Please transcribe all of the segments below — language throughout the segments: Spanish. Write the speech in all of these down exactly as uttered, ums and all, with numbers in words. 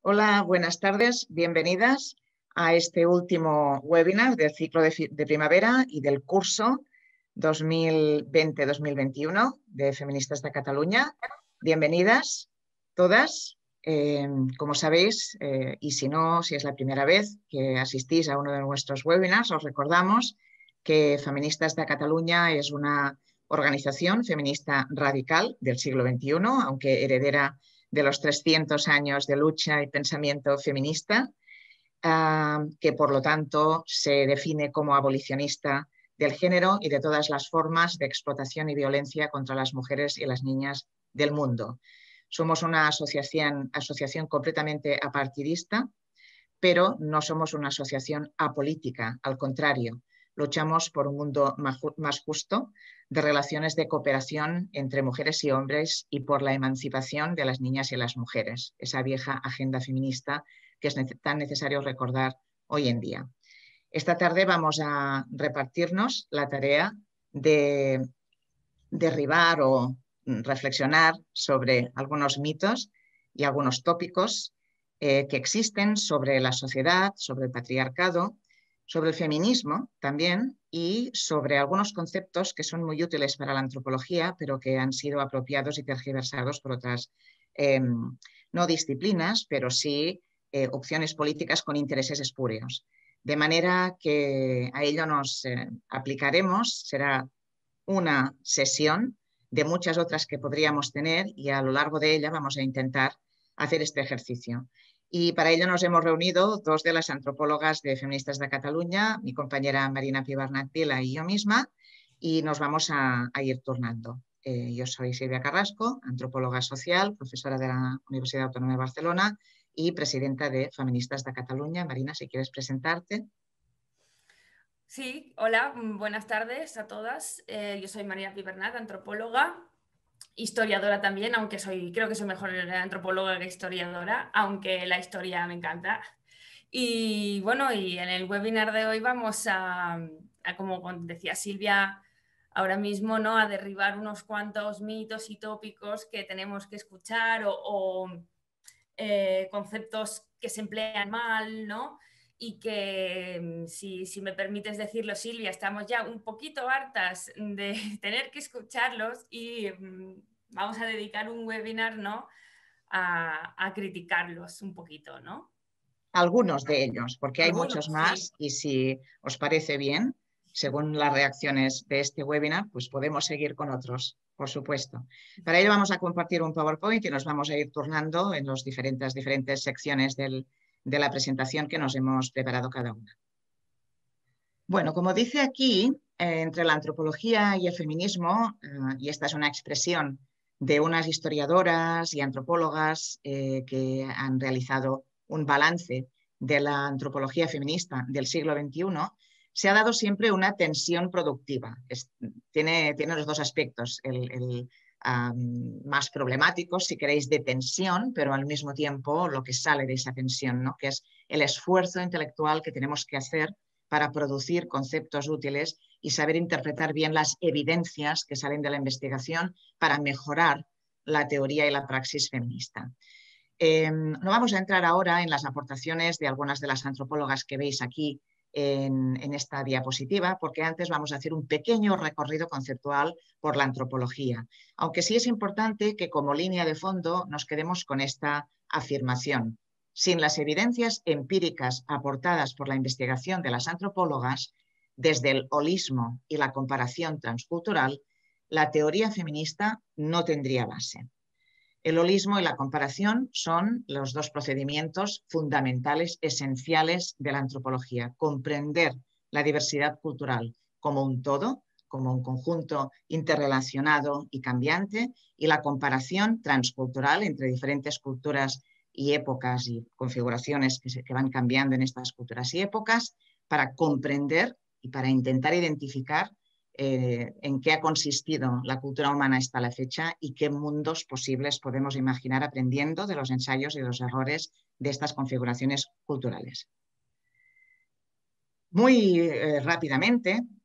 Hola, buenas tardes, bienvenidas a este último webinar del ciclo de, de primavera y del curso dos mil veinte dos mil veintiuno de Feministas de Cataluña. Bienvenidas todas. Eh, como sabéis, eh, y si no, si es la primera vez que asistís a uno de nuestros webinars, os recordamos que Feministas de Cataluña es una organización feminista radical del siglo veintiuno, aunque heredera de los trescientos años de lucha y pensamiento feminista, uh, que por lo tanto se define como abolicionista del género y de todas las formas de explotación y violencia contra las mujeres y las niñas del mundo. Somos una asociación, asociación completamente apartidista, pero no somos una asociación apolítica, al contrario, luchamos por un mundo más justo, de relaciones de cooperación entre mujeres y hombres y por la emancipación de las niñas y las mujeres, esa vieja agenda feminista que es tan necesario recordar hoy en día. Esta tarde vamos a repartirnos la tarea de derribar o reflexionar sobre algunos mitos y algunos tópicos eh, que existen sobre la sociedad, sobre el patriarcado, sobre el feminismo también y sobre algunos conceptos que son muy útiles para la antropología, pero que han sido apropiados y tergiversados por otras, eh, no disciplinas, pero sí eh, opciones políticas con intereses espurios. De manera que a ello nos eh, aplicaremos, será una sesión de muchas otras que podríamos tener y a lo largo de ella vamos a intentar hacer este ejercicio. Y para ello nos hemos reunido dos de las antropólogas de Feministas de Cataluña, mi compañera Marina Pibernat Vila y yo misma, y nos vamos a, a ir turnando. Eh, yo soy Silvia Carrasco, antropóloga social, profesora de la Universidad Autónoma de Barcelona y presidenta de Feministas de Cataluña. Marina, si quieres presentarte. Sí, hola, buenas tardes a todas. Eh, yo soy Marina Pibernat, antropóloga, historiadora también, aunque soy, creo que soy mejor antropóloga que historiadora, aunque la historia me encanta. Y bueno, y en el webinar de hoy vamos a, a como decía Silvia ahora mismo, ¿no? A derribar unos cuantos mitos y tópicos que tenemos que escuchar o, o eh, conceptos que se emplean mal, ¿no? Y que, si, si me permites decirlo, Silvia, estamos ya un poquito hartas de tener que escucharlos y um, vamos a dedicar un webinar, ¿no? a, a criticarlos un poquito, ¿no? Algunos de ellos, porque hay Algunos, muchos más, sí. y si os parece bien, según las reacciones de este webinar, pues podemos seguir con otros, por supuesto. Para ello vamos a compartir un PowerPoint y nos vamos a ir turnando en las diferentes, diferentes secciones del, de la presentación que nos hemos preparado cada una. Bueno, como dice aquí, eh, entre la antropología y el feminismo, eh, y esta es una expresión de unas historiadoras y antropólogas eh, que han realizado un balance de la antropología feminista del siglo veintiuno, se ha dado siempre una tensión productiva. Es, tiene, tiene los dos aspectos, el, el um, más problemático, si queréis, de tensión, pero al mismo tiempo lo que sale de esa tensión, ¿no? Que es el esfuerzo intelectual que tenemos que hacer para producir conceptos útiles y saber interpretar bien las evidencias que salen de la investigación para mejorar la teoría y la praxis feminista. Eh, no vamos a entrar ahora en las aportaciones de algunas de las antropólogas que veis aquí en, en esta diapositiva, porque antes vamos a hacer un pequeño recorrido conceptual por la antropología, aunque sí es importante que como línea de fondo nos quedemos con esta afirmación. Sin las evidencias empíricas aportadas por la investigación de las antropólogas, desde el holismo y la comparación transcultural, la teoría feminista no tendría base. El holismo y la comparación son los dos procedimientos fundamentales, esenciales de la antropología. Comprender la diversidad cultural como un todo, como un conjunto interrelacionado y cambiante, y la comparación transcultural entre diferentes culturas y épocas y configuraciones que, se, que van cambiando en estas culturas y épocas para comprender y para intentar identificar eh, en qué ha consistido la cultura humana hasta la fecha y qué mundos posibles podemos imaginar aprendiendo de los ensayos y los errores de estas configuraciones culturales. Muy eh, rápidamente,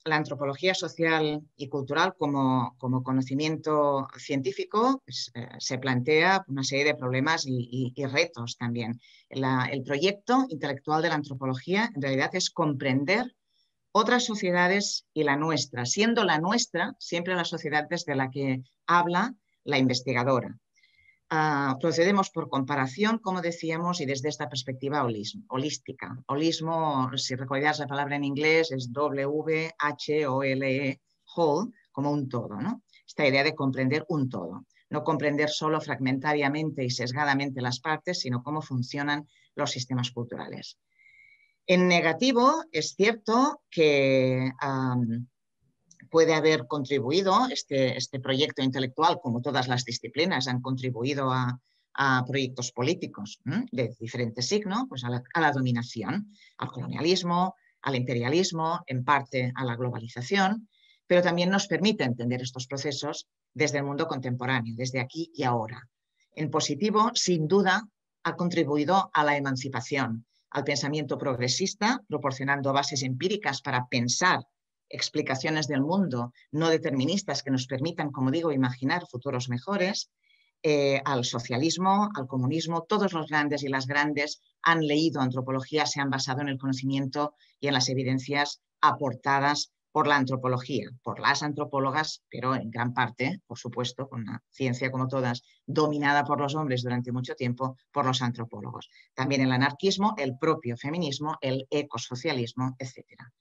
la antropología social y cultural como, como conocimiento científico pues, eh, se plantea una serie de problemas y, y, y retos también. La, el proyecto intelectual de la antropología en realidad es comprender otras sociedades y la nuestra, siendo la nuestra siempre la sociedad desde la que habla la investigadora. Uh, procedemos por comparación, como decíamos, y desde esta perspectiva holismo, holística. Holismo, si recordáis la palabra en inglés, es W H O L E, whole, como un todo, ¿no? Esta idea de comprender un todo. No comprender solo fragmentariamente y sesgadamente las partes, sino cómo funcionan los sistemas culturales. En negativo, es cierto que um, puede haber contribuido este, este proyecto intelectual, como todas las disciplinas han contribuido a, a proyectos políticos ¿eh? de diferente signo, pues a la, a la dominación, al colonialismo, al imperialismo, en parte a la globalización, pero también nos permite entender estos procesos desde el mundo contemporáneo, desde aquí y ahora. En positivo, sin duda, ha contribuido a la emancipación, al pensamiento progresista, proporcionando bases empíricas para pensar explicaciones del mundo no deterministas que nos permitan, como digo, imaginar futuros mejores, eh, al socialismo, al comunismo. Todos los grandes y las grandes han leído antropología, se han basado en el conocimiento y en las evidencias aportadas por la antropología, por las antropólogas, pero en gran parte, por supuesto, con una ciencia como todas, dominada por los hombres durante mucho tiempo, por los antropólogos. También el anarquismo, el propio feminismo, el ecosocialismo, etcétera.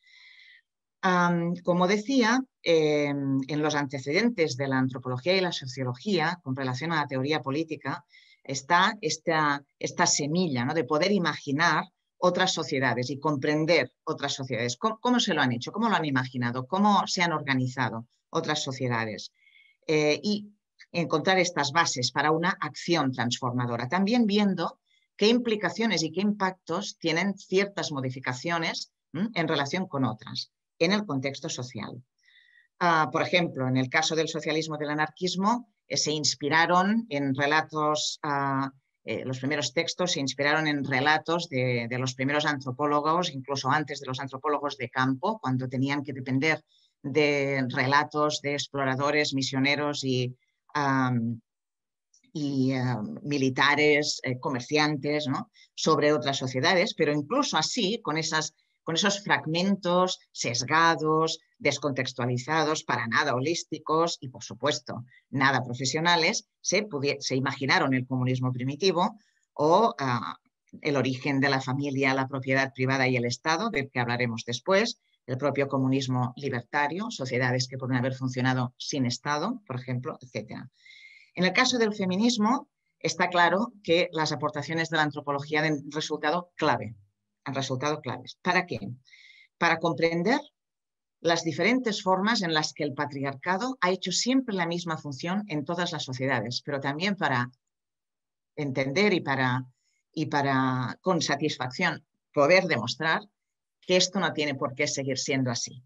Um, como decía, eh, en los antecedentes de la antropología y la sociología, con relación a la teoría política, está esta, esta semilla, ¿no?, de poder imaginar otras sociedades y comprender otras sociedades. ¿Cómo, cómo se lo han hecho? ¿Cómo lo han imaginado? ¿Cómo se han organizado otras sociedades? Eh, y encontrar estas bases para una acción transformadora. También viendo qué implicaciones y qué impactos tienen ciertas modificaciones ¿m? en relación con otras en el contexto social. Uh, por ejemplo, en el caso del socialismo y del anarquismo, eh, se inspiraron en relatos, uh, eh, los primeros textos se inspiraron en relatos de, de los primeros antropólogos, incluso antes de los antropólogos de campo, cuando tenían que depender de relatos de exploradores, misioneros y, um, y uh, militares, eh, comerciantes, ¿no?, sobre otras sociedades, pero incluso así, con esas con esos fragmentos sesgados, descontextualizados, para nada holísticos y, por supuesto, nada profesionales, se, se imaginaron el comunismo primitivo o uh, el origen de la familia, la propiedad privada y el Estado, del que hablaremos después, el propio comunismo libertario, sociedades que pueden haber funcionado sin Estado, por ejemplo, etcétera. En el caso del feminismo, está claro que las aportaciones de la antropología han resultado clave. Han resultado claves. ¿Para qué? Para comprender las diferentes formas en las que el patriarcado ha hecho siempre la misma función en todas las sociedades, pero también para entender y para, y para con satisfacción, poder demostrar que esto no tiene por qué seguir siendo así.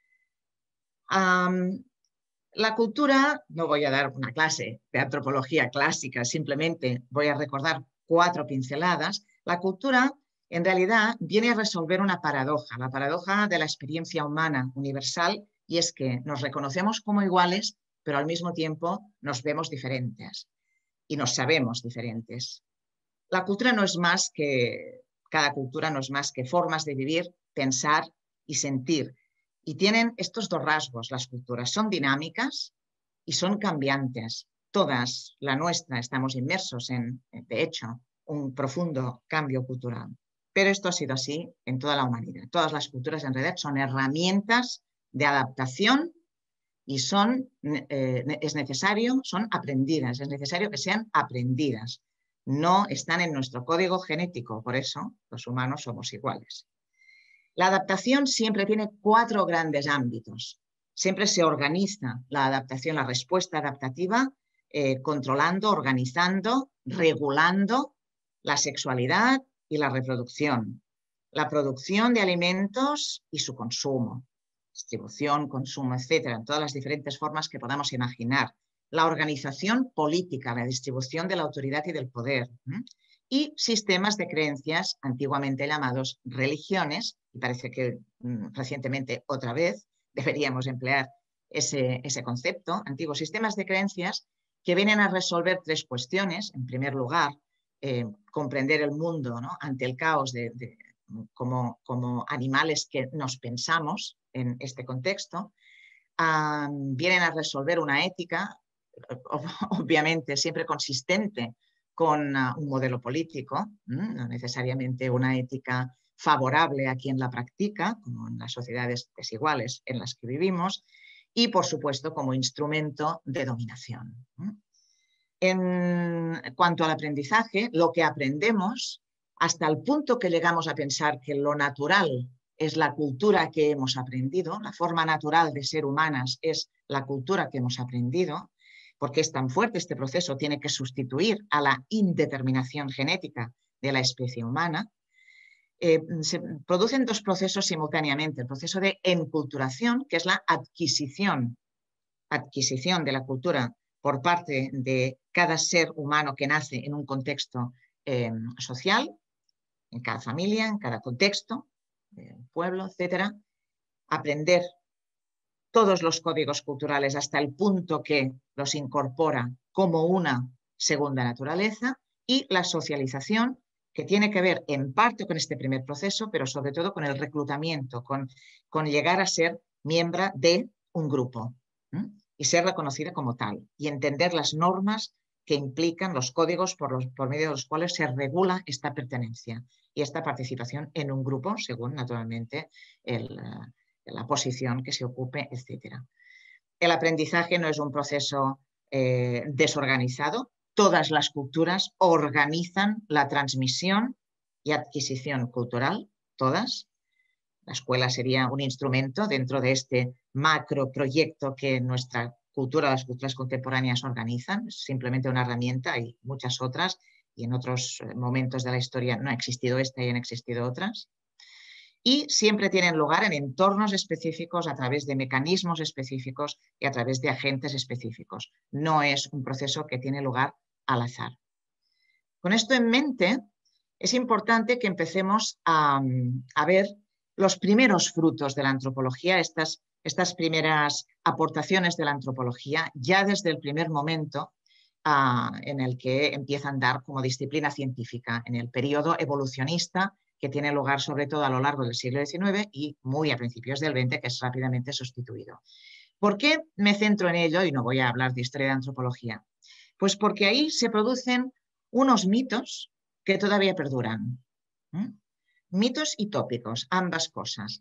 Um, la cultura, no voy a dar una clase de antropología clásica, simplemente voy a recordar cuatro pinceladas. La cultura en realidad viene a resolver una paradoja, la paradoja de la experiencia humana universal, y es que nos reconocemos como iguales, pero al mismo tiempo nos vemos diferentes y nos sabemos diferentes. La cultura no es más que, cada cultura no es más que formas de vivir, pensar y sentir, y tienen estos dos rasgos las culturas, son dinámicas y son cambiantes. Todas, la nuestra, estamos inmersos en, de hecho, un profundo cambio cultural. Pero esto ha sido así en toda la humanidad. Todas las culturas en realidad son herramientas de adaptación y son, eh, es necesario, son aprendidas, es necesario que sean aprendidas. No están en nuestro código genético, por eso los humanos somos iguales. La adaptación siempre tiene cuatro grandes ámbitos. Siempre se organiza la adaptación, la respuesta adaptativa, eh, controlando, organizando, regulando la sexualidad y la reproducción, la producción de alimentos y su consumo, distribución, consumo, etcétera, en todas las diferentes formas que podamos imaginar, la organización política, la distribución de la autoridad y del poder, ¿eh? Y sistemas de creencias antiguamente llamados religiones, y parece que mmm, recientemente otra vez, deberíamos emplear ese, ese concepto, antiguos sistemas de creencias que vienen a resolver tres cuestiones. En primer lugar, eh, comprender el mundo, ¿no?, ante el caos de, de, como, como animales que nos pensamos en este contexto. Uh, vienen a resolver una ética, obviamente siempre consistente con uh, un modelo político, ¿m? No necesariamente una ética favorable a quien la practica, como en las sociedades desiguales en las que vivimos, y por supuesto como instrumento de dominación. ¿m? En cuanto al aprendizaje, lo que aprendemos, hasta el punto que llegamos a pensar que lo natural es la cultura que hemos aprendido, la forma natural de ser humanas es la cultura que hemos aprendido, porque es tan fuerte este proceso, tiene que sustituir a la indeterminación genética de la especie humana. Eh, se producen dos procesos simultáneamente, el proceso de enculturación, que es la adquisición, adquisición de la cultura por parte de cada ser humano que nace en un contexto eh, social, en cada familia, en cada contexto, eh, pueblo, etcétera, aprender todos los códigos culturales hasta el punto que los incorpora como una segunda naturaleza, y la socialización, que tiene que ver en parte con este primer proceso, pero sobre todo con el reclutamiento, con, con llegar a ser miembro de un grupo, ¿eh? Y ser reconocida como tal, y entender las normas que implican los códigos por, los, por medio de los cuales se regula esta pertenencia y esta participación en un grupo, según naturalmente el, la posición que se ocupe, etcétera. El aprendizaje no es un proceso eh, desorganizado. Todas las culturas organizan la transmisión y adquisición cultural, todas. La escuela sería un instrumento dentro de este macro proyecto que nuestra cultura, las culturas contemporáneas organizan. Es simplemente una herramienta, hay muchas otras, y en otros momentos de la historia no ha existido esta y han existido otras. Y siempre tienen lugar en entornos específicos, a través de mecanismos específicos y a través de agentes específicos. No es un proceso que tiene lugar al azar. Con esto en mente, es importante que empecemos a, a ver los primeros frutos de la antropología, estas, estas primeras aportaciones de la antropología, ya desde el primer momento uh, en el que empieza a andar como disciplina científica, en el periodo evolucionista que tiene lugar sobre todo a lo largo del siglo diecinueve y muy a principios del veinte, que es rápidamente sustituido. ¿Por qué me centro en ello y no voy a hablar de historia de antropología? Pues porque ahí se producen unos mitos que todavía perduran. ¿Mm? Mitos y tópicos, ambas cosas.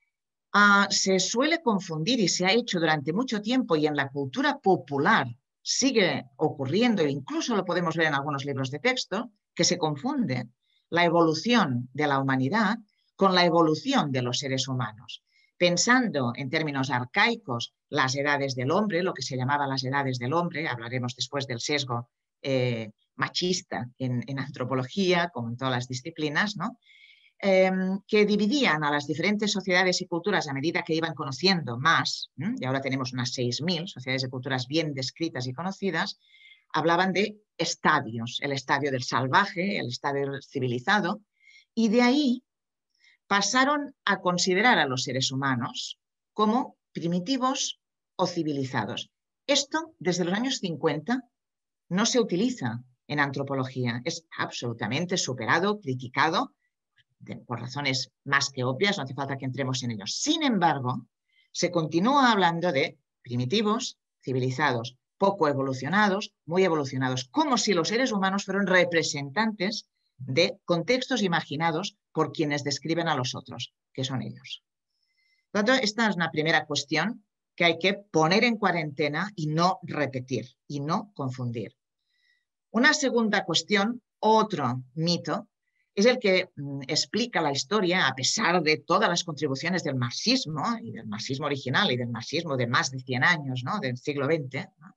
Uh, se suele confundir, y se ha hecho durante mucho tiempo, y en la cultura popular sigue ocurriendo, e incluso lo podemos ver en algunos libros de texto, que se confunde la evolución de la humanidad con la evolución de los seres humanos. Pensando en términos arcaicos las edades del hombre, lo que se llamaba las edades del hombre, hablaremos después del sesgo eh, machista en, en antropología, como en todas las disciplinas, ¿no? Eh, que dividían a las diferentes sociedades y culturas a medida que iban conociendo más, ¿eh? Y ahora tenemos unas seis mil sociedades y culturas bien descritas y conocidas, hablaban de estadios, el estadio del salvaje, el estadio del civilizado, y de ahí pasaron a considerar a los seres humanos como primitivos o civilizados. Esto, desde los años cincuenta, no se utiliza en antropología, es absolutamente superado, criticado, por razones más que obvias, no hace falta que entremos en ellos. Sin embargo, se continúa hablando de primitivos, civilizados, poco evolucionados, muy evolucionados, como si los seres humanos fueran representantes de contextos imaginados por quienes describen a los otros, que son ellos. Por lo tanto, esta es una primera cuestión que hay que poner en cuarentena y no repetir, y no confundir. Una segunda cuestión, otro mito, es el que mm, explica la historia, a pesar de todas las contribuciones del marxismo, y del marxismo original y del marxismo de más de cien años, ¿no?, del siglo veinte, ¿no?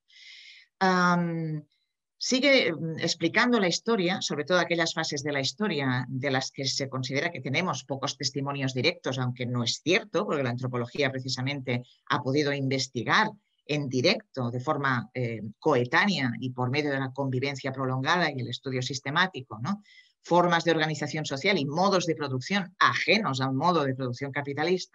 Um, sigue explicando la historia, sobre todo aquellas fases de la historia de las que se considera que tenemos pocos testimonios directos, aunque no es cierto, porque la antropología precisamente ha podido investigar en directo, de forma eh, coetánea y por medio de la convivencia prolongada y el estudio sistemático, ¿no?, formas de organización social y modos de producción ajenos a un modo de producción capitalista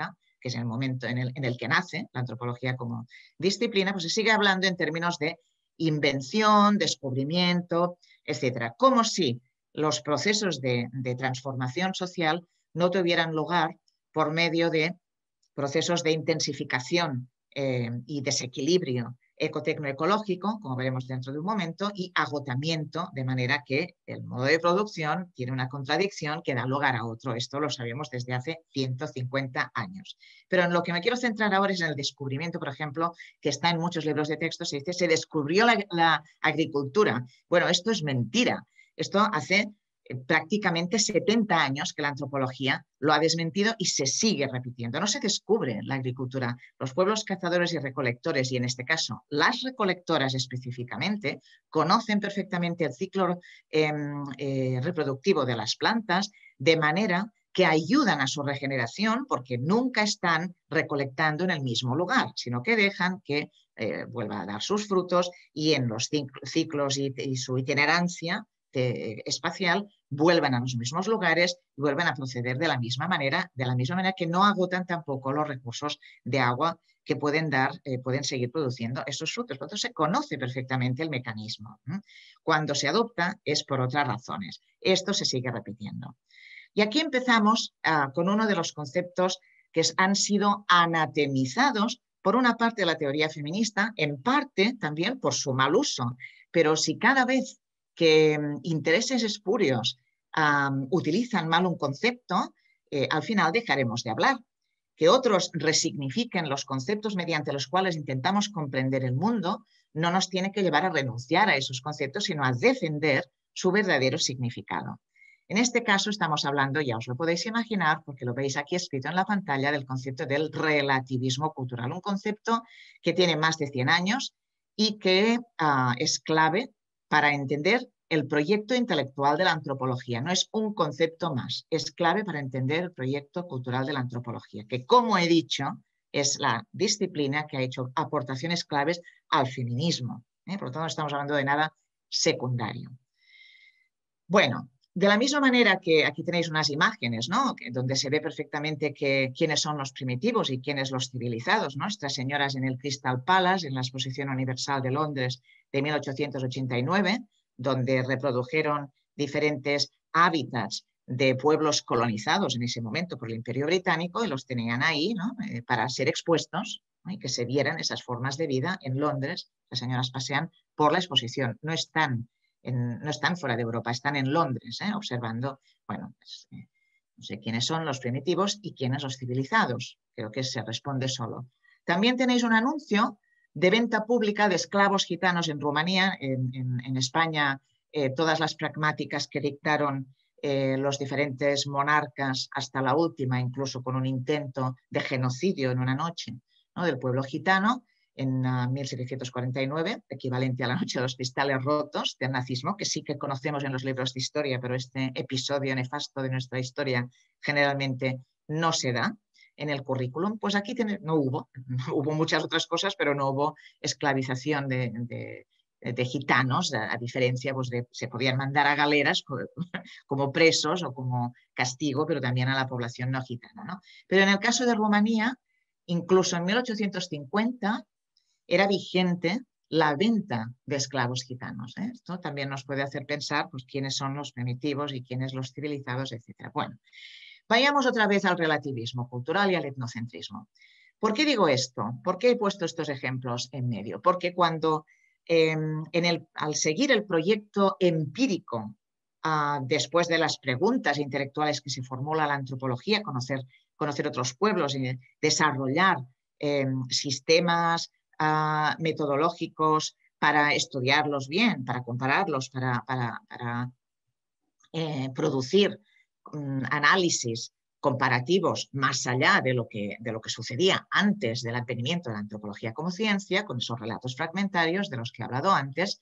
que es el momento en el, en el que nace la antropología como disciplina, pues se sigue hablando en términos de invención, descubrimiento, etcétera. Como si los procesos de, de transformación social no tuvieran lugar por medio de procesos de intensificación eh, y desequilibrio ecotecnoecológico, como veremos dentro de un momento, y agotamiento, de manera que el modo de producción tiene una contradicción que da lugar a otro. Esto lo sabemos desde hace ciento cincuenta años. Pero en lo que me quiero centrar ahora es en el descubrimiento, por ejemplo, que está en muchos libros de texto, se dice, se descubrió la, la agricultura. Bueno, esto es mentira. Esto hace prácticamente setenta años que la antropología lo ha desmentido y se sigue repitiendo. No se descubre la agricultura. Los pueblos cazadores y recolectores, y en este caso las recolectoras específicamente, conocen perfectamente el ciclo eh, eh, reproductivo de las plantas, de manera que ayudan a su regeneración porque nunca están recolectando en el mismo lugar, sino que dejan que eh, vuelva a dar sus frutos y en los ciclos y, y su itinerancia espacial vuelvan a los mismos lugares y vuelvan a proceder de la misma manera, de la misma manera que no agotan tampoco los recursos de agua que pueden dar, eh, pueden seguir produciendo esos frutos. Por lo tanto, se conoce perfectamente el mecanismo. ¿eh? Cuando se adopta es por otras razones. Esto se sigue repitiendo. Y aquí empezamos uh, con uno de los conceptos que han sido anatemizados por una parte de la teoría feminista, en parte también por su mal uso. Pero si cada vez que intereses espurios um, utilizan mal un concepto, eh, al final dejaremos de hablar. Que otros resignifiquen los conceptos mediante los cuales intentamos comprender el mundo no nos tiene que llevar a renunciar a esos conceptos, sino a defender su verdadero significado. En este caso estamos hablando, ya os lo podéis imaginar, porque lo veis aquí escrito en la pantalla, del concepto del relativismo cultural, un concepto que tiene más de cien años y que uh, es clave para entender el proyecto intelectual de la antropología. No es un concepto más, es clave para entender el proyecto cultural de la antropología, que, como he dicho, es la disciplina que ha hecho aportaciones claves al feminismo. ¿eh? Por lo tanto, no estamos hablando de nada secundario. Bueno, de la misma manera que aquí tenéis unas imágenes, ¿no? que, donde se ve perfectamente que, quiénes son los primitivos y quiénes los civilizados, ¿no? Estas señoras en el Crystal Palace, en la Exposición Universal de Londres de mil ochocientos ochenta y nueve, donde reprodujeron diferentes hábitats de pueblos colonizados en ese momento por el Imperio Británico y los tenían ahí, ¿no? eh, para ser expuestos, ¿no? y que se vieran esas formas de vida en Londres. Las señoras pasean por la exposición, no están, en, no están fuera de Europa, están en Londres, ¿eh? observando, bueno, pues, eh, no sé quiénes son los primitivos y quiénes los civilizados. Creo que se responde solo. También tenéis un anuncio de venta pública de esclavos gitanos en Rumanía, en, en, en España, eh, todas las pragmáticas que dictaron eh, los diferentes monarcas hasta la última, incluso con un intento de genocidio en una noche, ¿no? del pueblo gitano, en uh, mil setecientos cuarenta y nueve, equivalente a la noche de los cristales rotos del nazismo, que sí que conocemos en los libros de historia, pero este episodio nefasto de nuestra historia generalmente no se da en el currículum. Pues aquí tiene, no hubo, hubo muchas otras cosas, pero no hubo esclavización de, de, de gitanos, a, a diferencia, pues de, se podían mandar a galeras como presos o como castigo, pero también a la población no gitana, ¿no? Pero en el caso de Rumanía, incluso en mil ochocientos cincuenta, era vigente la venta de esclavos gitanos. ¿eh? Esto también nos puede hacer pensar pues, quiénes son los primitivos y quiénes los civilizados, etcétera. Bueno, vayamos otra vez al relativismo cultural y al etnocentrismo. ¿Por qué digo esto? ¿Por qué he puesto estos ejemplos en medio? Porque cuando eh, en el, al seguir el proyecto empírico, uh, después de las preguntas intelectuales que se formula la antropología, conocer, conocer otros pueblos y desarrollar eh, sistemas uh, metodológicos para estudiarlos bien, para compararlos, para, para, para eh, producir análisis comparativos más allá de lo, que, de lo que sucedía antes del advenimiento de la antropología como ciencia, con esos relatos fragmentarios de los que he hablado antes,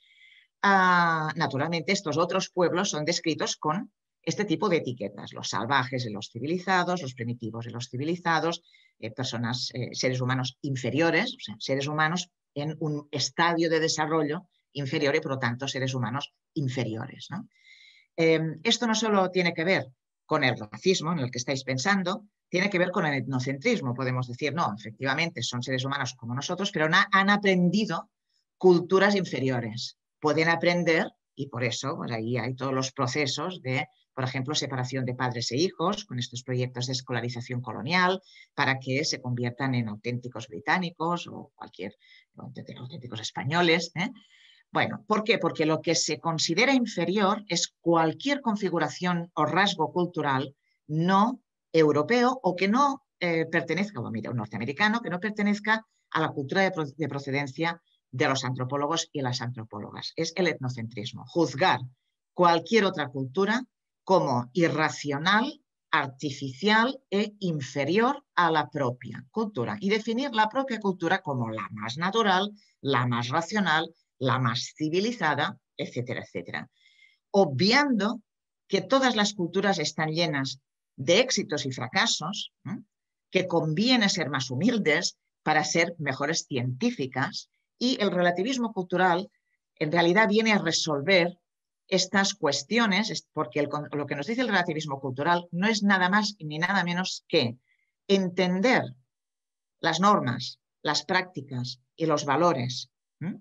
uh, naturalmente estos otros pueblos son descritos con este tipo de etiquetas, los salvajes y los civilizados, los primitivos y los civilizados, eh, personas, eh, seres humanos inferiores, o sea, seres humanos en un estadio de desarrollo inferior y por lo tanto seres humanos inferiores, ¿no? Eh, esto no solo tiene que ver con el racismo en el que estáis pensando, tiene que ver con el etnocentrismo. Podemos decir, no, efectivamente son seres humanos como nosotros, pero han aprendido culturas inferiores. Pueden aprender, y por eso pues ahí hay todos los procesos de, por ejemplo, separación de padres e hijos, con estos proyectos de escolarización colonial, para que se conviertan en auténticos británicos o cualquier, auténticos españoles, ¿eh? Bueno, ¿por qué? Porque lo que se considera inferior es cualquier configuración o rasgo cultural no europeo o que no eh, pertenezca, o mira, un norteamericano, que no pertenezca a la cultura de, pro de procedencia de los antropólogos y las antropólogas. Es el etnocentrismo, juzgar cualquier otra cultura como irracional, artificial e inferior a la propia cultura y definir la propia cultura como la más natural, la más racional, la más civilizada, etcétera, etcétera. Obviando que todas las culturas están llenas de éxitos y fracasos, ¿eh? Que conviene ser más humildes para ser mejores científicas, y el relativismo cultural en realidad viene a resolver estas cuestiones, porque el, lo que nos dice el relativismo cultural no es nada más ni nada menos que entender las normas, las prácticas y los valores ¿eh?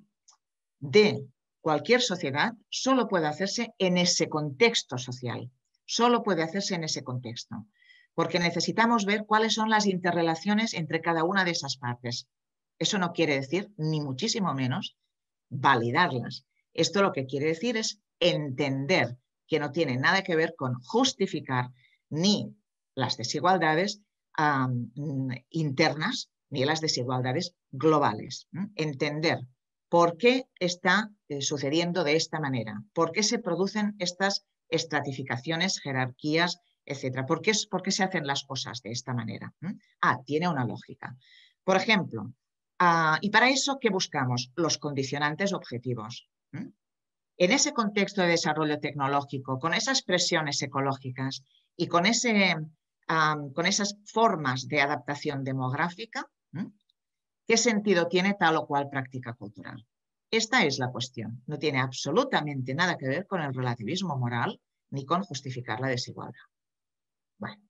de cualquier sociedad solo puede hacerse en ese contexto social, solo puede hacerse en ese contexto, porque necesitamos ver cuáles son las interrelaciones entre cada una de esas partes. Eso no quiere decir, ni muchísimo menos, validarlas. Esto lo que quiere decir es entender que no tiene nada que ver con justificar ni las desigualdades um, internas ni las desigualdades globales. ¿eh? Entender por qué está eh, sucediendo de esta manera, por qué se producen estas estratificaciones, jerarquías, etcétera. ¿Por qué, ¿Por qué se hacen las cosas de esta manera? ¿eh? Ah, tiene una lógica. Por ejemplo, Uh, y para eso, ¿qué buscamos? Los condicionantes objetivos. ¿Mm? En ese contexto de desarrollo tecnológico, con esas presiones ecológicas y con, ese, um, con esas formas de adaptación demográfica, ¿mm? ¿qué sentido tiene tal o cual práctica cultural? Esta es la cuestión. No tiene absolutamente nada que ver con el relativismo moral ni con justificar la desigualdad. Bueno.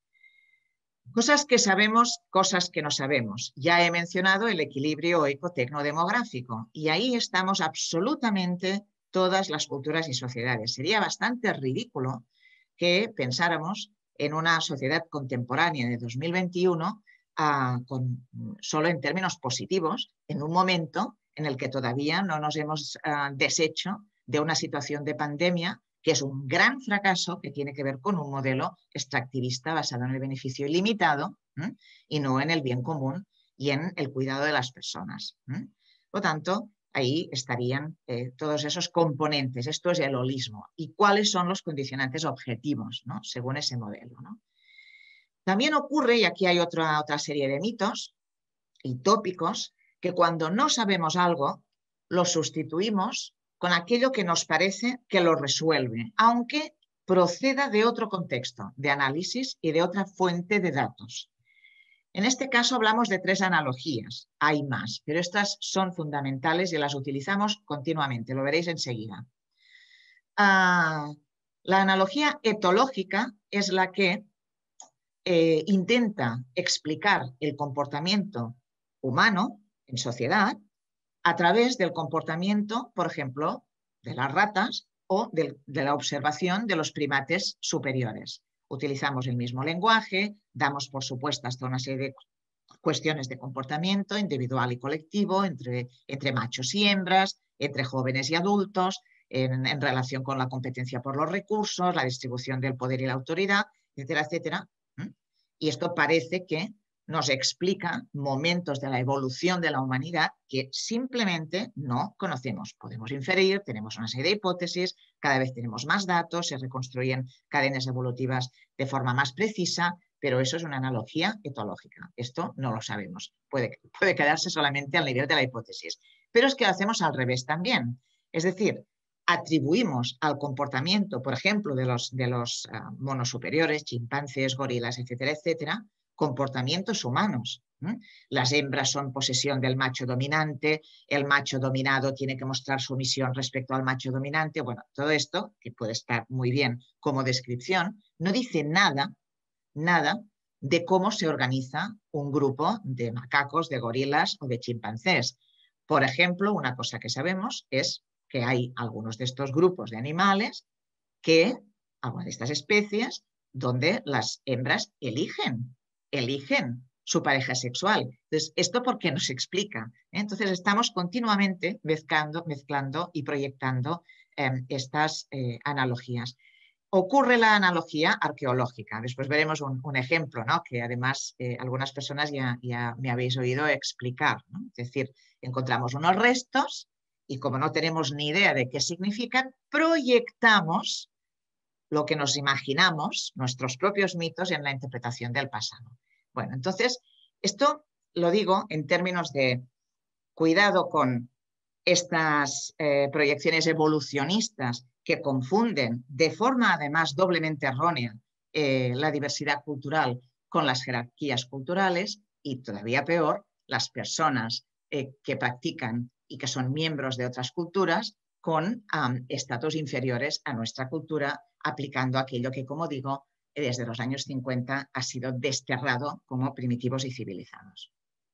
Cosas que sabemos, cosas que no sabemos. Ya he mencionado el equilibrio ecotecnodemográfico y ahí estamos absolutamente todas las culturas y sociedades. Sería bastante ridículo que pensáramos en una sociedad contemporánea de dos mil veintiuno uh, con, solo en términos positivos, en un momento en el que todavía no nos hemos uh, deshecho de una situación de pandemia que es un gran fracaso que tiene que ver con un modelo extractivista basado en el beneficio ilimitado ¿eh? y no en el bien común y en el cuidado de las personas. ¿eh? Por lo tanto, ahí estarían eh, todos esos componentes. Esto es el holismo. ¿Y cuáles son los condicionantes objetivos, ¿no? según ese modelo? ¿no? También ocurre, y aquí hay otra, otra serie de mitos y tópicos, que cuando no sabemos algo, lo sustituimos con aquello que nos parece que lo resuelve, aunque proceda de otro contexto, de análisis y de otra fuente de datos. En este caso hablamos de tres analogías, hay más, pero estas son fundamentales y las utilizamos continuamente, lo veréis enseguida. Ah, la analogía etológica es la que eh, intenta explicar el comportamiento humano en sociedad a través del comportamiento, por ejemplo, de las ratas o de, de la observación de los primates superiores. Utilizamos el mismo lenguaje, damos por supuesto hasta una serie de cuestiones de comportamiento individual y colectivo, entre, entre machos y hembras, entre jóvenes y adultos, en, en relación con la competencia por los recursos, la distribución del poder y la autoridad, etcétera, etcétera. Y esto parece que nos explica momentos de la evolución de la humanidad que simplemente no conocemos. Podemos inferir, tenemos una serie de hipótesis, cada vez tenemos más datos, se reconstruyen cadenas evolutivas de forma más precisa, pero eso es una analogía etológica. Esto no lo sabemos. Puede, puede quedarse solamente al nivel de la hipótesis. Pero es que lo hacemos al revés también. Es decir, atribuimos al comportamiento, por ejemplo, de los, de los uh, monos superiores, chimpancés, gorilas, etcétera, etcétera, comportamientos humanos. ¿eh? Las hembras son posesión del macho dominante, el macho dominado tiene que mostrar sumisión respecto al macho dominante. Bueno, todo esto, que puede estar muy bien como descripción, no dice nada, nada de cómo se organiza un grupo de macacos, de gorilas o de chimpancés. Por ejemplo, una cosa que sabemos es que hay algunos de estos grupos de animales que, algunas de estas especies, donde las hembras eligen, eligen su pareja sexual. Entonces, ¿esto por qué nos explica? Entonces, estamos continuamente mezclando, mezclando y proyectando eh, estas eh, analogías. Ocurre la analogía arqueológica. Después veremos un, un ejemplo, ¿no? Que además eh, algunas personas ya, ya me habéis oído explicar, ¿no? Es decir, encontramos unos restos y como no tenemos ni idea de qué significan, proyectamos lo que nos imaginamos, nuestros propios mitos, en la interpretación del pasado. Bueno, entonces, esto lo digo en términos de cuidado con estas eh, proyecciones evolucionistas que confunden de forma además doblemente errónea eh, la diversidad cultural con las jerarquías culturales y todavía peor, las personas eh, que practican y que son miembros de otras culturas con um, estatus inferiores a nuestra cultura, aplicando aquello que, como digo, desde los años cincuenta ha sido desterrado como primitivos y civilizados.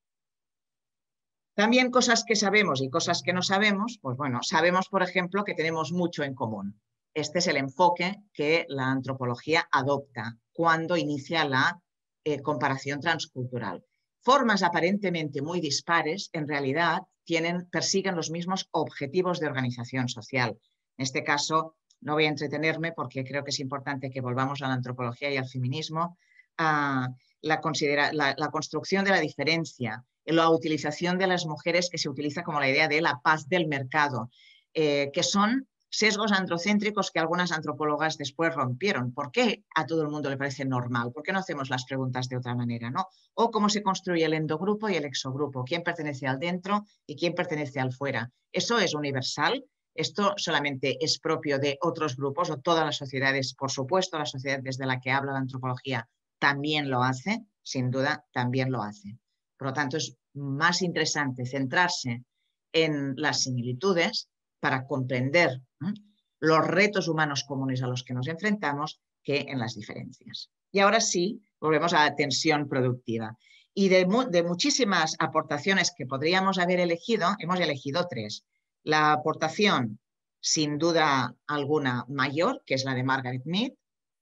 También cosas que sabemos y cosas que no sabemos, pues bueno, sabemos, por ejemplo, que tenemos mucho en común. Este es el enfoque que la antropología adopta cuando inicia la eh, comparación transcultural. Formas aparentemente muy dispares, en realidad, tienen, persiguen los mismos objetivos de organización social. En este caso, no voy a entretenerme porque creo que es importante que volvamos a la antropología y al feminismo. A la, considera, la, la construcción de la diferencia, la utilización de las mujeres, que se utiliza como la idea de la paz del mercado, eh, que son sesgos androcéntricos que algunas antropólogas después rompieron. ¿Por qué a todo el mundo le parece normal? ¿Por qué no hacemos las preguntas de otra manera, ¿no? O cómo se construye el endogrupo y el exogrupo, quién pertenece al dentro y quién pertenece al fuera. ¿Eso es universal? ¿Esto solamente es propio de otros grupos o todas las sociedades? Por supuesto, la sociedad desde la que habla la antropología también lo hace, sin duda también lo hace. Por lo tanto, es más interesante centrarse en las similitudes para comprender ¿eh? los retos humanos comunes a los que nos enfrentamos que en las diferencias. Y ahora sí, volvemos a la tensión productiva. Y de, mu de muchísimas aportaciones que podríamos haber elegido, hemos elegido tres. La aportación, sin duda alguna, mayor, que es la de Margaret Mead,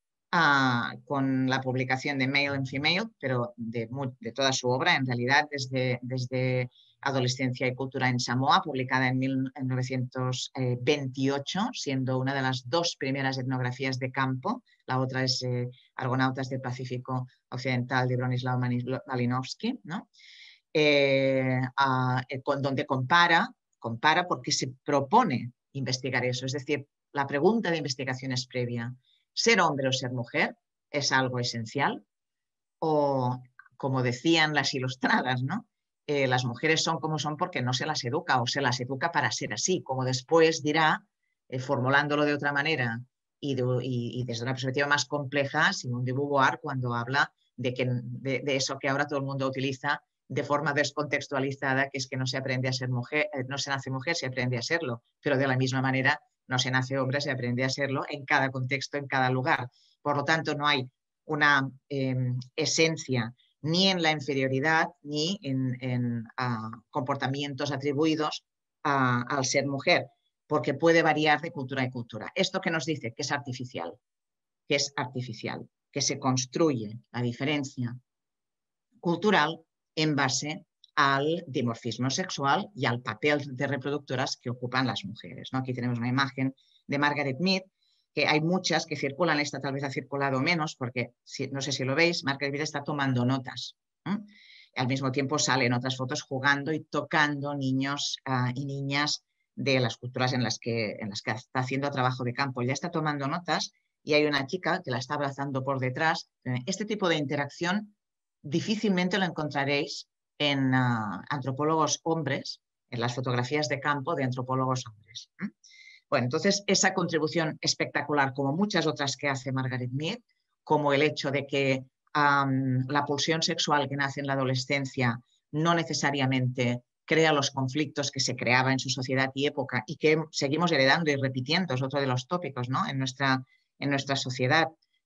Uh, con la publicación de Male and Female, pero de, de toda su obra, en realidad, desde, desde Adolescencia y Cultura en Samoa, publicada en mil novecientos veintiocho, siendo una de las dos primeras etnografías de campo. La otra es eh, Argonautas del Pacífico Occidental, de Bronislaw Malinowski, ¿no? eh, uh, con, donde compara, compara porque se propone investigar eso. Es decir, la pregunta de investigación es previa. ¿Ser hombre o ser mujer es algo esencial? O, como decían las ilustradas, ¿no? Eh, las mujeres son como son porque no se las educa o se las educa para ser así, como después dirá, eh, formulándolo de otra manera y, de, y, y desde una perspectiva más compleja, Simone de Beauvoir, cuando habla de, que, de, de eso que ahora todo el mundo utiliza de forma descontextualizada, que es que no se aprende a ser mujer, eh, no se nace mujer, se aprende a serlo, pero de la misma manera no se nace hombre, se aprende a serlo en cada contexto, en cada lugar. Por lo tanto, no hay una eh, esencia ni en la inferioridad ni en, en uh, comportamientos atribuidos uh, al ser mujer, porque puede variar de cultura a cultura. Esto que nos dice que es artificial, que es artificial, que se construye la diferencia cultural en base al dimorfismo sexual y al papel de reproductoras que ocupan las mujeres, ¿no? Aquí tenemos una imagen de Margaret Mead, que hay muchas que circulan, esta tal vez ha circulado menos, porque si, no sé si lo veis, Margaret Mead está tomando notas. ¿eh? Al mismo tiempo salen otras fotos jugando y tocando niños uh, y niñas de las culturas en las, que, en las que está haciendo trabajo de campo. Ya está tomando notas y hay una chica que la está abrazando por detrás. Este tipo de interacción difícilmente lo encontraréis en uh, antropólogos hombres, en las fotografías de campo de antropólogos hombres. ¿eh? Bueno, entonces esa contribución espectacular, como muchas otras que hace Margaret Mead, como el hecho de que um, la pulsión sexual que nace en la adolescencia no necesariamente crea los conflictos que se creaba en su sociedad y época y que seguimos heredando y repitiendo, es otro de los tópicos, ¿no? en, nuestra, en nuestra sociedad.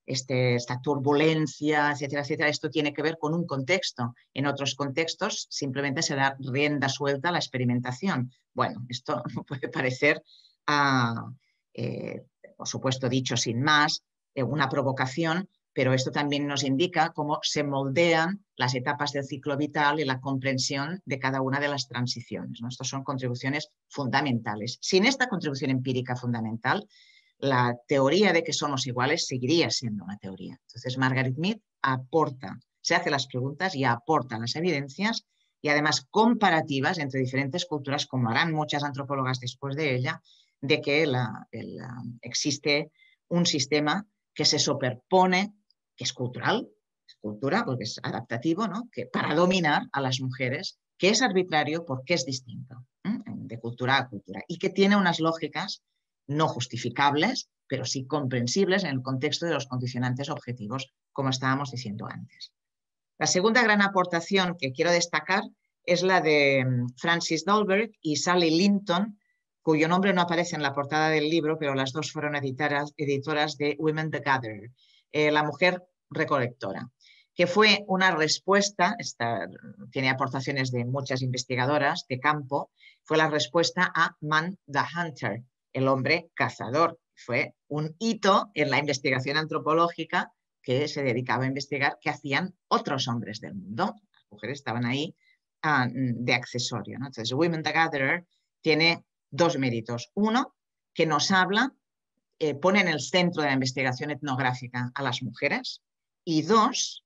este, esta turbulencia, etcétera, etcétera. Esto tiene que ver con un contexto. En otros contextos simplemente se da rienda suelta a la experimentación. Bueno, esto puede parecer, uh, eh, por supuesto, dicho sin más, eh, una provocación, pero esto también nos indica cómo se moldean las etapas del ciclo vital y la comprensión de cada una de las transiciones, ¿no? Estas son contribuciones fundamentales. Sin esta contribución empírica fundamental, la teoría de que somos iguales seguiría siendo una teoría. Entonces, Margaret Mead aporta, se hace las preguntas y aporta las evidencias y además comparativas entre diferentes culturas, como harán muchas antropólogas después de ella, de que la, la, existe un sistema que se superpone, que es cultural, es cultura porque es adaptativo, ¿no? Que para dominar a las mujeres, que es arbitrario porque es distinto, ¿eh? De cultura a cultura, y que tiene unas lógicas no justificables, pero sí comprensibles en el contexto de los condicionantes objetivos, como estábamos diciendo antes. La segunda gran aportación que quiero destacar es la de Frances Dahlberg y Sally Linton, cuyo nombre no aparece en la portada del libro, pero las dos fueron editoras, editoras de Women the Gatherer, eh, la mujer recolectora, que fue una respuesta, esta, tiene aportaciones de muchas investigadoras de campo, fue la respuesta a Man the Hunter, el hombre cazador. Fue un hito en la investigación antropológica que se dedicaba a investigar qué hacían otros hombres del mundo. Las mujeres estaban ahí uh, de accesorio, ¿no? Entonces, Women the Gatherer tiene dos méritos. Uno, que nos habla, eh, pone en el centro de la investigación etnográfica a las mujeres. Y dos,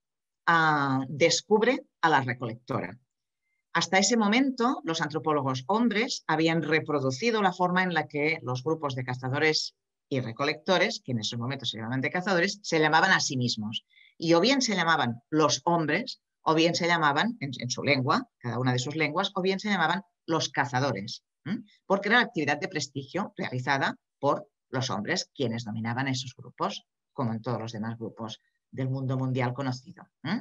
uh, descubre a la recolectora. Hasta ese momento, los antropólogos hombres habían reproducido la forma en la que los grupos de cazadores y recolectores, que en esos momentos se llamaban de cazadores, se llamaban a sí mismos. Y o bien se llamaban los hombres, o bien se llamaban, en, en su lengua, cada una de sus lenguas, o bien se llamaban los cazadores, ¿eh? Porque era la actividad de prestigio realizada por los hombres, quienes dominaban esos grupos, como en todos los demás grupos del mundo mundial conocido, ¿eh?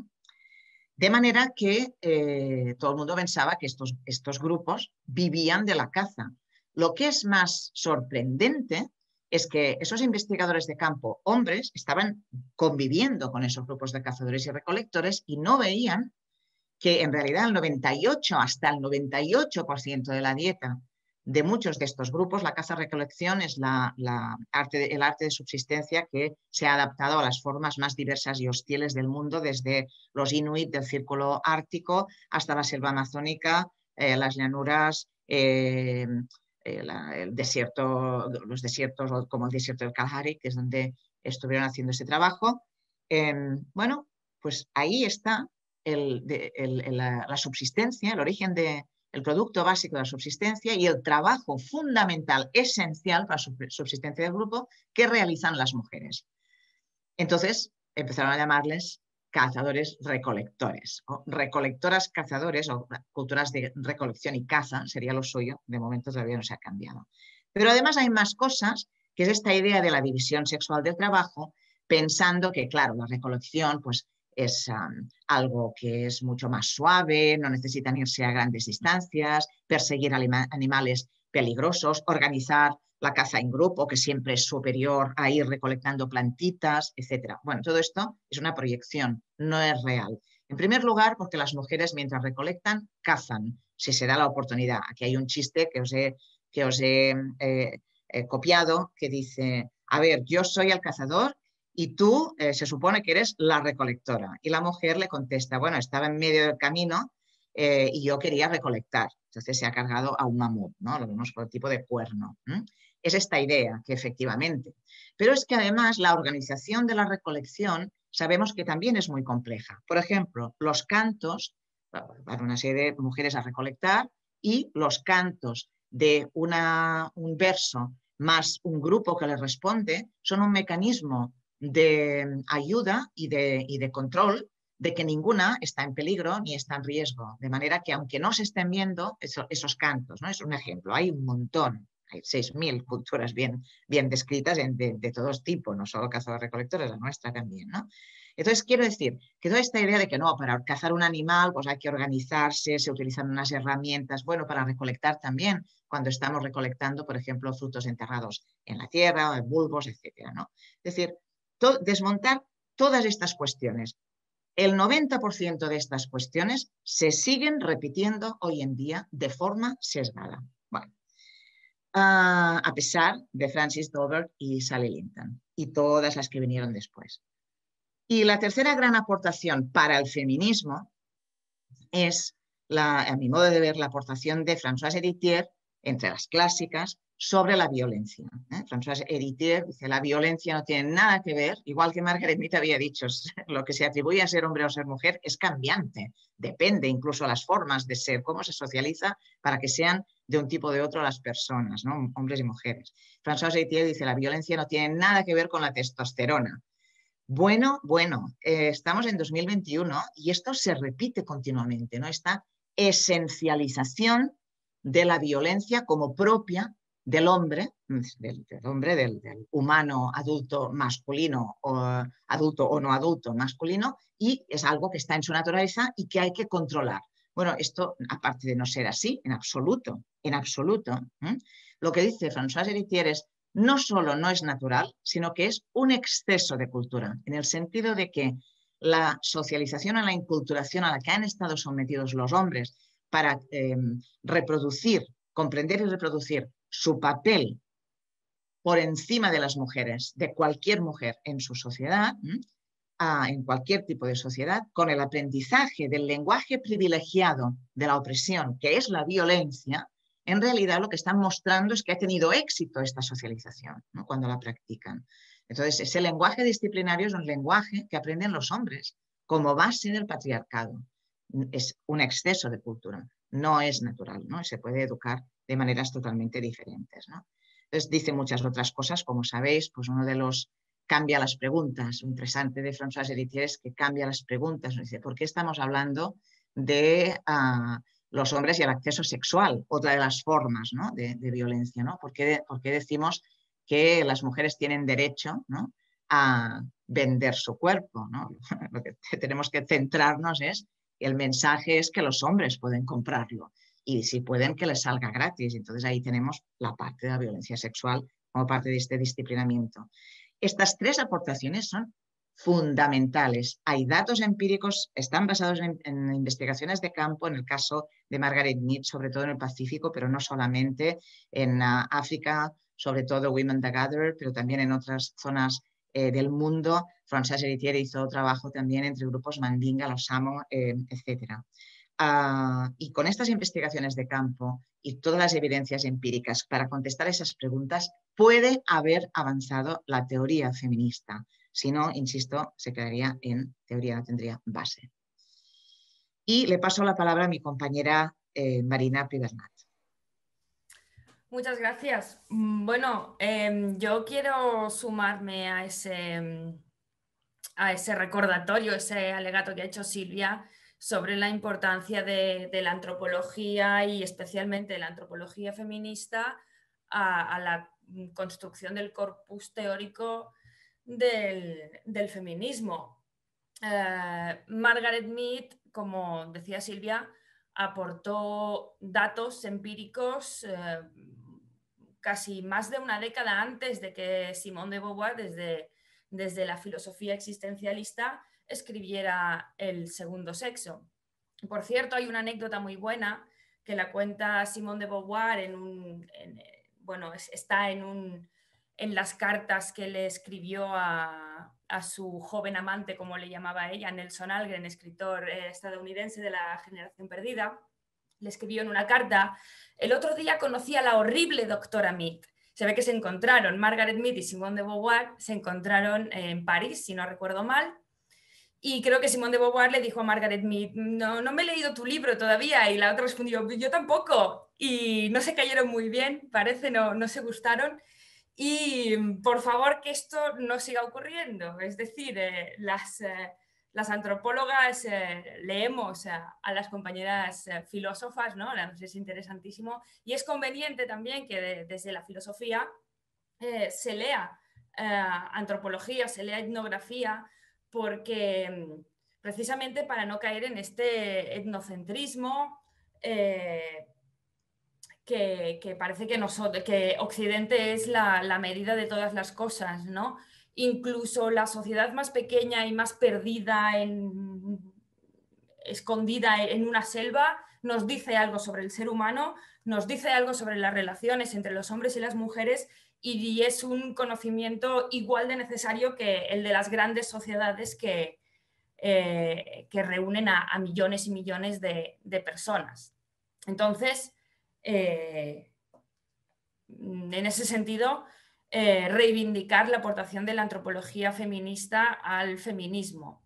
De manera que eh, todo el mundo pensaba que estos, estos grupos vivían de la caza. Lo que es más sorprendente es que esos investigadores de campo, hombres, estaban conviviendo con esos grupos de cazadores y recolectores y no veían que en realidad el noventa y ocho, hasta el noventa y ocho por ciento de la dieta de muchos de estos grupos, la caza-recolección es la, la arte, el arte de subsistencia que se ha adaptado a las formas más diversas y hostiles del mundo, desde los inuit del círculo ártico hasta la selva amazónica, eh, las llanuras, eh, el, el desierto, los desiertos como el desierto del Kalahari, que es donde estuvieron haciendo ese trabajo. Eh, bueno, pues ahí está el, de, el, el, la, la subsistencia, el origen de el producto básico de la subsistencia y el trabajo fundamental, esencial para la subsistencia del grupo que realizan las mujeres. Entonces empezaron a llamarles cazadores recolectores, o recolectoras cazadores, o culturas de recolección y caza, sería lo suyo, de momento todavía no se ha cambiado. Pero además hay más cosas, que es esta idea de la división sexual del trabajo, pensando que, claro, la recolección, pues, es um, algo que es mucho más suave, no necesitan irse a grandes distancias, perseguir animales peligrosos, organizar la caza en grupo, que siempre es superior a ir recolectando plantitas, etcétera. Bueno, todo esto es una proyección, no es real. En primer lugar, porque las mujeres mientras recolectan, cazan, si se da la oportunidad. Aquí hay un chiste que os he, que os he eh, eh, copiado, que dice, a ver, yo soy el cazador y tú eh, se supone que eres la recolectora. Y la mujer le contesta, bueno, estaba en medio del camino eh, y yo quería recolectar. Entonces se ha cargado a un mamut, ¿no? Lo vemos por el tipo de cuerno. ¿eh? Es esta idea que efectivamente. Pero es que además la organización de la recolección sabemos que también es muy compleja. Por ejemplo, los cantos, van una serie de mujeres a recolectar y los cantos de una, un verso más un grupo que les responde son un mecanismo de ayuda y de, y de control de que ninguna está en peligro ni está en riesgo. De manera que aunque no se estén viendo eso, esos cantos, ¿no? Es un ejemplo, hay un montón, hay seis mil culturas bien, bien descritas de, de todos tipos, no solo cazadores-recolectores, la nuestra también, ¿no? Entonces quiero decir que toda esta idea de que no, para cazar un animal pues hay que organizarse, se utilizan unas herramientas, bueno, para recolectar también, cuando estamos recolectando, por ejemplo, frutos enterrados en la tierra, bulbos, etcétera, ¿no? Es decir, to- desmontar todas estas cuestiones. El noventa por ciento de estas cuestiones se siguen repitiendo hoy en día de forma sesgada. Bueno, uh, a pesar de Frances Dover y Sally Linton y todas las que vinieron después. Y la tercera gran aportación para el feminismo es, la, a mi modo de ver, la aportación de Françoise Héritier, entre las clásicas, sobre la violencia. ¿eh? Françoise Héritier dice, la violencia no tiene nada que ver, igual que Margaret Mead había dicho, lo que se atribuye a ser hombre o ser mujer es cambiante, depende incluso las formas de ser, cómo se socializa para que sean de un tipo o de otro las personas, ¿no? Hombres y mujeres. Françoise Héritier dice, la violencia no tiene nada que ver con la testosterona. Bueno, bueno, eh, estamos en dos mil veintiuno y esto se repite continuamente, ¿no? Esta esencialización de la violencia como propia del hombre, del, del hombre, del, del humano adulto masculino o adulto o no adulto masculino, y es algo que está en su naturaleza y que hay que controlar. Bueno, esto, aparte de no ser así, en absoluto, en absoluto. ¿eh? Lo que dice Françoise Héritier es, no solo no es natural, sino que es un exceso de cultura, en el sentido de que la socialización a la inculturación a la que han estado sometidos los hombres para eh, reproducir, comprender y reproducir su papel por encima de las mujeres, de cualquier mujer en su sociedad, ¿eh? ah, en cualquier tipo de sociedad, con el aprendizaje del lenguaje privilegiado de la opresión, que es la violencia, en realidad lo que están mostrando es que ha tenido éxito esta socialización, ¿no? Cuando la practican. Entonces, ese lenguaje disciplinario es un lenguaje que aprenden los hombres como base del patriarcado. Es un exceso de cultura, no es natural, ¿no? Se puede educar de maneras totalmente diferentes, ¿no? Entonces, dice muchas otras cosas, como sabéis, pues uno de los cambia las preguntas. Lo interesante de Françoise Héritier es que cambia las preguntas. Dice, ¿por qué estamos hablando de uh, los hombres y el acceso sexual? Otra de las formas, ¿no? de, de violencia, ¿no? ¿Por qué, ¿Por qué decimos que las mujeres tienen derecho, ¿no? a vender su cuerpo, ¿no? Lo que tenemos que centrarnos es, el mensaje es que los hombres pueden comprarlo y si pueden que les salga gratis. Entonces ahí tenemos la parte de la violencia sexual como parte de este disciplinamiento. Estas tres aportaciones son fundamentales. Hay datos empíricos, están basados en, en investigaciones de campo, en el caso de Margaret Mead, sobre todo en el Pacífico, pero no solamente en uh, África, sobre todo Women Together, pero también en otras zonas eh, del mundo. Françoise Héritier hizo trabajo también entre grupos Mandinga, los Samo, eh, etcétera. Uh, y con estas investigaciones de campo y todas las evidencias empíricas para contestar esas preguntas, puede haber avanzado la teoría feminista. Si no, insisto, se quedaría en teoría, no tendría base. Y le paso la palabra a mi compañera eh, Marina Pibernat. Muchas gracias. Bueno, eh, yo quiero sumarme a ese, a ese recordatorio, ese alegato que ha hecho Silvia sobre la importancia de, de la antropología y especialmente la antropología feminista a, a la construcción del corpus teórico del, del feminismo. Eh, Margaret Mead, como decía Silvia, aportó datos empíricos eh, casi más de una década antes de que Simone de Beauvoir, desde, desde la filosofía existencialista, escribiera El segundo sexo. Por cierto, hay una anécdota muy buena que la cuenta Simone de Beauvoir en un, en, bueno, está en, un, en las cartas que le escribió a, a su joven amante, como le llamaba ella, Nelson Algren, escritor eh, estadounidense de la generación perdida. Le escribió en una carta: el otro día conocí a la horrible doctora Mead. Se ve que se encontraron, Margaret Mead y Simone de Beauvoir se encontraron en París, si no recuerdo mal, y creo que Simone de Beauvoir le dijo a Margaret Mead, no, no me he leído tu libro todavía, y la otra respondió, yo tampoco, y no se cayeron muy bien, parece, no, no se gustaron, y por favor que esto no siga ocurriendo, es decir, eh, las... Eh, Las antropólogas eh, leemos a, a las compañeras eh, filósofas, ¿no? Es interesantísimo y es conveniente también que de, desde la filosofía eh, se lea eh, antropología, se lea etnografía, porque precisamente para no caer en este etnocentrismo eh, que, que parece que, nosotros, que Occidente es la, la medida de todas las cosas, ¿no? incluso la sociedad más pequeña y más perdida, en, escondida en una selva, nos dice algo sobre el ser humano, nos dice algo sobre las relaciones entre los hombres y las mujeres, y es un conocimiento igual de necesario que el de las grandes sociedades que, eh, que reúnen a, a millones y millones de, de personas. Entonces, eh, en ese sentido, eh, reivindicar la aportación de la antropología feminista al feminismo.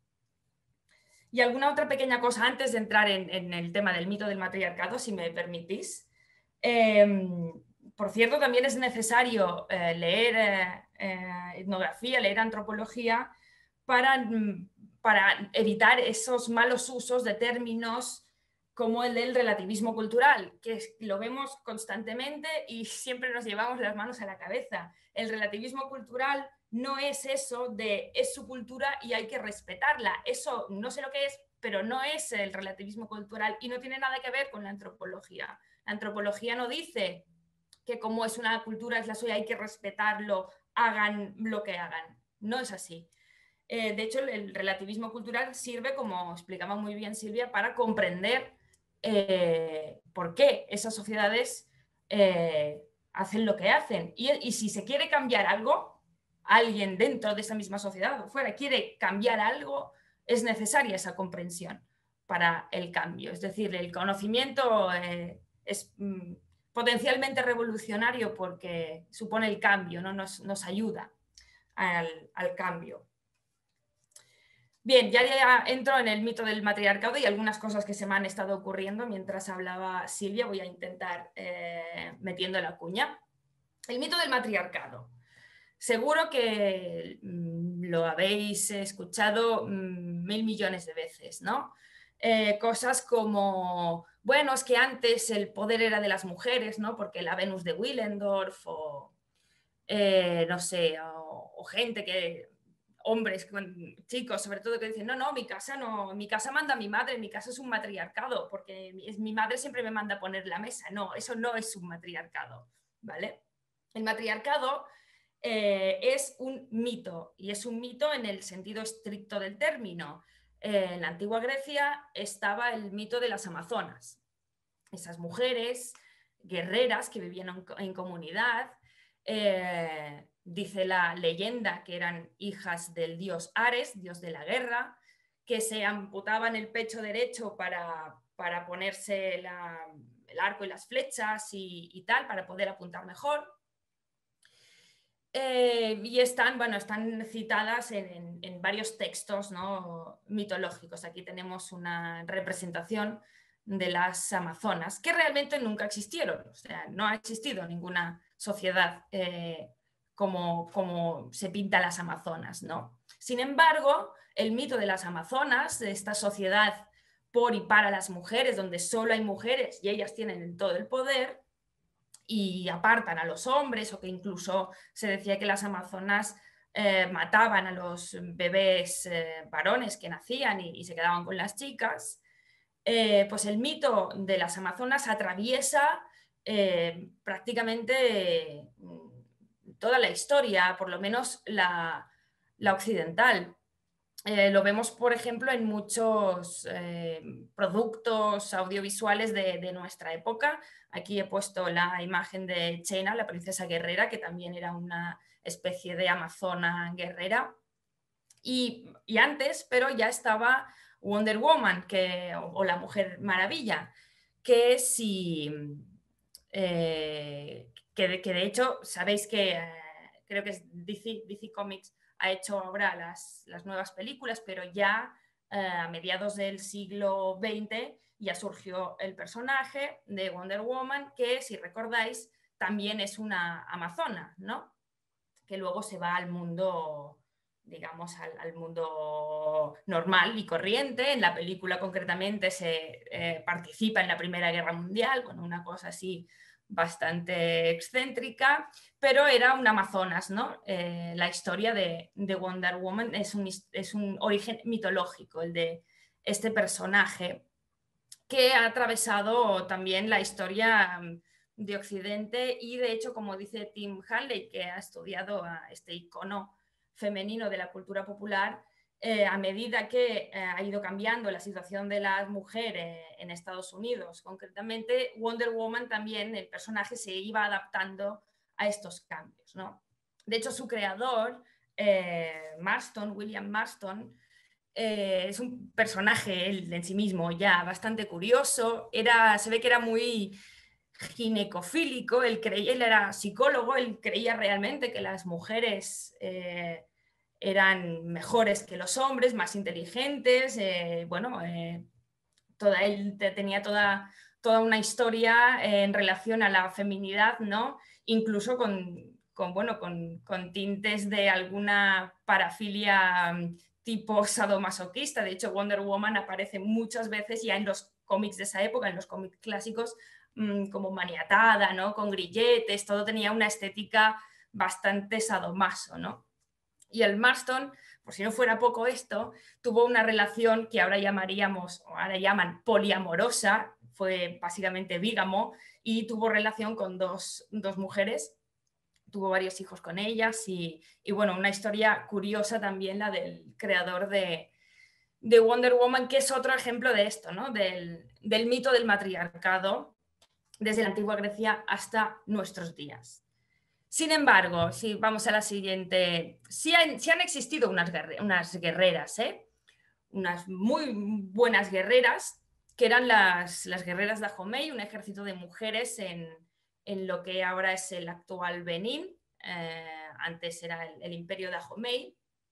Y alguna otra pequeña cosa antes de entrar en, en el tema del mito del matriarcado, si me permitís. Eh, por cierto, también es necesario eh, leer eh, eh, etnografía, leer antropología para, para evitar esos malos usos de términos como el del relativismo cultural, que lo vemos constantemente y siempre nos llevamos las manos a la cabeza. El relativismo cultural no es eso de es su cultura y hay que respetarla. Eso no sé lo que es, pero no es el relativismo cultural y no tiene nada que ver con la antropología. La antropología no dice que como es una cultura, es la suya, hay que respetarlo, hagan lo que hagan. No es así. Eh, de hecho, el relativismo cultural sirve, como explicaba muy bien Silvia, para comprender eh, por qué esas sociedades eh, hacen lo que hacen. Y, y si se quiere cambiar algo, alguien dentro de esa misma sociedad o fuera quiere cambiar algo, es necesaria esa comprensión para el cambio. Es decir, el conocimiento eh, es mm, potencialmente revolucionario porque supone el cambio, ¿no? nos, nos ayuda al, al cambio. Bien, ya, ya entro en el mito del matriarcado y algunas cosas que se me han estado ocurriendo mientras hablaba Silvia. Voy a intentar eh, metiendo la cuña. El mito del matriarcado. Seguro que mmm, lo habéis escuchado mmm, mil millones de veces, ¿no? Eh, cosas como, bueno, es que antes el poder era de las mujeres, ¿no? Porque la Venus de Willendorf o, eh, no sé, o, o gente que... hombres, chicos, sobre todo, que dicen, no, no, mi casa no, mi casa manda mi madre, mi casa es un matriarcado, porque es, mi madre siempre me manda a poner la mesa. No, eso no es un matriarcado, ¿vale? El matriarcado eh, es un mito, y es un mito en el sentido estricto del término. Eh, en la antigua Grecia estaba el mito de las amazonas, esas mujeres guerreras que vivían en, en comunidad. Eh, dice la leyenda que eran hijas del dios Ares, dios de la guerra, que se amputaban el pecho derecho para, para ponerse la, el arco y las flechas y, y tal, para poder apuntar mejor. Eh, y están, bueno, están citadas en, en, en varios textos, ¿no?, mitológicos. Aquí tenemos una representación de las amazonas, que realmente nunca existieron. O sea, no ha existido ninguna sociedad eh, como, como se pinta las amazonas, ¿no? Sin embargo, el mito de las amazonas, de esta sociedad por y para las mujeres, donde solo hay mujeres y ellas tienen todo el poder y apartan a los hombres, o que incluso se decía que las amazonas eh, mataban a los bebés eh, varones que nacían y, y se quedaban con las chicas. Eh, pues el mito de las amazonas atraviesa eh, prácticamente eh, toda la historia, por lo menos la, la occidental. Eh, lo vemos, por ejemplo, en muchos eh, productos audiovisuales de, de nuestra época. Aquí he puesto la imagen de Xena, la princesa guerrera, que también era una especie de amazona guerrera. Y, y antes, pero ya estaba Wonder Woman, que, o, o la Mujer Maravilla, que si... Eh, que, de, que de hecho, sabéis que eh, creo que es D C, D C Comics ha hecho ahora las, las nuevas películas, pero ya eh, a mediados del siglo veinte ya surgió el personaje de Wonder Woman, que si recordáis también es una amazona, ¿no? Que luego se va al mundo, digamos, al, al mundo normal y corriente. En la película concretamente se eh, participa en la Primera Guerra Mundial, con una cosa así bastante excéntrica, pero era un amazonas, ¿no? Eh, la historia de, de Wonder Woman es un, es un origen mitológico, el de este personaje que ha atravesado también la historia de Occidente y, de hecho, como dice Tim Hanley, que ha estudiado a este icono femenino de la cultura popular, eh, a medida que eh, ha ido cambiando la situación de las mujeres en Estados Unidos. Concretamente, Wonder Woman también, el personaje se iba adaptando a estos cambios, ¿no? De hecho, su creador, eh, Marston, William Marston, eh, es un personaje él en sí mismo ya bastante curioso. Era, se ve que era muy ginecofílico, él, creía, él era psicólogo, él creía realmente que las mujeres eh, eran mejores que los hombres, más inteligentes, eh, bueno, eh, toda, él tenía toda, toda una historia eh, en relación a la feminidad, ¿no? Incluso con, con, bueno, con, con tintes de alguna parafilia um, tipo sadomasoquista. De hecho, Wonder Woman aparece muchas veces ya en los cómics de esa época, en los cómics clásicos, um, como maniatada, ¿no? Con grilletes, todo tenía una estética bastante sadomaso, ¿no? Y el Marston, por si no fuera poco esto, tuvo una relación que ahora llamaríamos, o ahora llaman poliamorosa, fue básicamente bígamo, y tuvo relación con dos, dos mujeres, tuvo varios hijos con ellas, y, y bueno, una historia curiosa también la del creador de, de Wonder Woman, que es otro ejemplo de esto, ¿no? Del, del mito del matriarcado, desde la antigua Grecia hasta nuestros días. Sin embargo, si vamos a la siguiente, sí han, sí han existido unas, guerre, unas guerreras, ¿eh? Unas muy buenas guerreras, que eran las, las guerreras de Dahomey, un ejército de mujeres en, en lo que ahora es el actual Benín, eh, antes era el, el imperio de Dahomey,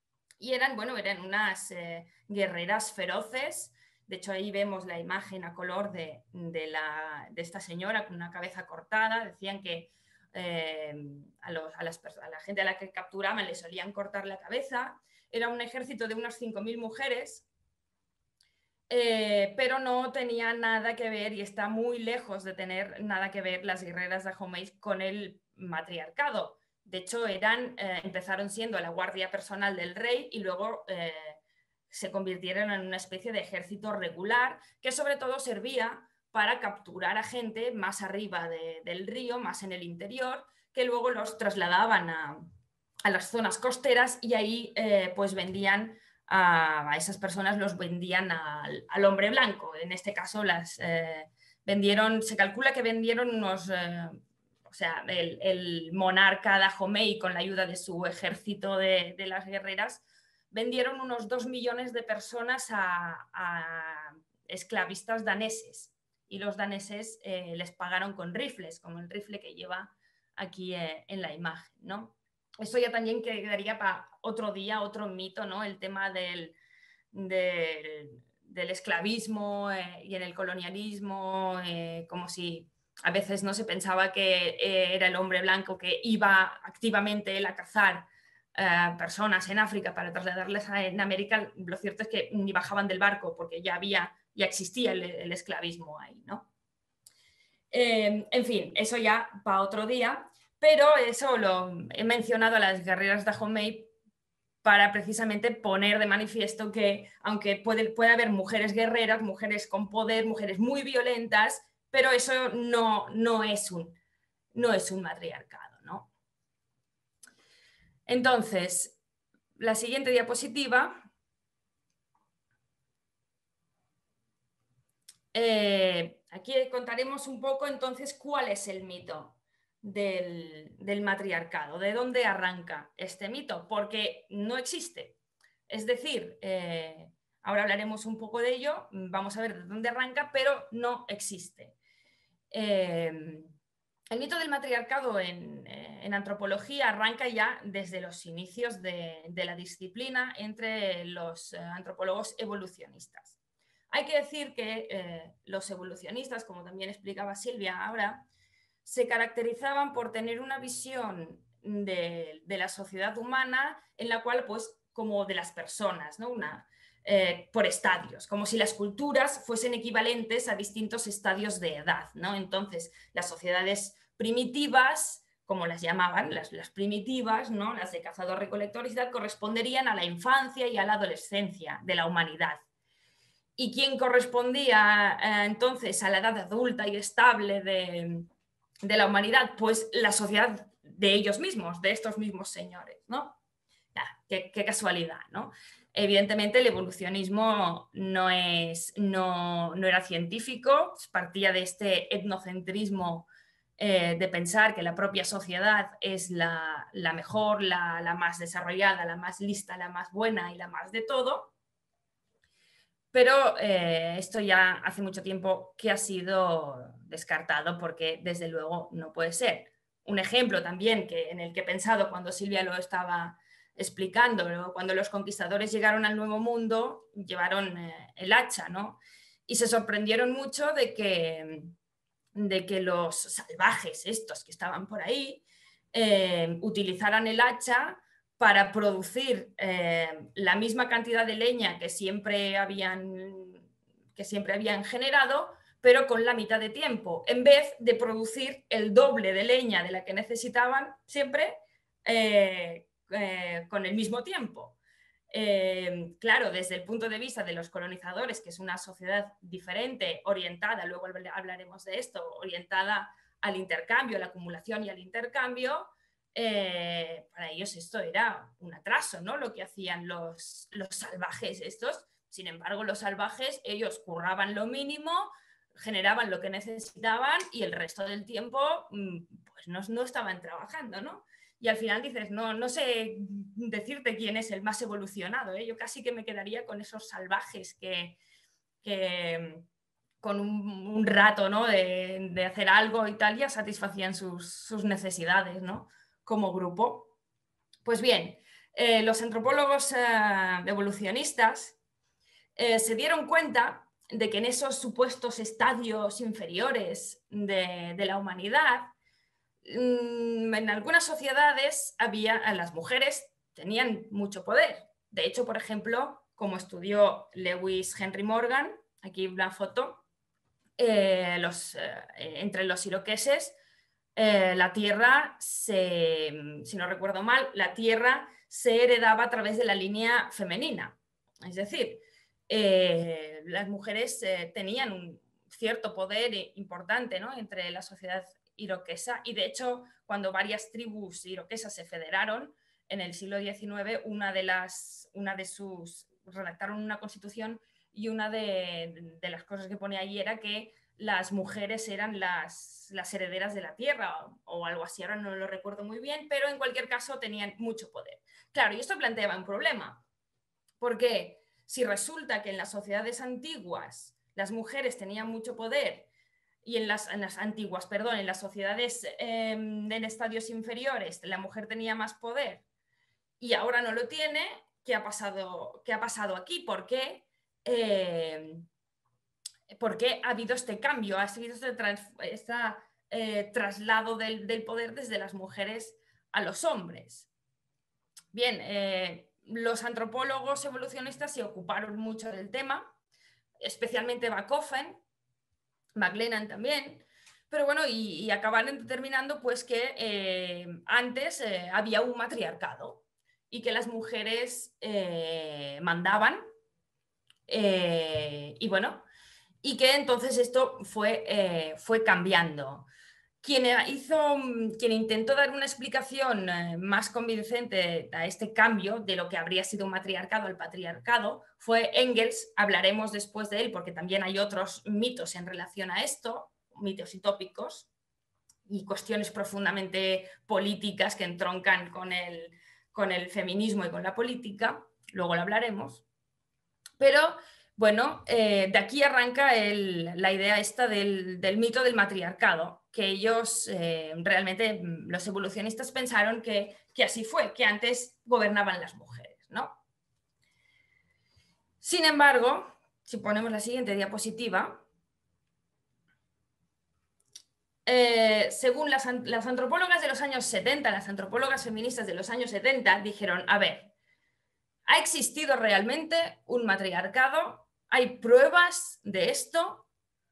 y eran, bueno, eran unas eh, guerreras feroces. De hecho, ahí vemos la imagen a color de, de, la, de esta señora con una cabeza cortada. Decían que Eh, a, los, a, las, a la gente a la que capturaban le solían cortar la cabeza. Era un ejército de unas cinco mil mujeres, eh, pero no tenía nada que ver, y está muy lejos de tener nada que ver las guerreras de Dahomey con el matriarcado. De hecho, eran, eh, empezaron siendo la guardia personal del rey y luego eh, se convirtieron en una especie de ejército regular que sobre todo servía para capturar a gente más arriba de, del río, más en el interior, que luego los trasladaban a, a las zonas costeras, y ahí eh, pues vendían a, a esas personas, los vendían al, al hombre blanco. En este caso las eh, vendieron, se calcula que vendieron unos, eh, o sea, el, el monarca Dahomey, con la ayuda de su ejército de, de las guerreras, vendieron unos dos millones de personas a, a esclavistas daneses. Y los daneses eh, les pagaron con rifles, como el rifle que lleva aquí eh, en la imagen, ¿no? Eso ya también quedaría para otro día, otro mito, ¿no? El tema del, del, del esclavismo eh, y en el colonialismo, eh, como si a veces no se pensaba que eh, era el hombre blanco que iba activamente él a cazar eh, personas en África para trasladarles a, en América. Lo cierto es que ni bajaban del barco porque ya había... ya existía el, el esclavismo ahí, ¿no? Eh, en fin, eso ya para otro día, pero eso lo he mencionado a las guerreras de Dahomey para precisamente poner de manifiesto que aunque puede, puede haber mujeres guerreras, mujeres con poder, mujeres muy violentas, pero eso no, no, es, un, no es un matriarcado, ¿no? Entonces, la siguiente diapositiva... Eh, aquí contaremos un poco entonces cuál es el mito del, del matriarcado, de dónde arranca este mito, porque no existe. Es decir, eh, ahora hablaremos un poco de ello, vamos a ver de dónde arranca, pero no existe. Eh, el mito del matriarcado en, en antropología arranca ya desde los inicios de, de la disciplina entre los antropólogos evolucionistas. Hay que decir que eh, los evolucionistas, como también explicaba Silvia ahora, se caracterizaban por tener una visión de, de la sociedad humana en la cual, pues, como de las personas, ¿no? Una, eh, por estadios, como si las culturas fuesen equivalentes a distintos estadios de edad, ¿no? Entonces, las sociedades primitivas, como las llamaban, las, las primitivas, ¿no? Las de cazador-recolector y tal, corresponderían a la infancia y a la adolescencia de la humanidad. Y quien correspondía eh, entonces a la edad adulta y estable de, de la humanidad, pues la sociedad de ellos mismos, de estos mismos señores, ¿no? Ya, qué, qué casualidad, ¿no? Evidentemente el evolucionismo no, es, no, no era científico, partía de este etnocentrismo eh, de pensar que la propia sociedad es la, la mejor, la, la más desarrollada, la más lista, la más buena y la más de todo. Pero eh, esto ya hace mucho tiempo que ha sido descartado porque desde luego no puede ser. Un ejemplo también que, en el que he pensado cuando Silvia lo estaba explicando, ¿no? Cuando los conquistadores llegaron al Nuevo Mundo, llevaron eh, el hacha, ¿no? Y se sorprendieron mucho de que, de que los salvajes estos que estaban por ahí eh, utilizaran el hacha para producir eh, la misma cantidad de leña que siempre habían, que siempre habían generado, pero con la mitad de tiempo, en vez de producir el doble de leña de la que necesitaban siempre eh, eh, con el mismo tiempo. Eh, claro, desde el punto de vista de los colonizadores, que es una sociedad diferente, orientada, luego hablaremos de esto, orientada al intercambio, a la acumulación y al intercambio, eh, para ellos esto era un atraso, ¿no? Lo que hacían los, los salvajes estos. Sin embargo, los salvajes, ellos curraban lo mínimo, generaban lo que necesitaban y el resto del tiempo pues no, no estaban trabajando, ¿no? Y al final dices, no, no sé decirte quién es el más evolucionado, ¿eh? Yo casi que me quedaría con esos salvajes que, que con un, un rato, ¿no? de, de hacer algo y tal, ya satisfacían sus, sus necesidades, ¿no? Como grupo. Pues bien, eh, los antropólogos eh, evolucionistas eh, se dieron cuenta de que en esos supuestos estadios inferiores de, de la humanidad, en algunas sociedades había, las mujeres tenían mucho poder. De hecho, por ejemplo, como estudió Lewis Henry Morgan, aquí una foto, eh, los, eh, entre los iroqueses, eh, la tierra, se, si no recuerdo mal, la tierra se heredaba a través de la línea femenina. Es decir, eh, las mujeres eh, tenían un cierto poder importante, ¿no? Entre la sociedad iroquesa, y de hecho cuando varias tribus iroquesas se federaron en el siglo diecinueve, una de las una de sus redactaron una constitución y una de, de las cosas que pone ahí era que las mujeres eran las, las herederas de la tierra o, o algo así, ahora no lo recuerdo muy bien, pero en cualquier caso tenían mucho poder. Claro, y esto planteaba un problema, porque si resulta que en las sociedades antiguas las mujeres tenían mucho poder y en las, en las antiguas, perdón, en las sociedades eh, en estadios inferiores la mujer tenía más poder y ahora no lo tiene, ¿qué ha pasado, qué ha pasado aquí? ¿Por qué, eh, ¿por qué ha habido este cambio? ¿Ha habido este, trans, este eh, traslado del, del poder desde las mujeres a los hombres? Bien, eh, los antropólogos evolucionistas se ocuparon mucho del tema, especialmente Bachofen, McLennan también, pero bueno, y, y acabaron determinando pues que eh, antes eh, había un matriarcado y que las mujeres eh, mandaban eh, y bueno, y que entonces esto fue, eh, fue cambiando. Quien, hizo, quien intentó dar una explicación eh, más convincente a este cambio de lo que habría sido un matriarcado al patriarcado fue Engels. Hablaremos después de él porque también hay otros mitos en relación a esto, mitos y tópicos y cuestiones profundamente políticas que entroncan con el, con el feminismo y con la política. Luego lo hablaremos. Pero bueno, eh, de aquí arranca el, la idea esta del, del mito del matriarcado, que ellos eh, realmente, los evolucionistas pensaron que, que así fue, que antes gobernaban las mujeres, ¿no? Sin embargo, si ponemos la siguiente diapositiva, eh, según las, las antropólogas de los años setenta, las antropólogas feministas de los años setenta, dijeron, a ver, ¿ha existido realmente un matriarcado? ¿Hay pruebas de esto?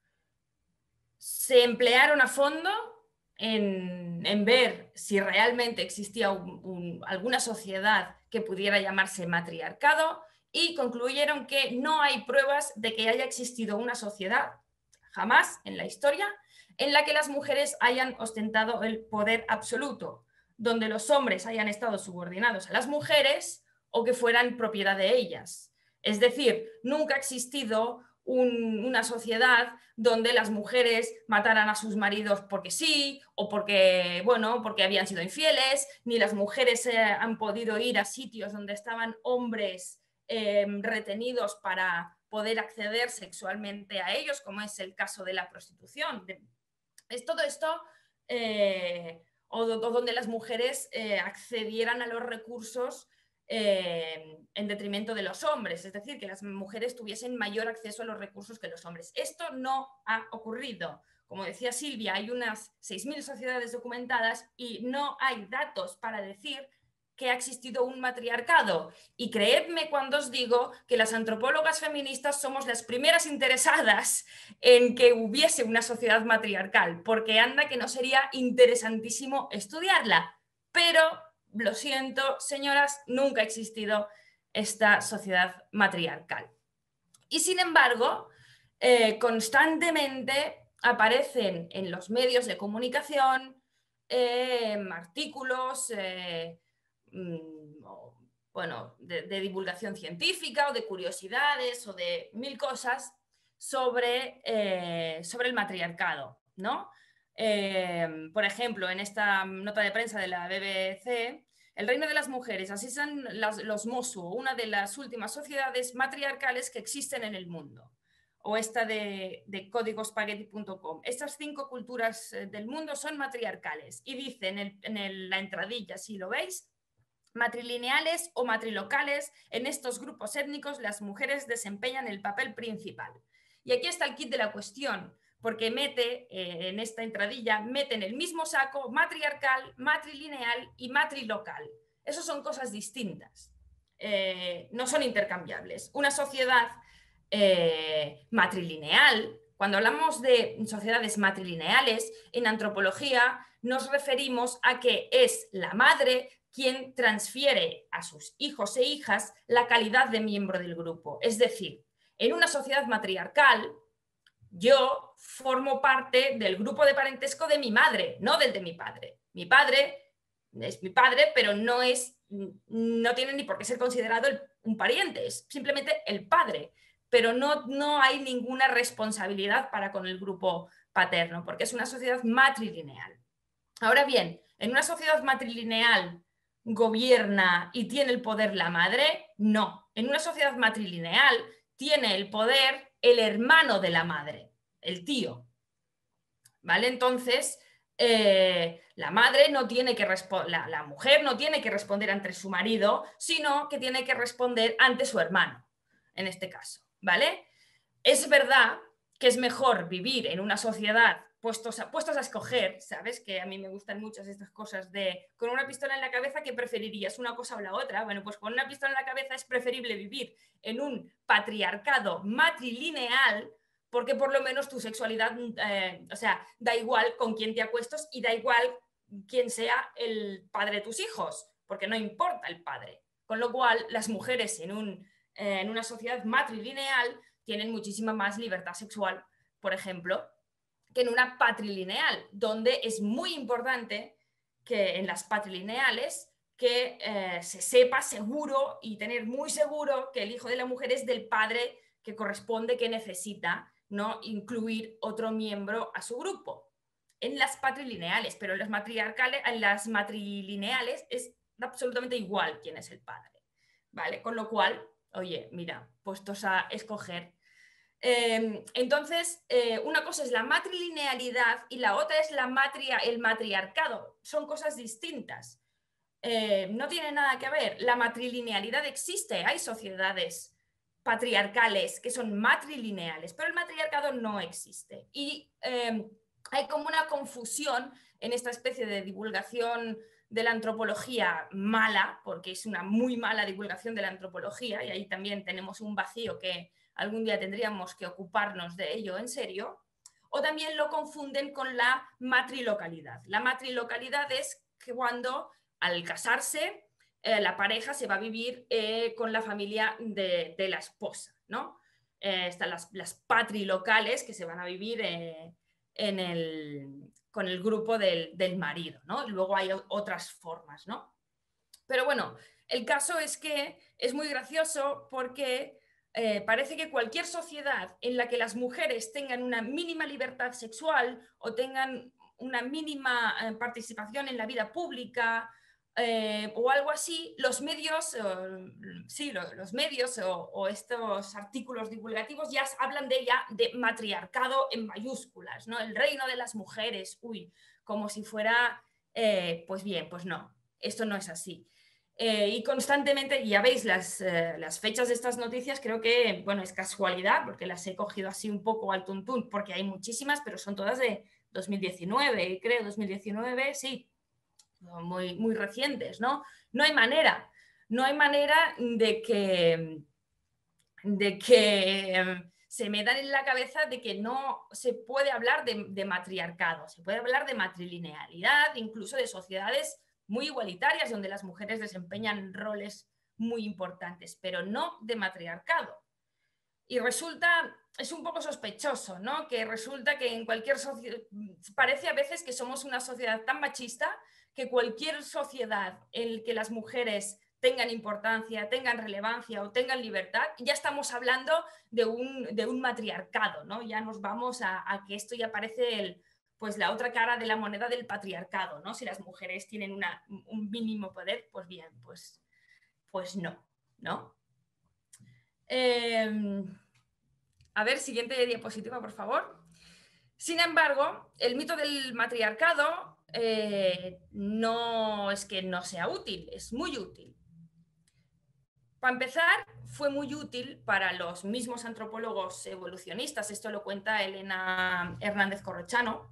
Se emplearon a fondo en, en ver si realmente existía un, un, alguna sociedad que pudiera llamarse matriarcado y concluyeron que no hay pruebas de que haya existido una sociedad jamás en la historia en la que las mujeres hayan ostentado el poder absoluto, donde los hombres hayan estado subordinados a las mujeres o que fueran propiedad de ellas. Es decir, nunca ha existido un, una sociedad donde las mujeres mataran a sus maridos porque sí, o porque, bueno, porque habían sido infieles, ni las mujeres eh, han podido ir a sitios donde estaban hombres eh, retenidos para poder acceder sexualmente a ellos, como es el caso de la prostitución. Es todo esto, eh, o, o donde las mujeres eh, accedieran a los recursos eh, en detrimento de los hombres, es decir, que las mujeres tuviesen mayor acceso a los recursos que los hombres. Esto no ha ocurrido. Como decía Silvia, hay unas seis mil sociedades documentadas y no hay datos para decir que ha existido un matriarcado. Y creedme cuando os digo que las antropólogas feministas somos las primeras interesadas en que hubiese una sociedad matriarcal, porque anda que no sería interesantísimo estudiarla. Pero, lo siento, señoras, nunca ha existido esta sociedad matriarcal. Y sin embargo, eh, constantemente aparecen en los medios de comunicación eh, artículos, eh, bueno, de, de divulgación científica o de curiosidades o de mil cosas sobre, eh, sobre el matriarcado, ¿no? Eh, por ejemplo, en esta nota de prensa de la B B C, el reino de las mujeres, así son las, los Mosu, una de las últimas sociedades matriarcales que existen en el mundo. O esta de, de código spaghetti punto com. Estas cinco culturas del mundo son matriarcales. Y dice en, el, en el, la entradilla, si lo veis, matrilineales o matrilocales, en estos grupos étnicos las mujeres desempeñan el papel principal. Y aquí está el kit de la cuestión, porque mete eh, en esta entradilla, mete en el mismo saco matriarcal, matrilineal y matrilocal. Esas son cosas distintas, eh, no son intercambiables. Una sociedad eh, matrilineal, cuando hablamos de sociedades matrilineales, en antropología nos referimos a que es la madre quien transfiere a sus hijos e hijas la calidad de miembro del grupo. Es decir, en una sociedad matriarcal, yo formo parte del grupo de parentesco de mi madre, no del de mi padre. Mi padre es mi padre, pero no, es, no tiene ni por qué ser considerado el, un pariente, es simplemente el padre. Pero no, no hay ninguna responsabilidad para con el grupo paterno, porque es una sociedad matrilineal. Ahora bien, en una sociedad matrilineal gobierna y tiene el poder la madre, no. En una sociedad matrilineal tiene el poder el hermano de la madre, el tío. ¿Vale? Entonces, eh, la madre no tiene que la, la mujer no tiene que responder ante su marido, sino que tiene que responder ante su hermano, en este caso. ¿Vale? Es verdad que es mejor vivir en una sociedad puestos a, puestos a escoger, ¿sabes? Que a mí me gustan muchas estas cosas de con una pistola en la cabeza, ¿qué preferirías? ¿Una cosa o la otra? Bueno, pues con una pistola en la cabeza es preferible vivir en un patriarcado matrilineal, porque por lo menos tu sexualidad, eh, o sea, da igual con quién te acuestas y da igual quién sea el padre de tus hijos, porque no importa el padre. Con lo cual, las mujeres en, un, eh, en una sociedad matrilineal tienen muchísima más libertad sexual, por ejemplo, que en una patrilineal, donde es muy importante que en las patrilineales que eh, se sepa seguro y tener muy seguro que el hijo de la mujer es del padre que corresponde, que necesita, ¿no? Incluir otro miembro a su grupo. En las patrilineales, pero en las matriarcales, en las matrilineales es absolutamente igual quién es el padre, ¿vale? Con lo cual, oye, mira, puestos a escoger. Eh, entonces, eh, una cosa es la matrilinealidad y la otra es la matria, el matriarcado. Son cosas distintas. Eh, no tiene nada que ver. La matrilinealidad existe, hay sociedades patriarcales que son matrilineales, pero el matriarcado no existe. Y eh, hay como una confusión en esta especie de divulgación de la antropología mala, porque es una muy mala divulgación de la antropología, y ahí también tenemos un vacío que algún día tendríamos que ocuparnos de ello en serio, o también lo confunden con la matrilocalidad. La matrilocalidad es que cuando al casarse eh, la pareja se va a vivir eh, con la familia de, de la esposa, ¿no? Eh, están las, las patrilocales que se van a vivir eh, en el, con el grupo del, del marido, ¿no? Y luego hay otras formas, ¿no? Pero bueno, El caso es que es muy gracioso porque eh, parece que cualquier sociedad en la que las mujeres tengan una mínima libertad sexual o tengan una mínima eh, participación en la vida pública eh, o algo así, los medios, eh, sí, lo, los medios o, o estos artículos divulgativos ya hablan de ella de matriarcado en mayúsculas, ¿no? El reino de las mujeres, uy, como si fuera, eh, pues bien, pues no, esto no es así. Eh, y constantemente, ya veis las, eh, las fechas de estas noticias, creo que, bueno, es casualidad, porque las he cogido así un poco al tuntún, porque hay muchísimas, pero son todas de dos mil diecinueve, creo, dos mil diecinueve, sí, muy, muy recientes, ¿no? No hay manera, no hay manera de que, de que eh, se metan en la cabeza de que no se puede hablar de, de matriarcado, se puede hablar de matrilinealidad, incluso de sociedades muy igualitarias donde las mujeres desempeñan roles muy importantes, pero no de matriarcado. Y resulta, es un poco sospechoso, ¿no? Que resulta que en cualquier sociedad, parece a veces que somos una sociedad tan machista que cualquier sociedad en la que las mujeres tengan importancia, tengan relevancia o tengan libertad, ya estamos hablando de un, de un matriarcado, ¿no? Ya nos vamos a, a que esto ya parece el, pues la otra cara de la moneda del patriarcado, ¿no? Si las mujeres tienen una, un mínimo poder, pues bien, pues, pues no, ¿no? Eh, a ver, siguiente diapositiva, por favor. Sin embargo, el mito del matriarcado eh, no es que no sea útil, es muy útil. Para empezar, fue muy útil para los mismos antropólogos evolucionistas, esto lo cuenta Elena Hernández Corrochano.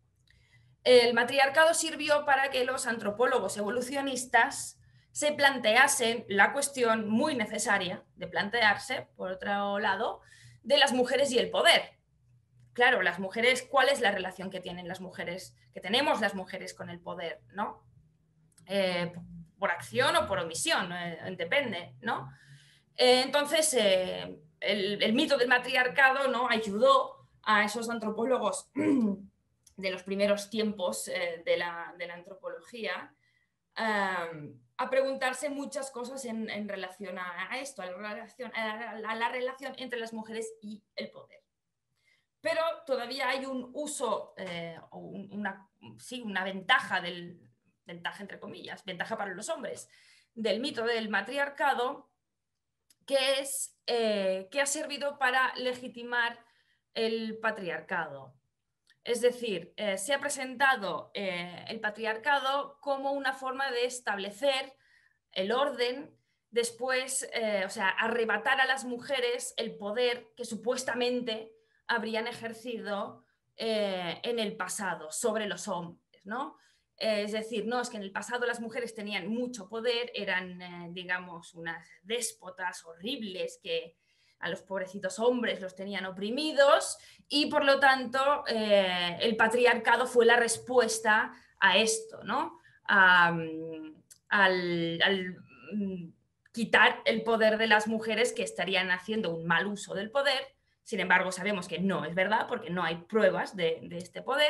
El matriarcado sirvió para que los antropólogos evolucionistas se planteasen la cuestión muy necesaria de plantearse, por otro lado, de las mujeres y el poder. Claro, las mujeres, ¿cuál es la relación que tienen las mujeres, que tenemos las mujeres con el poder, ¿no? Eh, por acción o por omisión, eh, depende, ¿no? Eh, entonces, eh, el, el mito del matriarcado, ¿no?, ayudó a esos antropólogos de los primeros tiempos eh, de, la, de la antropología um, a preguntarse muchas cosas en, en relación a, a esto, a la, relación, a, la, a la relación entre las mujeres y el poder. Pero todavía hay un uso, eh, o una, sí, una ventaja, del, ventaja entre comillas, ventaja para los hombres, del mito del matriarcado, que, es, eh, que ha servido para legitimar el patriarcado. Es decir, eh, se ha presentado eh, el patriarcado como una forma de establecer el orden, después, eh, o sea, arrebatar a las mujeres el poder que supuestamente habrían ejercido eh, en el pasado sobre los hombres, ¿no? Eh, es decir, no, es que en el pasado las mujeres tenían mucho poder, eran, eh, digamos, unas déspotas horribles que a los pobrecitos hombres los tenían oprimidos y, por lo tanto, eh, el patriarcado fue la respuesta a esto, ¿no? Um, al, al quitar el poder de las mujeres que estarían haciendo un mal uso del poder. Sin embargo, sabemos que no es verdad porque no hay pruebas de, de este poder.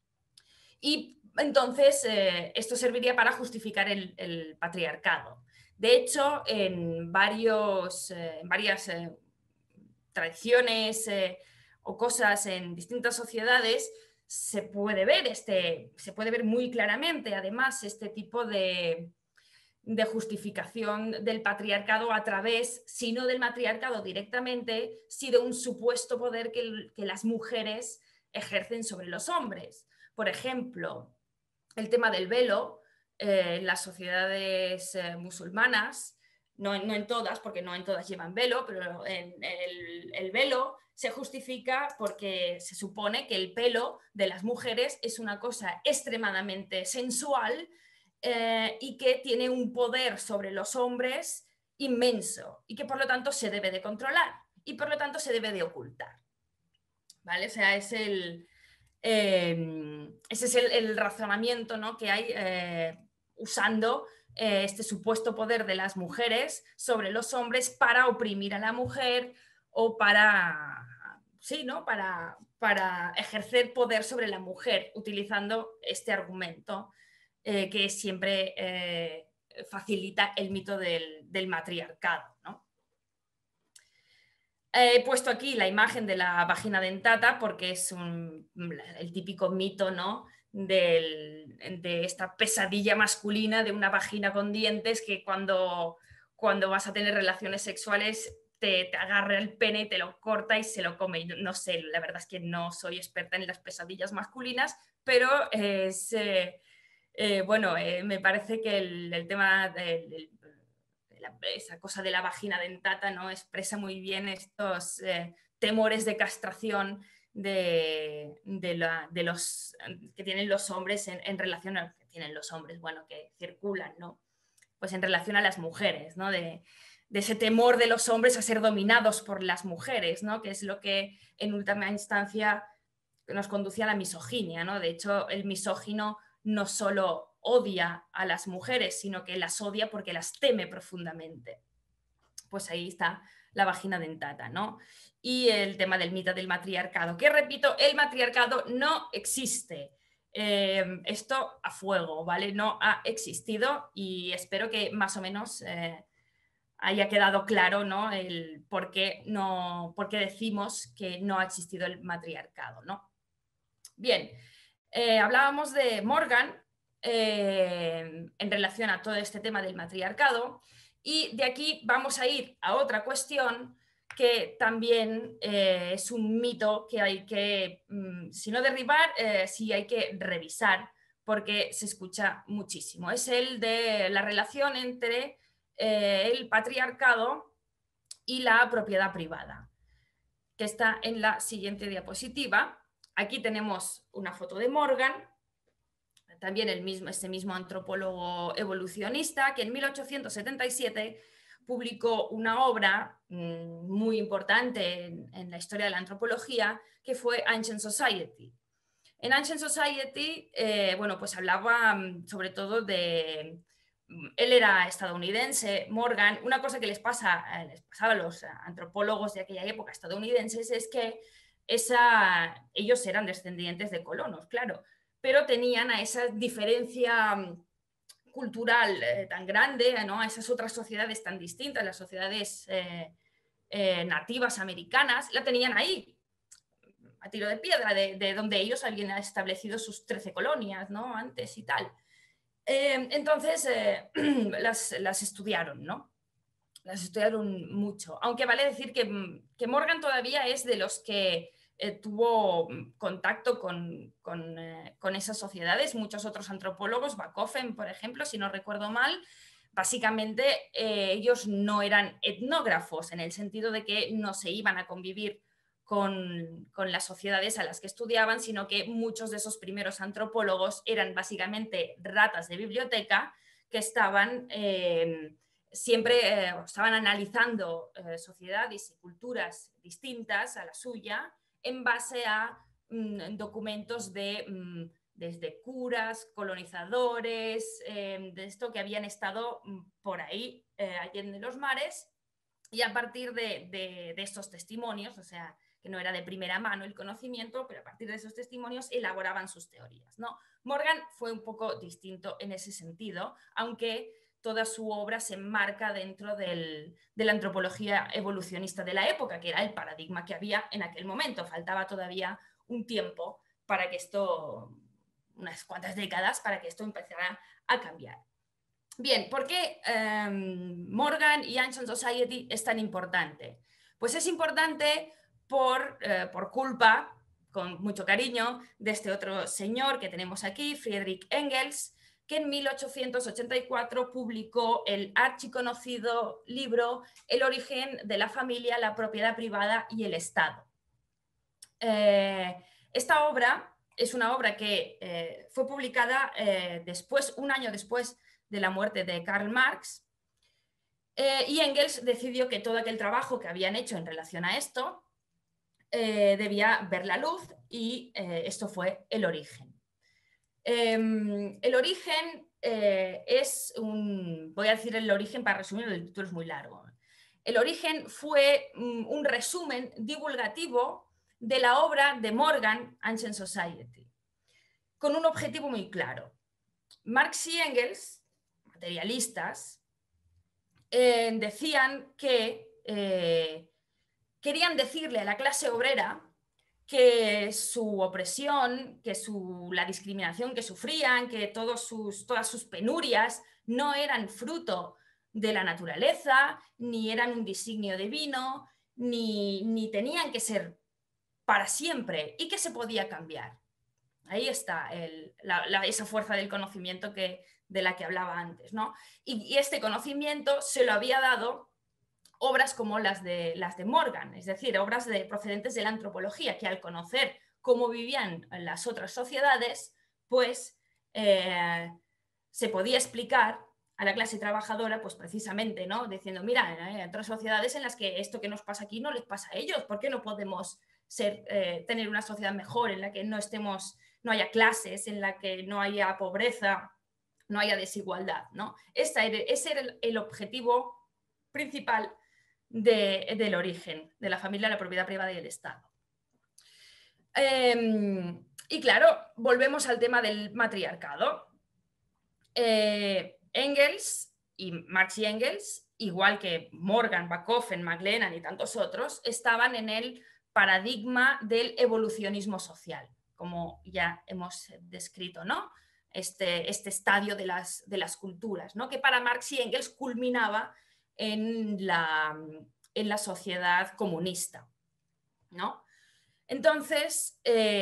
Y entonces eh, esto serviría para justificar el, el patriarcado. De hecho, en, varios, eh, en varias eh, tradiciones eh, o cosas en distintas sociedades se puede ver, este, se puede ver muy claramente, además, este tipo de, de justificación del patriarcado a través, si no del matriarcado directamente, sí de un supuesto poder que, que las mujeres ejercen sobre los hombres. Por ejemplo, el tema del velo eh, en las sociedades eh, musulmanas, no, no en todas, porque no en todas llevan velo, pero en el, el velo se justifica porque se supone que el pelo de las mujeres es una cosa extremadamente sensual eh, y que tiene un poder sobre los hombres inmenso y que por lo tanto se debe de controlar y por lo tanto se debe de ocultar. ¿Vale? O sea, es el, eh, ese es el, el razonamiento, ¿no?, que hay eh, usando eh, este supuesto poder de las mujeres sobre los hombres para oprimir a la mujer o para, sí, ¿no?, para, para ejercer poder sobre la mujer utilizando este argumento eh, que es siempre eh, facilita el mito del, del matriarcado, ¿no? He puesto aquí la imagen de la vagina dentata porque es un, el típico mito, ¿no?, del, de esta pesadilla masculina de una vagina con dientes que cuando, cuando vas a tener relaciones sexuales te, te agarra el pene y te lo corta y se lo come. No sé, la verdad es que no soy experta en las pesadillas masculinas, pero es, eh, eh, bueno, eh, me parece que el, el tema del... La, esa cosa de la vagina dentata, ¿no?, expresa muy bien estos eh, temores de castración de, de, la, de los que tienen los hombres en, en relación a que tienen los hombres, bueno, que circulan, ¿no?, pues en relación a las mujeres, ¿no?, de, de ese temor de los hombres a ser dominados por las mujeres, ¿no?, que es lo que en última instancia nos conduce a la misoginia, ¿no? De hecho, el misógino no solo odia a las mujeres, sino que las odia porque las teme profundamente. Pues ahí está la vagina dentata, ¿no? Y el tema del mito del matriarcado, que repito, el matriarcado no existe. Eh, esto a fuego, ¿vale? No ha existido y espero que más o menos eh, haya quedado claro, ¿no?, el por qué, no, por qué decimos que no ha existido el matriarcado, ¿no? Bien, eh, hablábamos de Morgan eh, en relación a todo este tema del matriarcado y de aquí vamos a ir a otra cuestión que también eh, es un mito que hay que, mmm, si no derribar, eh, sí hay que revisar porque se escucha muchísimo. Es el de la relación entre eh, el patriarcado y la propiedad privada, que está en la siguiente diapositiva. Aquí tenemos una foto de Morgan, también el mismo, este mismo antropólogo evolucionista, que en mil ochocientos setenta y siete publicó una obra mmm, muy importante en, en la historia de la antropología, que fue Ancient Society. En Ancient Society, eh, bueno, pues hablaba mmm, sobre todo de... Él era estadounidense, Morgan. Una cosa que les, pasa, eh, les pasaba a los antropólogos de aquella época estadounidenses es que esa, ellos eran descendientes de colonos, claro, pero tenían a esa diferencia cultural eh, tan grande, ¿no?, a esas otras sociedades tan distintas, las sociedades eh, eh, nativas americanas, la tenían ahí, a tiro de piedra, de, de donde ellos habían establecido sus trece colonias, ¿no?, antes y tal. Eh, entonces, eh, las, las estudiaron, ¿no? Las estudiaron mucho. Aunque vale decir que, que Morgan todavía es de los que eh, tuvo contacto con, con, eh, con esas sociedades. Muchos otros antropólogos, Bakofen, por ejemplo, si no recuerdo mal, básicamente eh, ellos no eran etnógrafos, en el sentido de que no se iban a convivir Con, con las sociedades a las que estudiaban, sino que muchos de esos primeros antropólogos eran básicamente ratas de biblioteca que estaban eh, siempre eh, estaban analizando eh, sociedades y culturas distintas a la suya en base a mm, documentos de mm, desde curas, colonizadores, eh, de esto que habían estado mm, por ahí, eh, allende los mares, y a partir de, de, de estos testimonios, o sea, que no era de primera mano el conocimiento, pero a partir de esos testimonios elaboraban sus teorías, ¿no? Morgan fue un poco distinto en ese sentido, aunque toda su obra se enmarca dentro del, de la antropología evolucionista de la época, que era el paradigma que había en aquel momento. Faltaba todavía un tiempo para que esto, unas cuantas décadas, para que esto empezara a cambiar. Bien, ¿por qué eh, Morgan y Ancient Society es tan importante? Pues es importante por, eh, por culpa, con mucho cariño, de este otro señor que tenemos aquí, Friedrich Engels, que en mil ochocientos ochenta y cuatro publicó el archiconocido libro El origen de la familia, la propiedad privada y el Estado. Eh, esta obra es una obra que eh, fue publicada eh, después, un año después de la muerte de Karl Marx, eh, y Engels decidió que todo aquel trabajo que habían hecho en relación a esto eh, debía ver la luz, y eh, esto fue El origen. Eh, el origen eh, es un... Voy a decir el origen para resumirlo, el título es muy largo. El origen fue um, un resumen divulgativo de la obra de Morgan, Ancient Society, con un objetivo muy claro. Marx y Engels, materialistas, eh, decían que eh, querían decirle a la clase obrera que su opresión, que su, la discriminación que sufrían, que todos sus, todas sus penurias no eran fruto de la naturaleza, ni eran un designio divino, ni, ni tenían que ser para siempre, y que se podía cambiar. Ahí está el, la, la, esa fuerza del conocimiento que, de la que hablaba antes, ¿no? Y, y este conocimiento se lo había dado obras como las de, las de Morgan, es decir, obras de, procedentes de la antropología, que al conocer cómo vivían las otras sociedades, pues eh, se podía explicar a la clase trabajadora, pues precisamente, ¿no? Diciendo, mira, hay otras sociedades en las que esto que nos pasa aquí no les pasa a ellos, ¿por qué no podemos ser, eh, tener una sociedad mejor en la que no estemos, no haya clases, en la que no haya pobreza, no haya desigualdad, ¿no? Ese era, ese era el, el objetivo principal de, del origen de la familia, la propiedad privada y el Estado. Eh, y claro, volvemos al tema del matriarcado. Eh, Engels y Marx y Engels, igual que Morgan, Bachofen, McLennan y tantos otros, estaban en el paradigma del evolucionismo social, como ya hemos descrito, ¿no? Este, este estadio de las, de las culturas, ¿no? Que para Marx y Engels culminaba en la, en la sociedad comunista, ¿no? Entonces,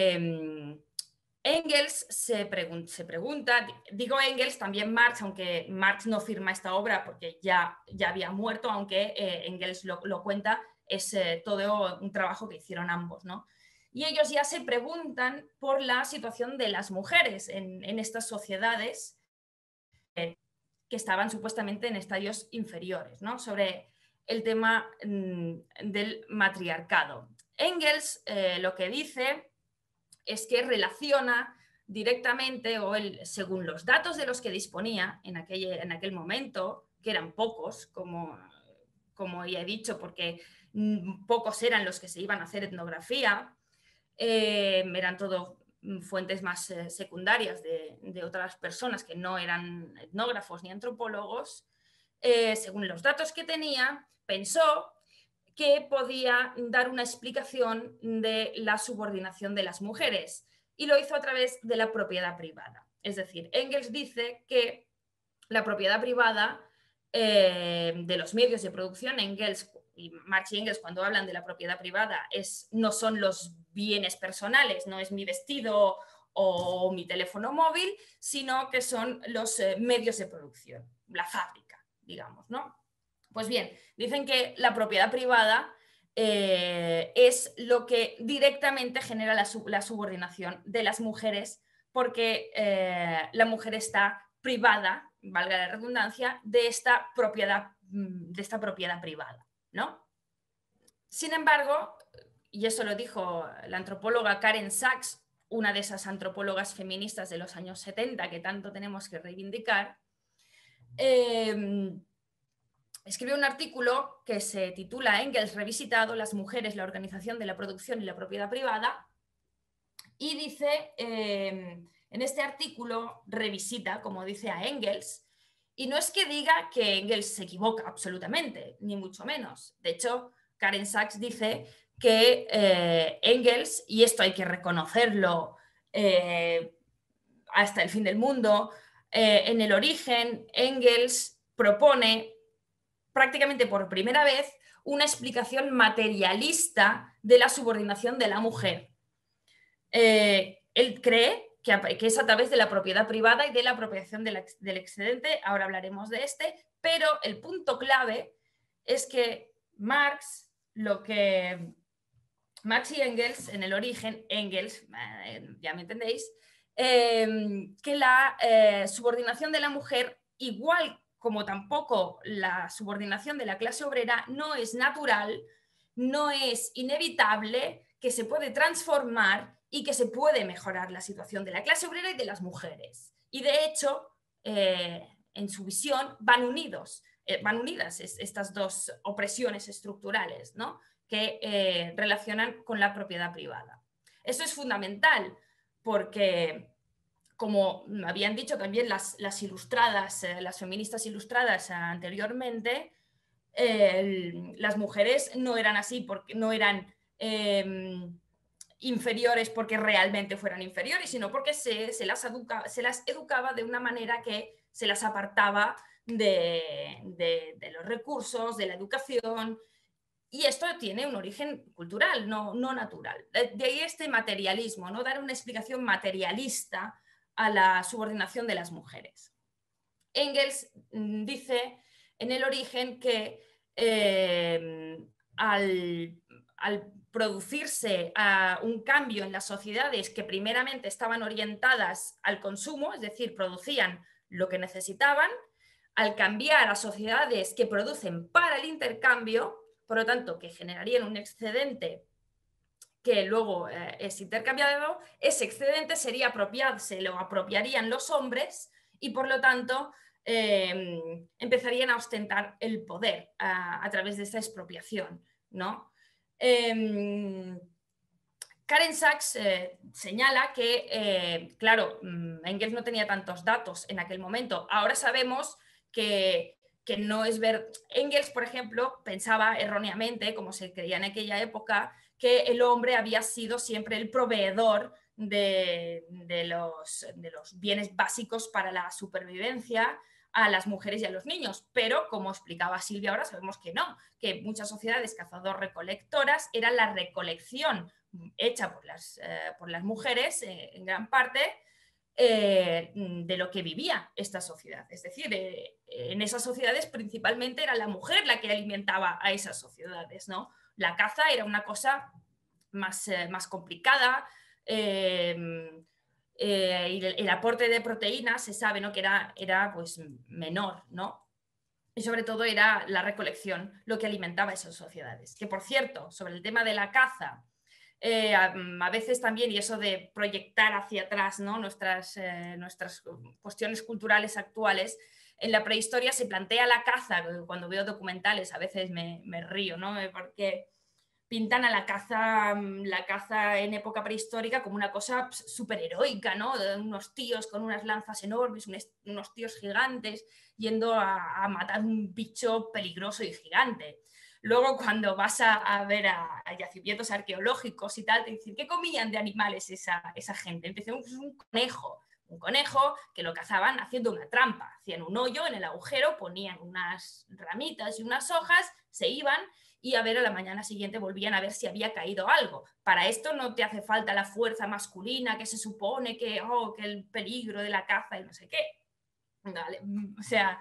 eh, Engels se, pregun se pregunta, digo Engels, también Marx, aunque Marx no firma esta obra porque ya, ya había muerto, aunque eh, Engels lo, lo cuenta, es eh, todo un trabajo que hicieron ambos, ¿no? Y ellos ya se preguntan por la situación de las mujeres en, en estas sociedades eh, que estaban supuestamente en estadios inferiores, ¿no? Sobre el tema mmm, del matriarcado. Engels eh, lo que dice es que relaciona directamente, o él, según los datos de los que disponía en aquel, en aquel momento, que eran pocos, como, como ya he dicho, porque pocos eran los que se iban a hacer etnografía, eh, eran todo fuentes más eh, secundarias de, de otras personas que no eran etnógrafos ni antropólogos, eh, según los datos que tenía, pensó que podía dar una explicación de la subordinación de las mujeres, y lo hizo a través de la propiedad privada. Es decir, Engels dice que la propiedad privada eh, de los medios de producción, Engels y Marx y Engels cuando hablan de la propiedad privada es, no son los bienes personales, no es mi vestido o mi teléfono móvil, sino que son los eh, medios de producción, la fábrica, digamos, ¿no? Pues bien, dicen que la propiedad privada eh, es lo que directamente genera la, sub, la subordinación de las mujeres, porque eh, la mujer está privada, valga la redundancia, de esta propiedad, de esta propiedad privada, ¿no? Sin embargo, y eso lo dijo la antropóloga Karen Sachs, una de esas antropólogas feministas de los años setenta que tanto tenemos que reivindicar, eh, escribió un artículo que se titula Engels revisitado, las mujeres, la organización de la producción y la propiedad privada, y dice, eh, en este artículo revisita, como dice, a Engels, y no es que diga que Engels se equivoca absolutamente, ni mucho menos. De hecho, Karen Sachs dice que eh, Engels, y esto hay que reconocerlo eh, hasta el fin del mundo, eh, en el origen Engels propone prácticamente por primera vez una explicación materialista de la subordinación de la mujer. Eh, él cree que, que es a través de la propiedad privada y de la apropiación del, del excedente, ahora hablaremos de este, pero el punto clave es que Marx, lo que Marx y Engels, en el origen, Engels, eh, ya me entendéis, eh, que la eh, subordinación de la mujer, igual como tampoco la subordinación de la clase obrera, no es natural, no es inevitable, que se puede transformar y que se puede mejorar la situación de la clase obrera y de las mujeres. Y de hecho, eh, en su visión, van unidos, eh, van unidas es, estas dos opresiones estructurales, ¿no? que eh, relacionan con la propiedad privada. Eso es fundamental porque como habían dicho también las, las ilustradas, eh, las feministas ilustradas anteriormente, eh, las mujeres no eran así, porque no eran eh, inferiores porque realmente fueran inferiores, sino porque se, se, las educa, se las educaba de una manera que se las apartaba de, de, de los recursos, de la educación. Y esto tiene un origen cultural, no, no natural. De, de ahí este materialismo, ¿no? Dar una explicación materialista a la subordinación de las mujeres. Engels mm, dice en el origen que eh, al, al, producirse uh, un cambio en las sociedades que primeramente estaban orientadas al consumo, es decir, producían lo que necesitaban, al cambiar a sociedades que producen para el intercambio, por lo tanto, que generarían un excedente que luego eh, es intercambiado, ese excedente sería apropiado, se lo apropiarían los hombres y por lo tanto eh, empezarían a ostentar el poder a, a través de esta expropiación, ¿no? Eh, Karen Sachs eh, señala que, eh, claro, Engels no tenía tantos datos en aquel momento. Ahora sabemos que, que no es ver... Engels, por ejemplo, pensaba erróneamente, como se creía en aquella época, que el hombre había sido siempre el proveedor de, de, los, de los bienes básicos para la supervivencia a las mujeres y a los niños, pero como explicaba Silvia ahora, sabemos que no, que muchas sociedades cazador-recolectoras era la recolección hecha por las, eh, por las mujeres eh, en gran parte eh, de lo que vivía esta sociedad. Es decir, eh, en esas sociedades principalmente era la mujer la que alimentaba a esas sociedades, ¿no? La caza era una cosa más, eh, más complicada, eh, eh, y el, el, aporte de proteínas se sabe, ¿no? que era, era pues, menor, ¿no? Y sobre todo era la recolección lo que alimentaba a esas sociedades. Que por cierto, sobre el tema de la caza, Eh, a, a veces también, y eso de proyectar hacia atrás, ¿no? nuestras, eh, nuestras cuestiones culturales actuales, en la prehistoria se plantea la caza, cuando veo documentales a veces me, me río, ¿no? Porque pintan a la caza, la caza en época prehistórica como una cosa súper heroica, ¿no? Unos tíos con unas lanzas enormes, unos tíos gigantes yendo a, a matar un bicho peligroso y gigante. Luego, cuando vas a, a ver a, a yacimientos arqueológicos y tal, te dicen, ¿qué comían de animales esa, esa gente? Empecé un, un conejo, un conejo que lo cazaban haciendo una trampa. Hacían un hoyo en el agujero, ponían unas ramitas y unas hojas, se iban y a ver a la mañana siguiente volvían a ver si había caído algo. Para esto no te hace falta la fuerza masculina que se supone que, oh, que el peligro de la caza y no sé qué. Vale. O sea,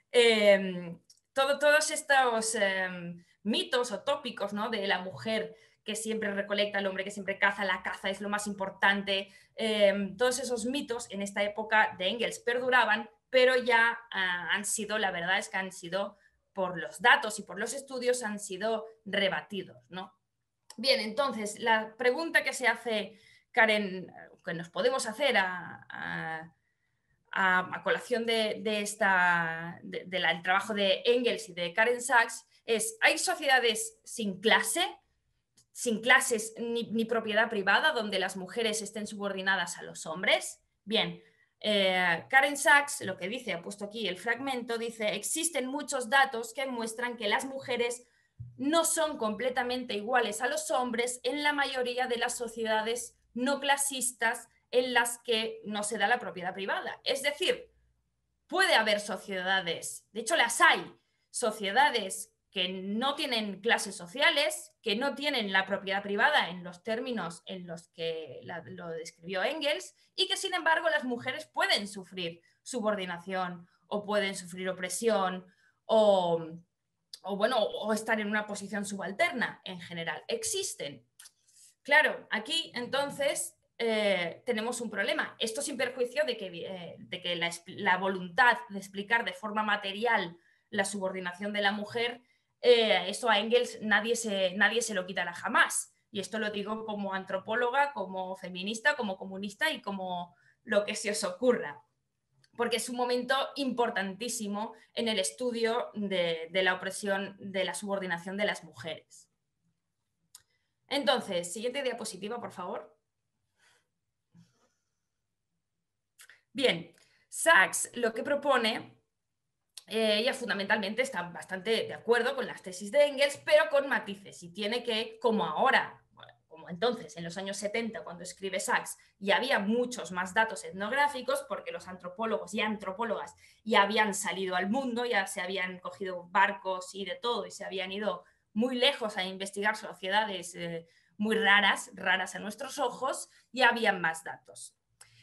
eh, todo, todos estos eh, mitos o tópicos, ¿no? De la mujer que siempre recolecta, el hombre que siempre caza, la caza es lo más importante, eh, todos esos mitos en esta época de Engels perduraban, pero ya uh, han sido, la verdad es que han sido, por los datos y por los estudios, han sido rebatidos, ¿no? Bien, entonces, la pregunta que se hace Karen, que nos podemos hacer a, a A, a colación de, de esta, de, de la, el trabajo de Engels y de Karen Sachs es, ¿hay sociedades sin clase, sin clases ni, ni propiedad privada donde las mujeres estén subordinadas a los hombres? Bien, eh, Karen Sachs lo que dice, ha puesto aquí el fragmento, dice, existen muchos datos que muestran que las mujeres no son completamente iguales a los hombres en la mayoría de las sociedades no clasistas en las que no se da la propiedad privada. Es decir, puede haber sociedades, de hecho las hay, sociedades que no tienen clases sociales, que no tienen la propiedad privada en los términos en los que la, lo describió Engels, y que sin embargo las mujeres pueden sufrir subordinación o pueden sufrir opresión o, o, bueno, o estar en una posición subalterna en general. Existen. Claro, aquí entonces Eh, tenemos un problema. Esto sin perjuicio de que, eh, de que la, la voluntad de explicar de forma material la subordinación de la mujer, eh, esto a Engels nadie se, nadie se lo quitará jamás. Y esto lo digo como antropóloga, como feminista, como comunista y como lo que se os ocurra. Porque es un momento importantísimo en el estudio de, de la opresión, de la subordinación de las mujeres. Entonces, siguiente diapositiva, por favor. Bien, Sachs lo que propone, eh, ella fundamentalmente está bastante de acuerdo con las tesis de Engels, pero con matices, y tiene que, como ahora, como entonces, en los años setenta, cuando escribe Sachs, ya había muchos más datos etnográficos, porque los antropólogos y antropólogas ya habían salido al mundo, ya se habían cogido barcos y de todo, y se habían ido muy lejos a investigar sociedades eh, muy raras, raras a nuestros ojos, y habían más datos.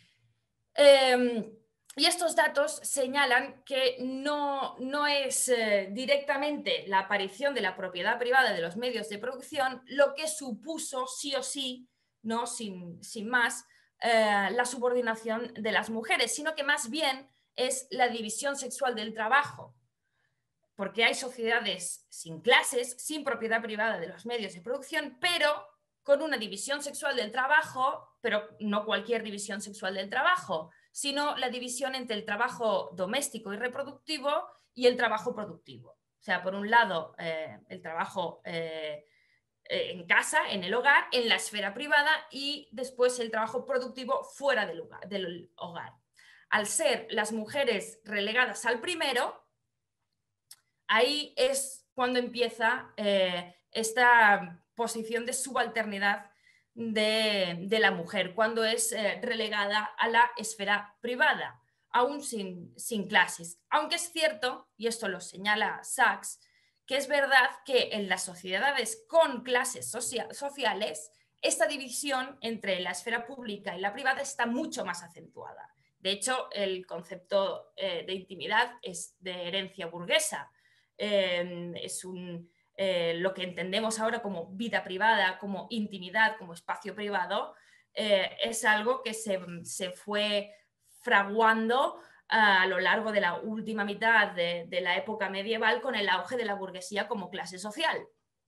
Eh, y estos datos señalan que no, no es eh, directamente la aparición de la propiedad privada de los medios de producción lo que supuso sí o sí, ¿no? sin, sin más, eh, la subordinación de las mujeres, sino que más bien es la división sexual del trabajo. Porque hay sociedades sin clases, sin propiedad privada de los medios de producción, pero con una división sexual del trabajo, pero no cualquier división sexual del trabajo, sino la división entre el trabajo doméstico y reproductivo y el trabajo productivo. O sea, por un lado, eh, el trabajo eh, en casa, en el hogar, en la esfera privada, y después el trabajo productivo fuera del hogar. Del hogar. Al ser las mujeres relegadas al primero, ahí es cuando empieza eh, esta posición de subalternidad de, de la mujer, cuando es eh, relegada a la esfera privada, aún sin, sin clases. Aunque es cierto, y esto lo señala Sachs, que es verdad que en las sociedades con clases social, sociales, esta división entre la esfera pública y la privada está mucho más acentuada. De hecho, el concepto eh, de intimidad es de herencia burguesa. Eh, es un, eh, lo que entendemos ahora como vida privada, como intimidad, como espacio privado, eh, es algo que se, se fue fraguando a lo largo de la última mitad de, de la época medieval con el auge de la burguesía como clase social.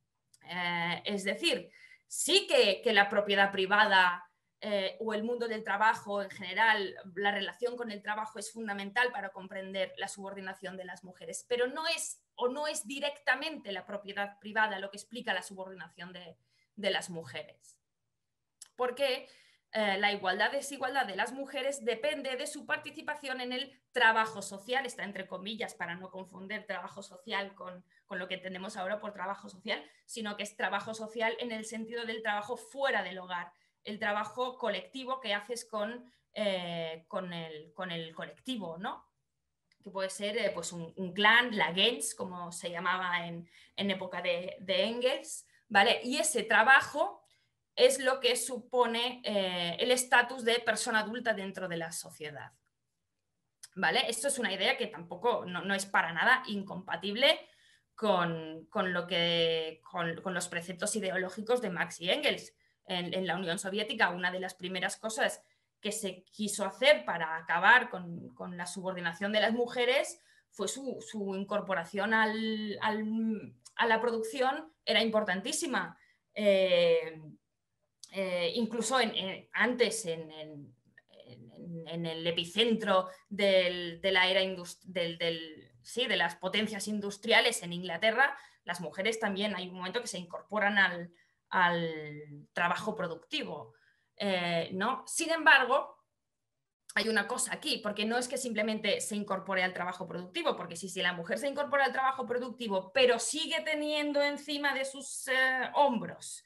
Eh, es decir, sí que, que la propiedad privada eh, o el mundo del trabajo en general, la relación con el trabajo es fundamental para comprender la subordinación de las mujeres, pero no es o no es directamente la propiedad privada lo que explica la subordinación de, de las mujeres. Porque eh, la igualdad-desigualdad de las mujeres depende de su participación en el trabajo social, está entre comillas para no confundir trabajo social con, con lo que entendemos ahora por trabajo social, sino que es trabajo social en el sentido del trabajo fuera del hogar, el trabajo colectivo que haces con, eh, con, el, con el colectivo, ¿no? Que puede ser eh, pues un, un clan, la Gens, como se llamaba en, en época de, de Engels, ¿vale? Y ese trabajo es lo que supone eh, el estatus de persona adulta dentro de la sociedad, ¿vale? Esto es una idea que tampoco no, no es para nada incompatible con, con, lo que, con, con los preceptos ideológicos de Marx y Engels. En, en la Unión Soviética, una de las primeras cosas que se quiso hacer para acabar con, con la subordinación de las mujeres fue su, su incorporación al, al, a la producción, era importantísima. Eh, eh, incluso en, en, antes, en, en, en, en, el epicentro del, de la era del, del, sí, de las potencias industriales en Inglaterra, las mujeres también hay un momento que se incorporan al, al trabajo productivo. Eh, ¿no? Sin embargo, hay una cosa aquí, porque no es que simplemente se incorpore al trabajo productivo, porque si, si la mujer se incorpora al trabajo productivo, pero sigue teniendo encima de sus eh, hombros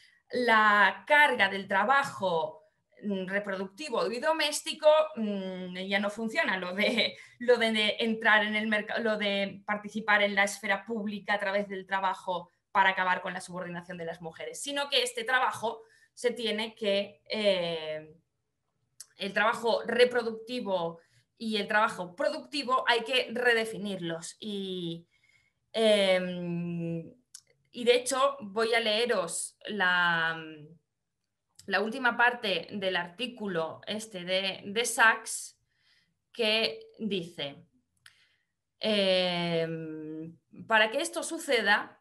la carga del trabajo reproductivo y doméstico, mmm, ya no funciona lo de, lo de entrar en el mercado, lo de participar en la esfera pública a través del trabajo para acabar con la subordinación de las mujeres, sino que este trabajo se tiene que, eh, el trabajo reproductivo y el trabajo productivo hay que redefinirlos y eh, y de hecho voy a leeros la, la última parte del artículo este de, de Sachs, que dice, eh, para que esto suceda,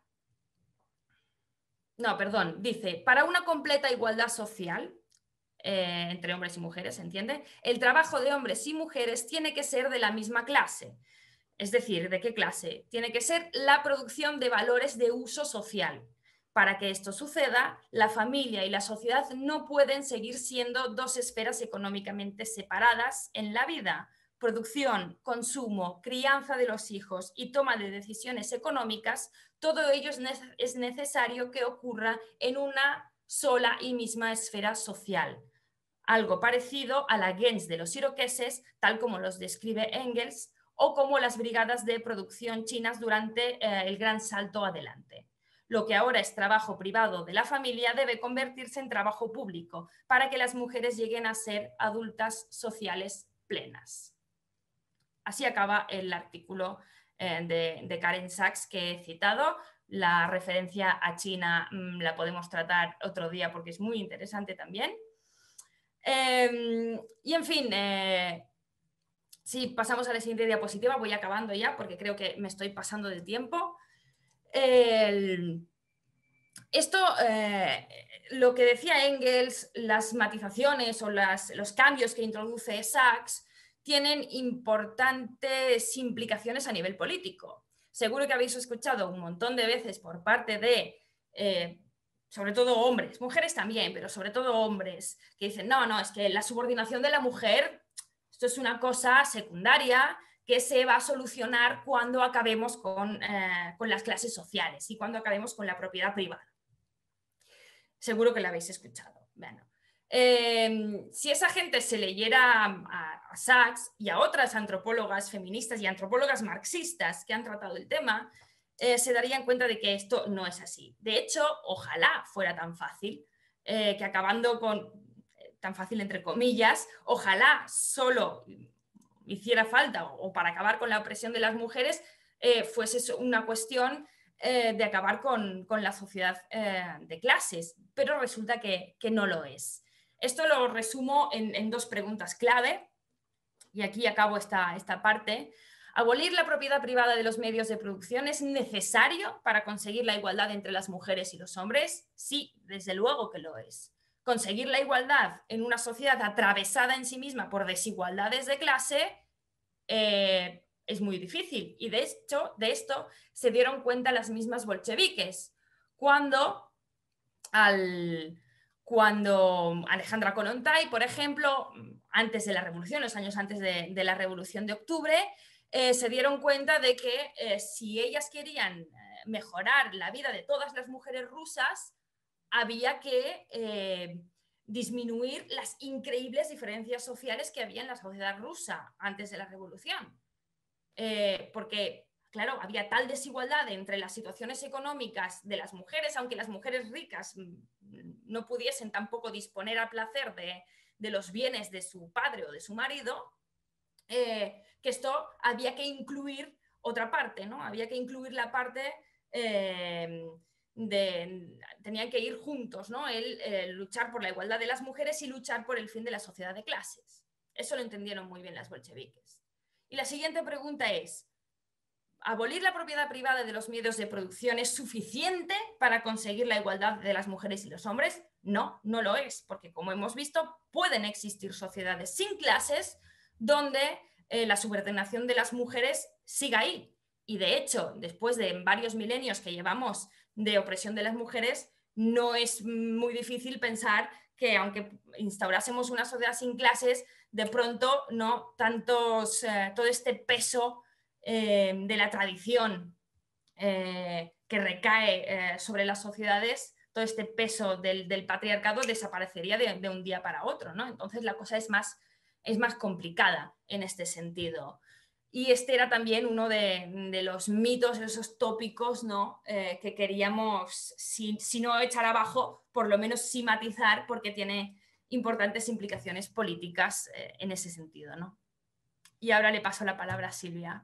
no, perdón, dice, para una completa igualdad social eh, entre hombres y mujeres, ¿se entiende? El trabajo de hombres y mujeres tiene que ser de la misma clase. Es decir, ¿de qué clase? Tiene que ser la producción de valores de uso social. Para que esto suceda, la familia y la sociedad no pueden seguir siendo dos esferas económicamente separadas en la vida. Producción, consumo, crianza de los hijos y toma de decisiones económicas, todo ello es necesario que ocurra en una sola y misma esfera social. Algo parecido a la gens de los iroqueses, tal como los describe Engels, o como las brigadas de producción chinas durante eh, el Gran Salto Adelante. Lo que ahora es trabajo privado de la familia debe convertirse en trabajo público para que las mujeres lleguen a ser adultas sociales plenas. Así acaba el artículo eh, de, de Karen Sachs que he citado. La referencia a China mmm, la podemos tratar otro día porque es muy interesante también. Eh, y en fin, eh, si pasamos a la siguiente diapositiva, voy acabando ya porque creo que me estoy pasando de tiempo. El, esto, eh, lo que decía Engels, las matizaciones o las, los cambios que introduce Sachs tienen importantes implicaciones a nivel político. Seguro que habéis escuchado un montón de veces por parte de, eh, sobre todo hombres, mujeres también, pero sobre todo hombres, que dicen, no, no, es que la subordinación de la mujer, esto es una cosa secundaria que se va a solucionar cuando acabemos con, eh, con las clases sociales y cuando acabemos con la propiedad privada. Seguro que la habéis escuchado. Bueno, eh, si esa gente se leyera a, a Sachs y a otras antropólogas feministas y antropólogas marxistas que han tratado el tema, eh, se darían cuenta de que esto no es así. De hecho, ojalá fuera tan fácil, eh, que acabando con, eh, tan fácil entre comillas, ojalá solo hiciera falta o, o para acabar con la opresión de las mujeres eh, fuese una cuestión eh, de acabar con, con la sociedad eh, de clases, pero resulta que, que no lo es. Esto lo resumo en, en dos preguntas clave y aquí acabo esta, esta parte. ¿Abolir la propiedad privada de los medios de producción es necesario para conseguir la igualdad entre las mujeres y los hombres? Sí, desde luego que lo es. Conseguir la igualdad en una sociedad atravesada en sí misma por desigualdades de clase eh, es muy difícil. Y de hecho, de esto se dieron cuenta las mismas bolcheviques cuando, al, cuando Alejandra Kollontai, por ejemplo, antes de la revolución, los años antes de, de la Revolución de Octubre, eh, se dieron cuenta de que eh, si ellas querían mejorar la vida de todas las mujeres rusas, había que eh, disminuir las increíbles diferencias sociales que había en la sociedad rusa antes de la revolución. Eh, porque, claro, había tal desigualdad entre las situaciones económicas de las mujeres, aunque las mujeres ricas no pudiesen tampoco disponer a placer de, de los bienes de su padre o de su marido, eh, que esto había que incluir otra parte, ¿no? Había que incluir la parte... Eh, De, tenían que ir juntos, ¿no? El, el luchar por la igualdad de las mujeres y luchar por el fin de la sociedad de clases. Eso lo entendieron muy bien las bolcheviques. Y la siguiente pregunta es, ¿abolir la propiedad privada de los medios de producción es suficiente para conseguir la igualdad de las mujeres y los hombres? No, no lo es, porque como hemos visto, pueden existir sociedades sin clases donde eh, la subordinación de las mujeres siga ahí. Y de hecho, después de varios milenios que llevamos de opresión de las mujeres, no es muy difícil pensar que aunque instaurásemos una sociedad sin clases, de pronto no tantos, eh, todo este peso eh, de la tradición eh, que recae eh, sobre las sociedades, todo este peso del, del patriarcado desaparecería de, de un día para otro, ¿no? Entonces la cosa es más, es más complicada en este sentido. Y este era también uno de, de los mitos, esos tópicos, ¿no? eh, que queríamos, si, si no echar abajo, por lo menos sí matizar, porque tiene importantes implicaciones políticas eh, en ese sentido, ¿no? Y ahora le paso la palabra a Silvia.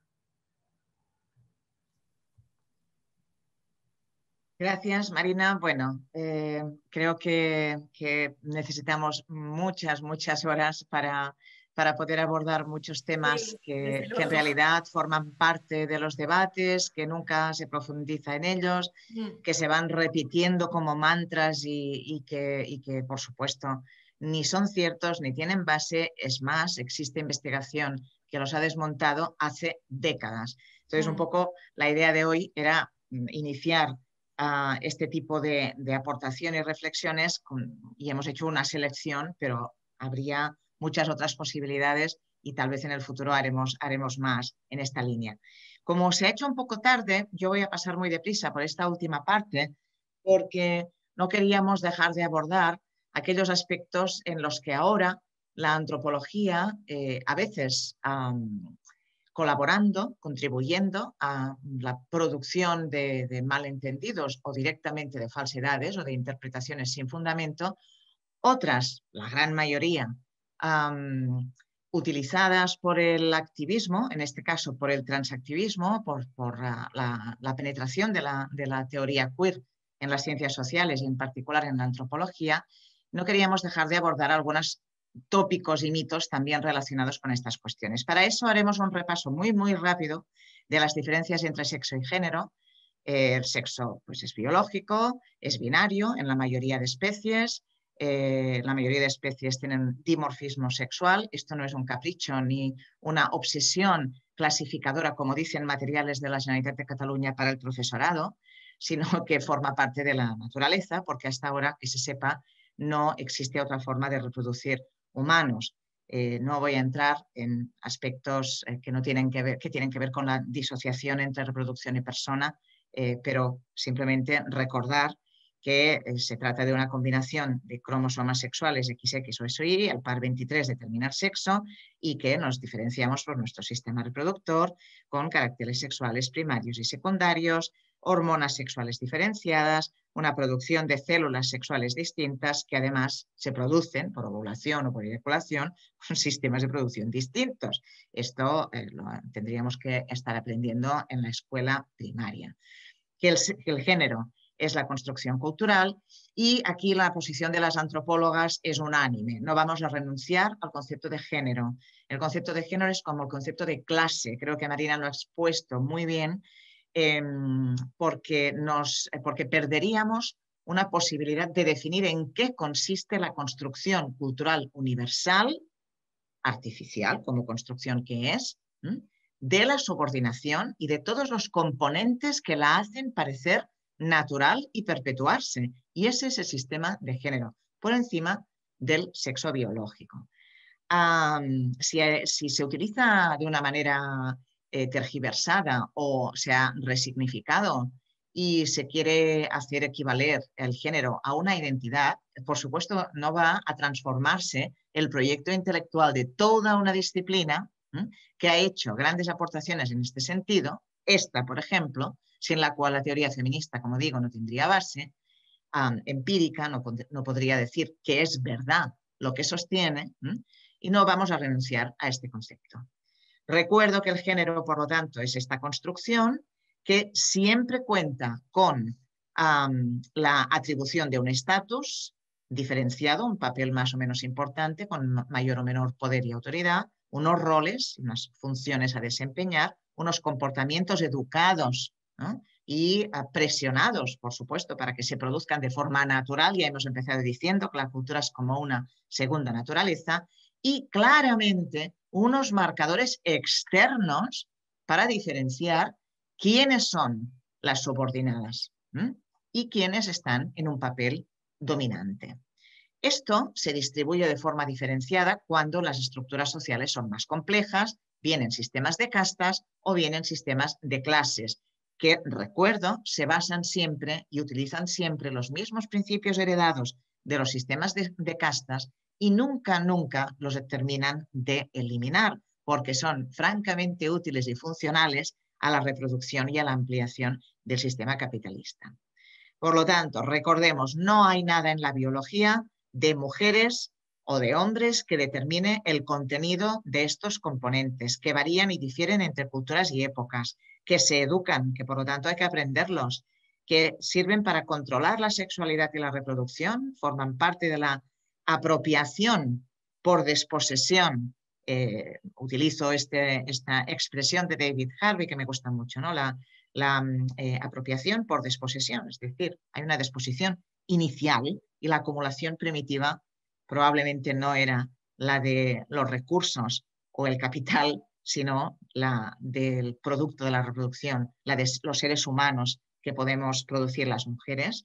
Gracias, Marina. Bueno, eh, creo que, que necesitamos muchas, muchas horas para... para poder abordar muchos temas Sí, que, desde que en luego. realidad forman parte de los debates, que nunca se profundiza en ellos, Mm. que se van repitiendo como mantras y, y, que, y que, por supuesto, ni son ciertos ni tienen base. Es más, existe investigación que los ha desmontado hace décadas. Entonces, Mm. un poco la idea de hoy era iniciar uh, este tipo de, de aportaciones y reflexiones con, y hemos hecho una selección, pero habría muchas otras posibilidades y tal vez en el futuro haremos, haremos más en esta línea. Como se ha hecho un poco tarde, yo voy a pasar muy deprisa por esta última parte porque no queríamos dejar de abordar aquellos aspectos en los que ahora la antropología, eh, a veces um, colaborando, contribuyendo a la producción de, de malentendidos o directamente de falsedades o de interpretaciones sin fundamento, otras, la gran mayoría, um, utilizadas por el activismo, en este caso por el transactivismo, por, por la, la, la penetración de la, de la teoría queer en las ciencias sociales y en particular en la antropología, no queríamos dejar de abordar algunos tópicos y mitos también relacionados con estas cuestiones. Para eso haremos un repaso muy, muy rápido de las diferencias entre sexo y género. Eh, el sexo pues, es biológico, es binario en la mayoría de especies. Eh, la mayoría de especies tienen dimorfismo sexual. Esto no es un capricho ni una obsesión clasificadora, como dicen materiales de la Generalitat de Cataluña para el profesorado, sino que forma parte de la naturaleza, porque hasta ahora, que se sepa, no existe otra forma de reproducir humanos. Eh, no voy a entrar en aspectos eh, que, no tienen que, ver, que tienen que ver con la disociación entre reproducción y persona, eh, pero simplemente recordar que eh, se trata de una combinación de cromosomas sexuales equis equis o eso y, el par veintitrés determinar sexo, y que nos diferenciamos por nuestro sistema reproductor con caracteres sexuales primarios y secundarios, hormonas sexuales diferenciadas, una producción de células sexuales distintas que además se producen por ovulación o por eyaculación con sistemas de producción distintos. Esto eh, lo tendríamos que estar aprendiendo en la escuela primaria. Que el, que el género es la construcción cultural y aquí la posición de las antropólogas es unánime. No vamos a renunciar al concepto de género. El concepto de género es como el concepto de clase. Creo que Marina lo ha expuesto muy bien. Eh, porque, nos, porque perderíamos una posibilidad de definir en qué consiste la construcción cultural universal, artificial como construcción que es, ¿m? de la subordinación y de todos los componentes que la hacen parecer natural y perpetuarse. Y ese es el sistema de género, por encima del sexo biológico. Um, si, si se utiliza de una manera Eh, tergiversada o se ha resignificado y se quiere hacer equivaler el género a una identidad, por supuesto no va a transformarse el proyecto intelectual de toda una disciplina ¿eh? que ha hecho grandes aportaciones en este sentido, esta, por ejemplo, sin la cual la teoría feminista, como digo, no tendría base, um, empírica, no, no podría decir que es verdad lo que sostiene, ¿eh? y no vamos a renunciar a este concepto. Recuerdo que el género, por lo tanto, es esta construcción que siempre cuenta con um, la atribución de un estatus diferenciado, un papel más o menos importante, con mayor o menor poder y autoridad, unos roles, unas funciones a desempeñar, unos comportamientos educados ¿no? y uh, presionados, por supuesto, para que se produzcan de forma natural. Ya hemos empezado diciendo que la cultura es como una segunda naturaleza, y claramente unos marcadores externos para diferenciar quiénes son las subordinadas ¿m? y quiénes están en un papel dominante. Esto se distribuye de forma diferenciada cuando las estructuras sociales son más complejas, bien en sistemas de castas o bien en sistemas de clases, que, recuerdo, se basan siempre y utilizan siempre los mismos principios heredados de los sistemas de, de castas y nunca, nunca los terminan de eliminar, porque son francamente útiles y funcionales a la reproducción y a la ampliación del sistema capitalista. Por lo tanto, recordemos, no hay nada en la biología de mujeres o de hombres que determine el contenido de estos componentes, que varían y difieren entre culturas y épocas, que se educan, que por lo tanto hay que aprenderlos, que sirven para controlar la sexualidad y la reproducción, forman parte de la apropiación por desposesión. Eh, utilizo este, esta expresión de David Harvey que me gusta mucho, ¿no? La, la eh, apropiación por desposesión, es decir, hay una disposición inicial y la acumulación primitiva probablemente no era la de los recursos o el capital, sino la del producto de la reproducción, la de los seres humanos que podemos producir las mujeres,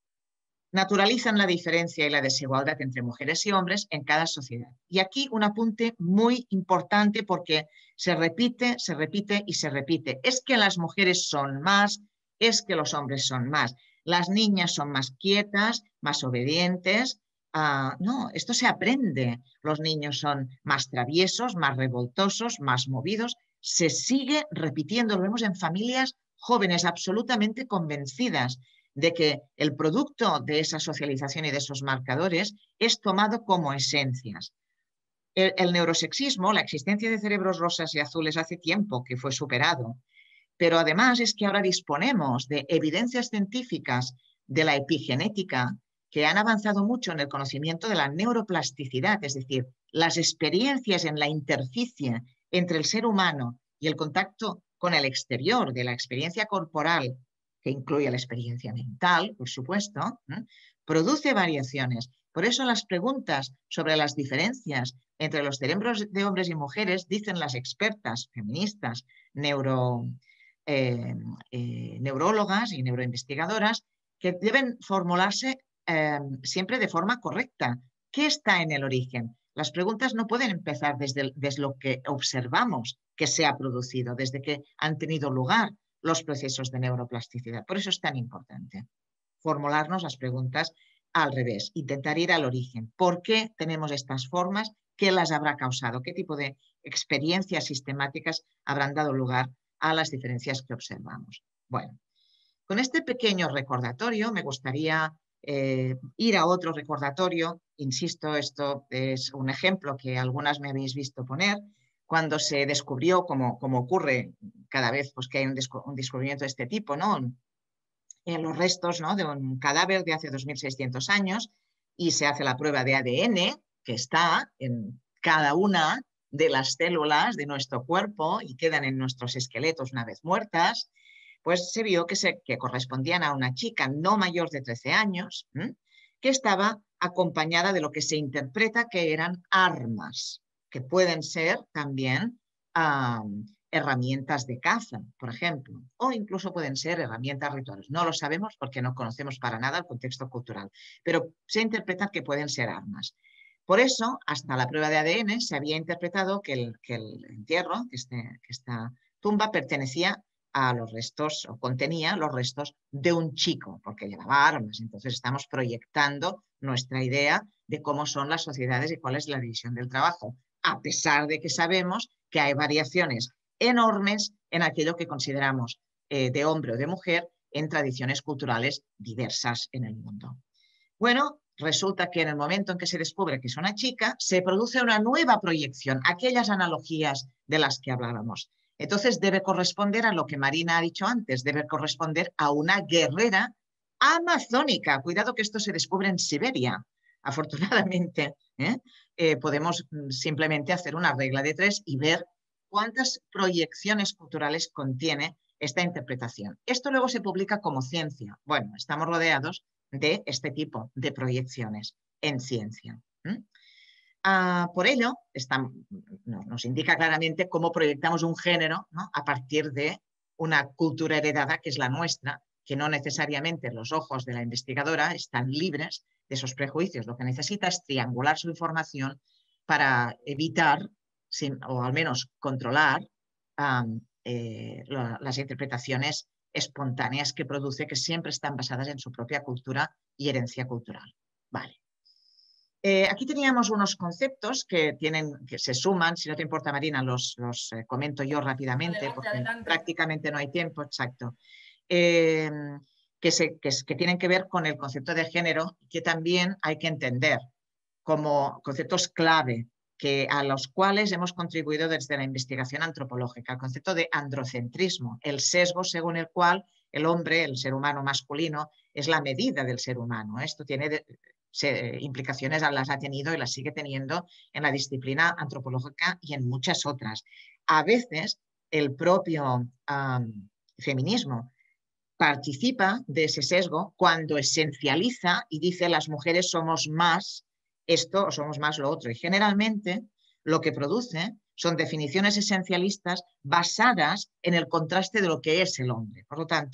naturalizan la diferencia y la desigualdad entre mujeres y hombres en cada sociedad. Y aquí un apunte muy importante porque se repite, se repite y se repite. Es que las mujeres son más, es que los hombres son más. Las niñas son más quietas, más obedientes. Uh, no, esto se aprende. Los niños son más traviesos, más revoltosos, más movidos. Se sigue repitiendo, lo vemos en familias jóvenes absolutamente convencidas de que el producto de esa socialización y de esos marcadores es tomado como esencias. El, el neurosexismo, la existencia de cerebros rosas y azules hace tiempo que fue superado, pero además es que ahora disponemos de evidencias científicas de la epigenética que han avanzado mucho en el conocimiento de la neuroplasticidad, es decir, las experiencias en la interficie entre el ser humano y el contacto con el exterior, de la experiencia corporal, que incluye la experiencia mental, por supuesto, ¿eh? produce variaciones. Por eso las preguntas sobre las diferencias entre los cerebros de hombres y mujeres, dicen las expertas feministas, neuro, eh, eh, neurólogas y neuroinvestigadoras, que deben formularse eh, siempre de forma correcta. ¿Qué está en el origen? Las preguntas no pueden empezar desde, desde lo que observamos que se ha producido, desde que han tenido lugar los procesos de neuroplasticidad. Por eso es tan importante formularnos las preguntas al revés, intentar ir al origen. ¿Por qué tenemos estas formas? ¿Qué las habrá causado? ¿Qué tipo de experiencias sistemáticas habrán dado lugar a las diferencias que observamos? Bueno, con este pequeño recordatorio me gustaría eh, ir a otro recordatorio. Insisto, esto es un ejemplo que algunas me habéis visto poner. Cuando se descubrió, como, como ocurre cada vez pues, que hay un, descu un descubrimiento de este tipo, ¿no? en los restos, ¿no? de un cadáver de hace dos mil seiscientos años, y se hace la prueba de A D N que está en cada una de las células de nuestro cuerpo y quedan en nuestros esqueletos una vez muertas, pues se vio que, se, que correspondían a una chica no mayor de trece años, ¿eh? que estaba acompañada de lo que se interpreta que eran armas, que pueden ser también um, herramientas de caza, por ejemplo, o incluso pueden ser herramientas rituales. No lo sabemos porque no conocemos para nada el contexto cultural, pero se interpreta que pueden ser armas. Por eso, hasta la prueba de A D N se había interpretado que el, que el entierro, que, este, que esta tumba pertenecía a los restos, o contenía los restos de un chico, porque llevaba armas. Entonces estamos proyectando nuestra idea de cómo son las sociedades y cuál es la división del trabajo, a pesar de que sabemos que hay variaciones enormes en aquello que consideramos eh, de hombre o de mujer en tradiciones culturales diversas en el mundo. Bueno, resulta que en el momento en que se descubre que es una chica, se produce una nueva proyección, aquellas analogías de las que hablábamos. Entonces debe corresponder a lo que Marina ha dicho antes, debe corresponder a una guerrera amazónica. Cuidado que esto se descubre en Siberia. Afortunadamente, ¿eh? Eh, podemos simplemente hacer una regla de tres y ver cuántas proyecciones culturales contiene esta interpretación. Esto luego se publica como ciencia. Bueno, estamos rodeados de este tipo de proyecciones en ciencia. ¿Mm? Uh, por ello, está, no, nos indica claramente cómo proyectamos un género, ¿no? a partir de una cultura heredada que es la nuestra, que no necesariamente los ojos de la investigadora están libres de esos prejuicios. Lo que necesita es triangular su información para evitar, sin, o al menos controlar, um, eh, la, las interpretaciones espontáneas que produce, que siempre están basadas en su propia cultura y herencia cultural. Vale. Eh, aquí teníamos unos conceptos que, tienen, que se suman, si no te importa Marina, los, los eh, comento yo rápidamente, Adelante, porque adelante. prácticamente no hay tiempo, exacto, eh, que, se, que, que tienen que ver con el concepto de género, que también hay que entender como conceptos clave, que, a los cuales hemos contribuido desde la investigación antropológica, el concepto de androcentrismo, el sesgo según el cual el hombre, el ser humano masculino, es la medida del ser humano. Esto tiene de, se, implicaciones, las ha tenido y las sigue teniendo en la disciplina antropológica y en muchas otras. A veces el propio um, feminismo participa de ese sesgo cuando esencializa y dice las mujeres somos más esto o somos más lo otro. Y generalmente lo que produce son definiciones esencialistas basadas en el contraste de lo que es el hombre. Por lo tanto,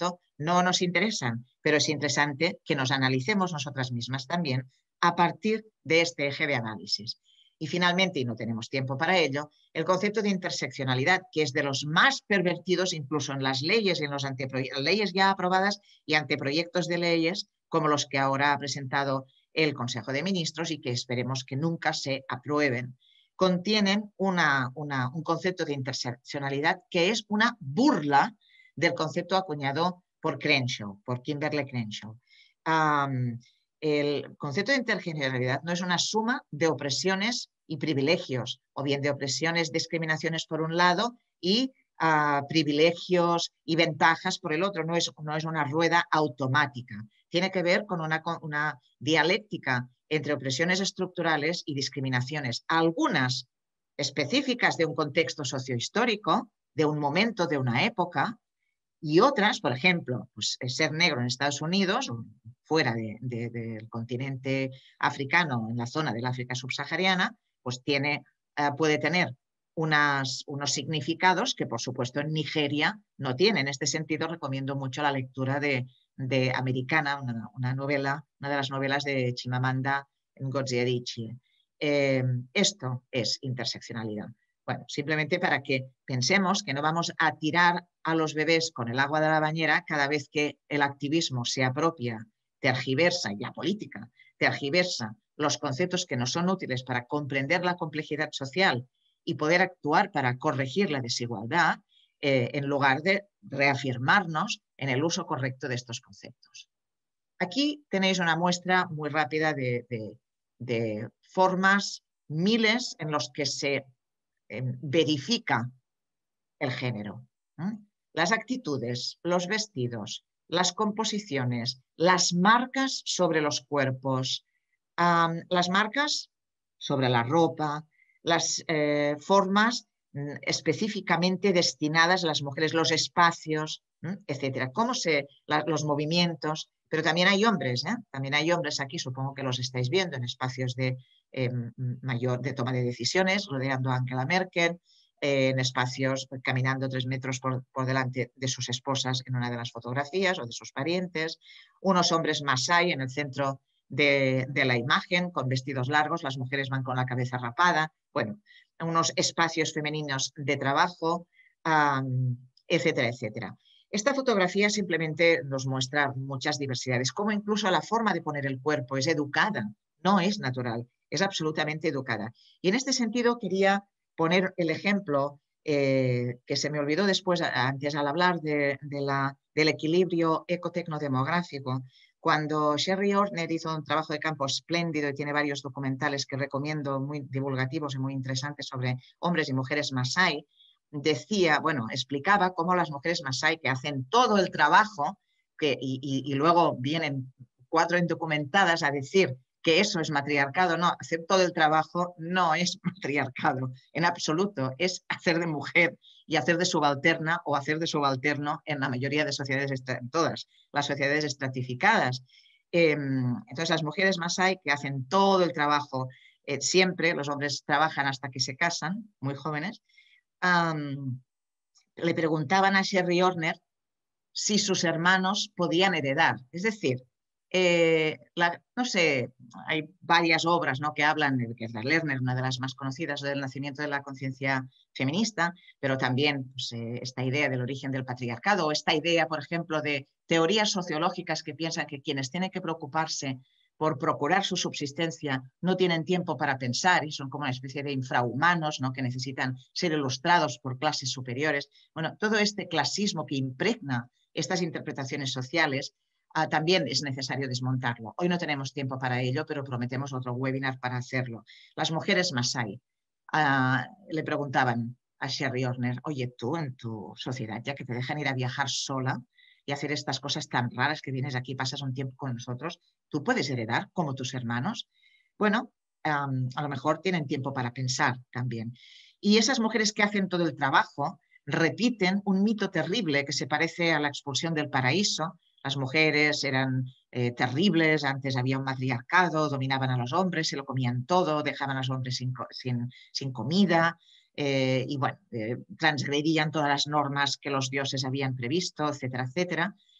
no nos interesan, pero es interesante que nos analicemos nosotras mismas también a partir de este eje de análisis. Y finalmente, y no tenemos tiempo para ello, el concepto de interseccionalidad, que es de los más pervertidos incluso en las leyes y en las leyes ya aprobadas y anteproyectos de leyes, como los que ahora ha presentado el Consejo de Ministros y que esperemos que nunca se aprueben. Contienen una, una, un concepto de interseccionalidad que es una burla del concepto acuñado por Crenshaw, por Kimberlé Crenshaw. Um, el concepto de interseccionalidad no es una suma de opresiones y privilegios, o bien de opresiones, discriminaciones por un lado y uh, privilegios y ventajas por el otro. No es, no es una rueda automática. Tiene que ver con una, con una dialéctica entre opresiones estructurales y discriminaciones, algunas específicas de un contexto sociohistórico, de un momento, de una época, y otras, por ejemplo, pues, ser negro en Estados Unidos o fuera de, de, del continente africano, en la zona del África subsahariana, pues tiene, uh, puede tener unas, unos significados que, por supuesto, en Nigeria no tiene. En este sentido, recomiendo mucho la lectura de, de Americana, una, una novela, una de las novelas de Chimamanda Ngozi Adichie. Eh, esto es interseccionalidad. Bueno, simplemente para que pensemos que no vamos a tirar a los bebés con el agua de la bañera cada vez que el activismo se apropia, tergiversa, y la política tergiversa los conceptos que nos son útiles para comprender la complejidad social y poder actuar para corregir la desigualdad, eh, en lugar de reafirmarnos en el uso correcto de estos conceptos. Aquí tenéis una muestra muy rápida de, de, de formas, miles en los que se verifica el género. ¿eh? Las actitudes, los vestidos, las composiciones, las marcas sobre los cuerpos, um, las marcas sobre la ropa, las eh, formas mm, específicamente destinadas a las mujeres, los espacios, ¿eh? etcétera. Cómo se, la, los movimientos, pero también hay hombres, ¿eh? también hay hombres aquí, supongo que los estáis viendo en espacios de Eh, mayor de toma de decisiones, rodeando a Angela Merkel, eh, en espacios caminando tres metros por, por delante de sus esposas en una de las fotografías o de sus parientes, unos hombres masái en el centro de, de la imagen con vestidos largos, las mujeres van con la cabeza rapada, bueno, unos espacios femeninos de trabajo, um, etcétera, etcétera. Esta fotografía simplemente nos muestra muchas diversidades, como incluso la forma de poner el cuerpo es educada, no es natural. Es absolutamente educada. Y en este sentido quería poner el ejemplo eh, que se me olvidó después, antes al hablar de, de la, del equilibrio ecotecnodemográfico, cuando Sherry Ortner hizo un trabajo de campo espléndido y tiene varios documentales que recomiendo muy divulgativos y muy interesantes sobre hombres y mujeres masái, decía, bueno, explicaba cómo las mujeres masái que hacen todo el trabajo que, y, y, y luego vienen cuatro indocumentadas a decir que eso es matriarcado. No, hacer todo el trabajo no es matriarcado en absoluto, es hacer de mujer y hacer de subalterna o hacer de subalterno en la mayoría de sociedades, en todas las sociedades estratificadas. Eh, entonces las mujeres masái que hacen todo el trabajo, eh, siempre, los hombres trabajan hasta que se casan, muy jóvenes, um, le preguntaban a Sherry Ortner si sus hermanos podían heredar, es decir, Eh, la, no sé, hay varias obras, ¿no?, que hablan de que es la Lerner, una de las más conocidas del nacimiento de la conciencia feminista, pero también pues, eh, esta idea del origen del patriarcado, o esta idea, por ejemplo, de teorías sociológicas que piensan que quienes tienen que preocuparse por procurar su subsistencia no tienen tiempo para pensar y son como una especie de infrahumanos, ¿no?, que necesitan ser ilustrados por clases superiores. Bueno, todo este clasismo que impregna estas interpretaciones sociales, Uh, también es necesario desmontarlo. Hoy no tenemos tiempo para ello, pero prometemos otro webinar para hacerlo. Las mujeres masái uh, le preguntaban a Sherry Ortner, oye, tú en tu sociedad, ya que te dejan ir a viajar sola y hacer estas cosas tan raras que vienes aquí, pasas un tiempo con nosotros, ¿tú puedes heredar como tus hermanos? Bueno, um, a lo mejor tienen tiempo para pensar también. Y esas mujeres que hacen todo el trabajo repiten un mito terrible que se parece a la expulsión del paraíso. Las mujeres eran eh, terribles, antes había un matriarcado, dominaban a los hombres, se lo comían todo, dejaban a los hombres sin, sin, sin comida eh, y bueno, eh, transgredían todas las normas que los dioses habían previsto, etcétera, etcétera.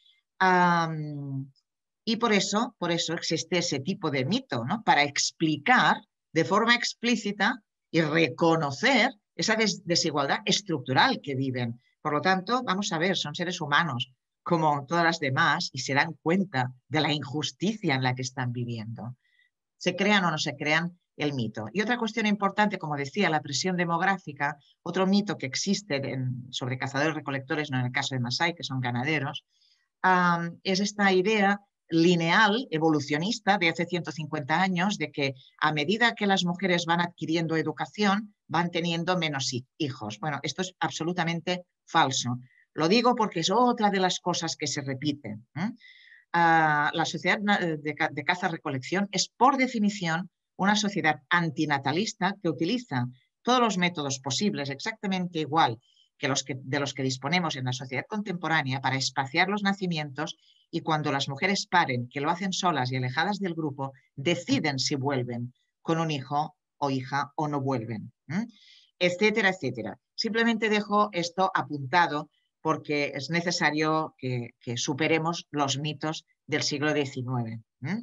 Um, y por eso, por eso existe ese tipo de mito, ¿no? Para explicar de forma explícita y reconocer esa des desigualdad estructural que viven. Por lo tanto, vamos a ver, son seres humanos como todas las demás y se dan cuenta de la injusticia en la que están viviendo. Se crean o no se crean el mito. Y otra cuestión importante, como decía, la presión demográfica, otro mito que existe en, sobre cazadores-recolectores, no en el caso de Masái, que son ganaderos, um, es esta idea lineal, evolucionista, de hace ciento cincuenta años, de que a medida que las mujeres van adquiriendo educación, van teniendo menos hijos. Bueno, esto es absolutamente falso. Lo digo porque es otra de las cosas que se repiten. ¿eh? Uh, la sociedad de, de caza-recolección es, por definición, una sociedad antinatalista que utiliza todos los métodos posibles, exactamente igual que los que, de los que disponemos en la sociedad contemporánea, para espaciar los nacimientos, y cuando las mujeres paren, que lo hacen solas y alejadas del grupo, deciden si vuelven con un hijo o hija o no vuelven, ¿eh? etcétera, etcétera. Simplemente dejo esto apuntado porque es necesario que, que superemos los mitos del siglo diecinueve. ¿eh?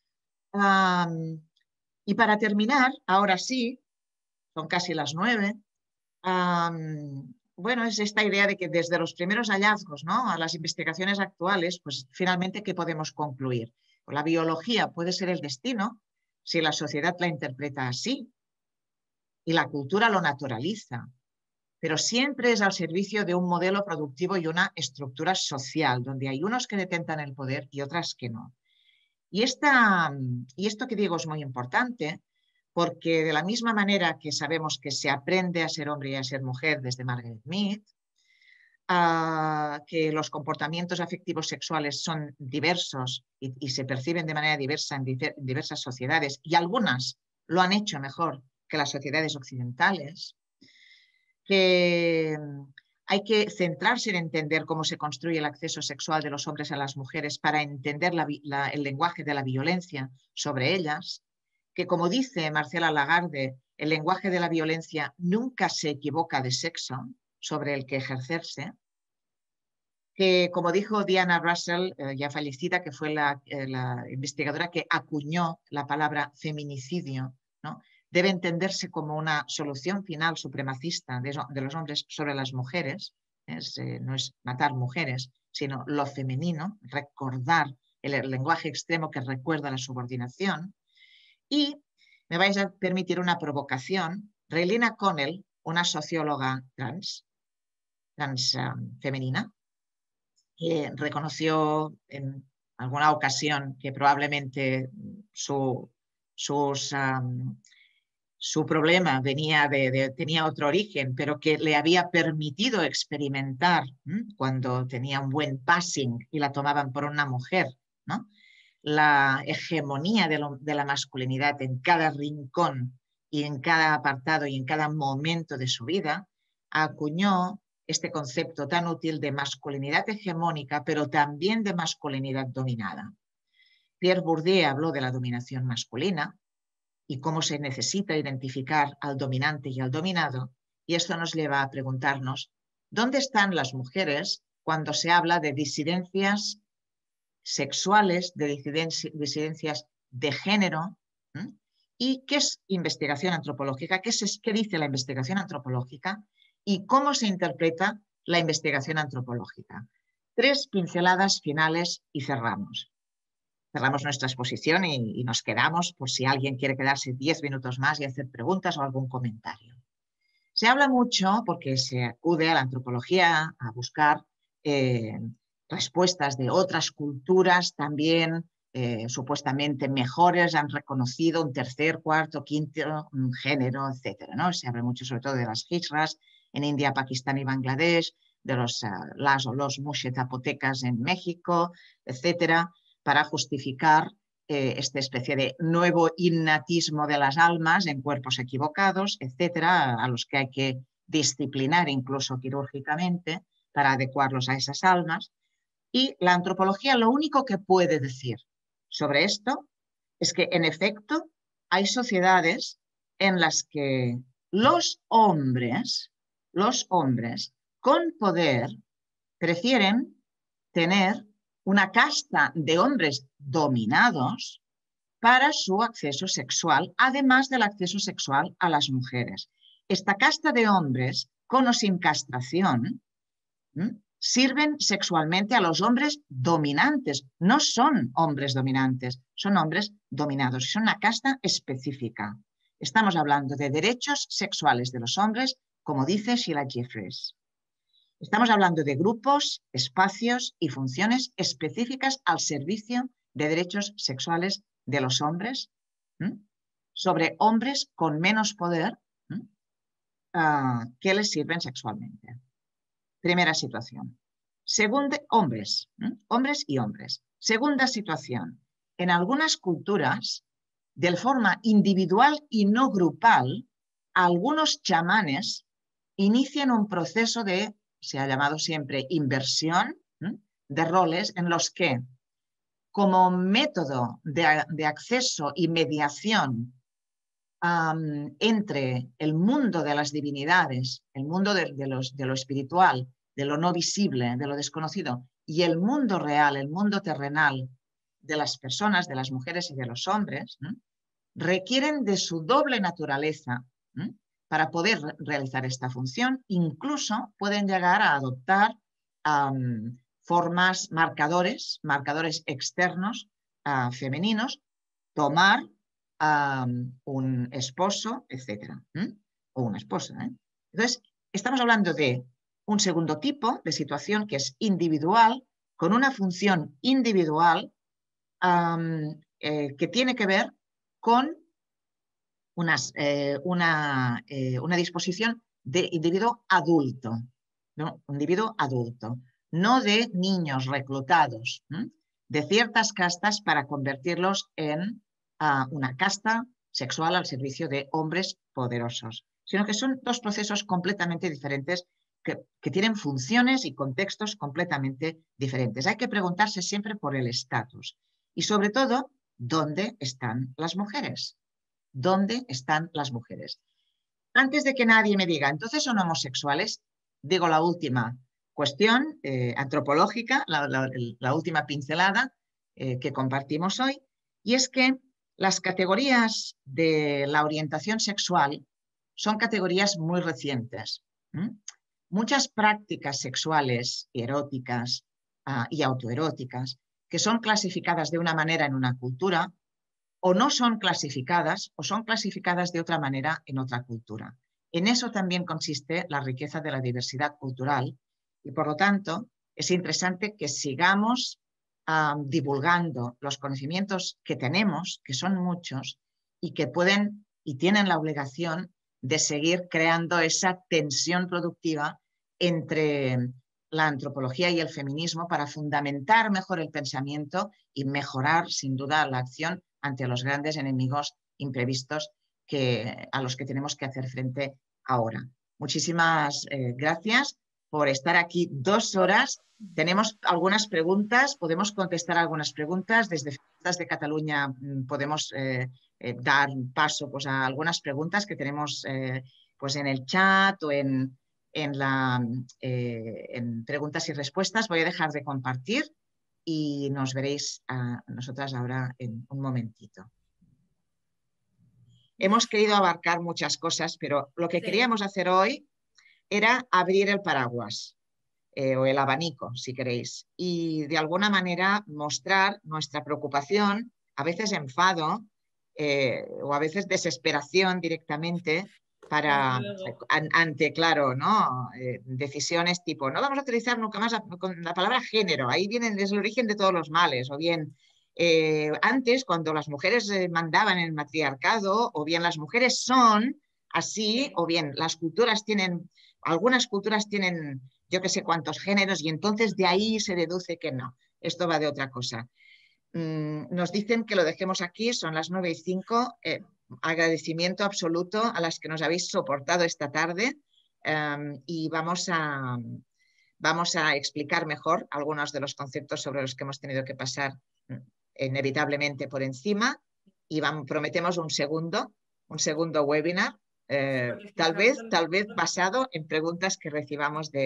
Um, y para terminar, ahora sí, son casi las nueve, um, bueno, es esta idea de que desde los primeros hallazgos, ¿no?, a las investigaciones actuales, pues finalmente, ¿qué podemos concluir? Pues la biología puede ser el destino si la sociedad la interpreta así y la cultura lo naturaliza, pero siempre es al servicio de un modelo productivo y una estructura social, donde hay unos que detentan el poder y otras que no. Y, esta, y esto que digo es muy importante, porque de la misma manera que sabemos que se aprende a ser hombre y a ser mujer desde Margaret Mead, uh, que los comportamientos afectivos sexuales son diversos y, y se perciben de manera diversa en diversas sociedades, y algunas lo han hecho mejor que las sociedades occidentales, que hay que centrarse en entender cómo se construye el acceso sexual de los hombres a las mujeres para entender la, la, el lenguaje de la violencia sobre ellas, que, como dice Marcela Lagarde, el lenguaje de la violencia nunca se equivoca de sexo sobre el que ejercerse, que, como dijo Diana Russell, eh, ya fallecida, que fue la, eh, la investigadora que acuñó la palabra feminicidio, ¿no?, debe entenderse como una solución final supremacista de, de los hombres sobre las mujeres. Es, eh, no es matar mujeres, sino lo femenino, recordar el, el lenguaje extremo que recuerda la subordinación. Y me vais a permitir una provocación. Raylene Connell, una socióloga trans, trans um, femenina, que reconoció en alguna ocasión que probablemente su, sus... Um, su problema venía de, de, tenía otro origen, pero que le había permitido experimentar, ¿eh?, cuando tenía un buen passing y la tomaban por una mujer, ¿no?, la hegemonía de, lo, de la masculinidad en cada rincón y en cada apartado y en cada momento de su vida, acuñó este concepto tan útil de masculinidad hegemónica, pero también de masculinidad dominada. Pierre Bourdieu habló de la dominación masculina y cómo se necesita identificar al dominante y al dominado, y esto nos lleva a preguntarnos, ¿dónde están las mujeres cuando se habla de disidencias sexuales, de disidencias de género? ¿Mm? ¿Y qué es investigación antropológica? ¿Qué, es, ¿Qué dice la investigación antropológica? ¿Y cómo se interpreta la investigación antropológica? Tres pinceladas finales y cerramos. Cerramos nuestra exposición y, y nos quedamos por si alguien quiere quedarse diez minutos más y hacer preguntas o algún comentario. Se habla mucho, porque se acude a la antropología a buscar eh, respuestas de otras culturas también eh, supuestamente mejores, han reconocido un tercer, cuarto, quinto un género, etcétera, ¿no? Se habla mucho sobre todo de las hijras en India, Pakistán y Bangladesh, de los, uh, las o los mushe zapotecas en México, etcétera, para justificar eh, esta especie de nuevo innatismo de las almas en cuerpos equivocados, etcétera, a los que hay que disciplinar incluso quirúrgicamente para adecuarlos a esas almas. Y la antropología lo único que puede decir sobre esto es que, en efecto, hay sociedades en las que los hombres, los hombres con poder prefieren tener una casta de hombres dominados para su acceso sexual, además del acceso sexual a las mujeres. Esta casta de hombres, con o sin castración, ¿m? sirven sexualmente a los hombres dominantes. No son hombres dominantes, son hombres dominados. Son una casta específica. Estamos hablando de derechos sexuales de los hombres, como dice Sheila Jeffreys. Estamos hablando de grupos, espacios y funciones específicas al servicio de derechos sexuales de los hombres, ¿m? sobre hombres con menos poder uh, que les sirven sexualmente. Primera situación. Segunda, hombres, ¿m? hombres y hombres. Segunda situación. En algunas culturas, de forma individual y no grupal, algunos chamanes inician un proceso de, se ha llamado siempre inversión, ¿m? de roles en los que, como método de, de acceso y mediación um, entre el mundo de las divinidades, el mundo de, de, los, de lo espiritual, de lo no visible, de lo desconocido, y el mundo real, el mundo terrenal de las personas, de las mujeres y de los hombres, ¿eh? requieren de su doble naturaleza ¿eh? para poder realizar esta función. Incluso pueden llegar a adoptar um, formas, marcadores, marcadores externos uh, femeninos, tomar um, un esposo, etcétera, ¿eh? o una esposa. ¿eh? Entonces, estamos hablando de un segundo tipo de situación que es individual, con una función individual um, eh, que tiene que ver con unas, eh, una, eh, una disposición de individuo adulto, ¿no? Un individuo adulto, no de niños reclutados, ¿eh? de ciertas castas para convertirlos en uh, una casta sexual al servicio de hombres poderosos, sino que son dos procesos completamente diferentes que, que tienen funciones y contextos completamente diferentes. Hay que preguntarse siempre por el estatus y sobre todo, ¿dónde están las mujeres? ¿Dónde están las mujeres? Antes de que nadie me diga, entonces son homosexuales, digo la última cuestión eh, antropológica, la, la, la última pincelada eh, que compartimos hoy, y es que las categorías de la orientación sexual son categorías muy recientes. ¿Mm? Muchas prácticas sexuales eróticas uh, y autoeróticas que son clasificadas de una manera en una cultura o no son clasificadas o son clasificadas de otra manera en otra cultura. En eso también consiste la riqueza de la diversidad cultural y, por lo tanto, es interesante que sigamos uh, divulgando los conocimientos que tenemos, que son muchos, y que pueden y tienen la obligación de seguir creando esa tensión productiva entre la antropología y el feminismo para fundamentar mejor el pensamiento y mejorar, sin duda, la acción ante los grandes enemigos imprevistos que, a los que tenemos que hacer frente ahora. Muchísimas eh, gracias por estar aquí dos horas. Tenemos algunas preguntas, podemos contestar algunas preguntas. Desde Feministas de Cataluña podemos eh, eh, dar paso pues, a algunas preguntas que tenemos eh, pues, en el chat o en, en, la, eh, en preguntas y respuestas. Voy a dejar de compartir y nos veréis a nosotras ahora en un momentito. Hemos querido abarcar muchas cosas, pero lo que sí. queríamos hacer hoy era abrir el paraguas eh, o el abanico, si queréis, y de alguna manera mostrar nuestra preocupación, a veces enfado eh, o a veces desesperación directamente para, an, ante, claro, ¿no? Eh, decisiones tipo, no vamos a utilizar nunca más la, la palabra género, ahí viene, es el origen de todos los males, o bien eh, antes cuando las mujeres eh, mandaban en el matriarcado, o bien las mujeres son así, o bien las culturas tienen, algunas culturas tienen yo que sé cuántos géneros y entonces de ahí se deduce que no, esto va de otra cosa. Mm, nos dicen que lo dejemos aquí, son las nueve y cinco. Eh, agradecimiento absoluto a las que nos habéis soportado esta tarde um, y vamos a, vamos a explicar mejor algunos de los conceptos sobre los que hemos tenido que pasar inevitablemente por encima y vamos, prometemos un segundo, un segundo webinar, eh, tal vez, tal vez basado en preguntas que recibamos de,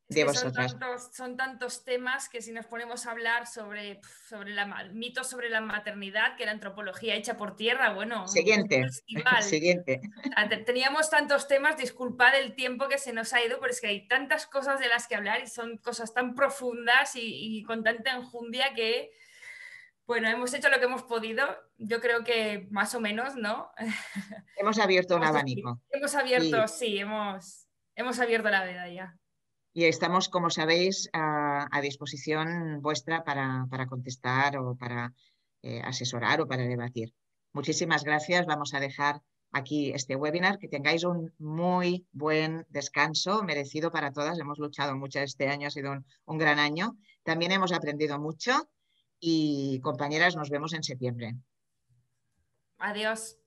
Es de que son vosotras. tantos, son tantos temas que si nos ponemos a hablar sobre, sobre la, mitos sobre la maternidad, que la antropología hecha por tierra, bueno, un Siguiente, festival. siguiente. Teníamos tantos temas, disculpad el tiempo que se nos ha ido, pero es que hay tantas cosas de las que hablar y son cosas tan profundas y, y con tanta enjundia que, bueno, hemos hecho lo que hemos podido. Yo creo que más o menos, ¿no? Hemos abierto un abanico. Hemos abierto, Y, sí, hemos, hemos abierto la veda ya. y estamos, como sabéis, a, a disposición vuestra para, para contestar o para eh, asesorar o para debatir. Muchísimas gracias. Vamos a dejar aquí este webinar. Que tengáis un muy buen descanso, merecido para todas. Hemos luchado mucho este año, ha sido un, un gran año. También hemos aprendido mucho y, compañeras, nos vemos en septiembre. Adiós.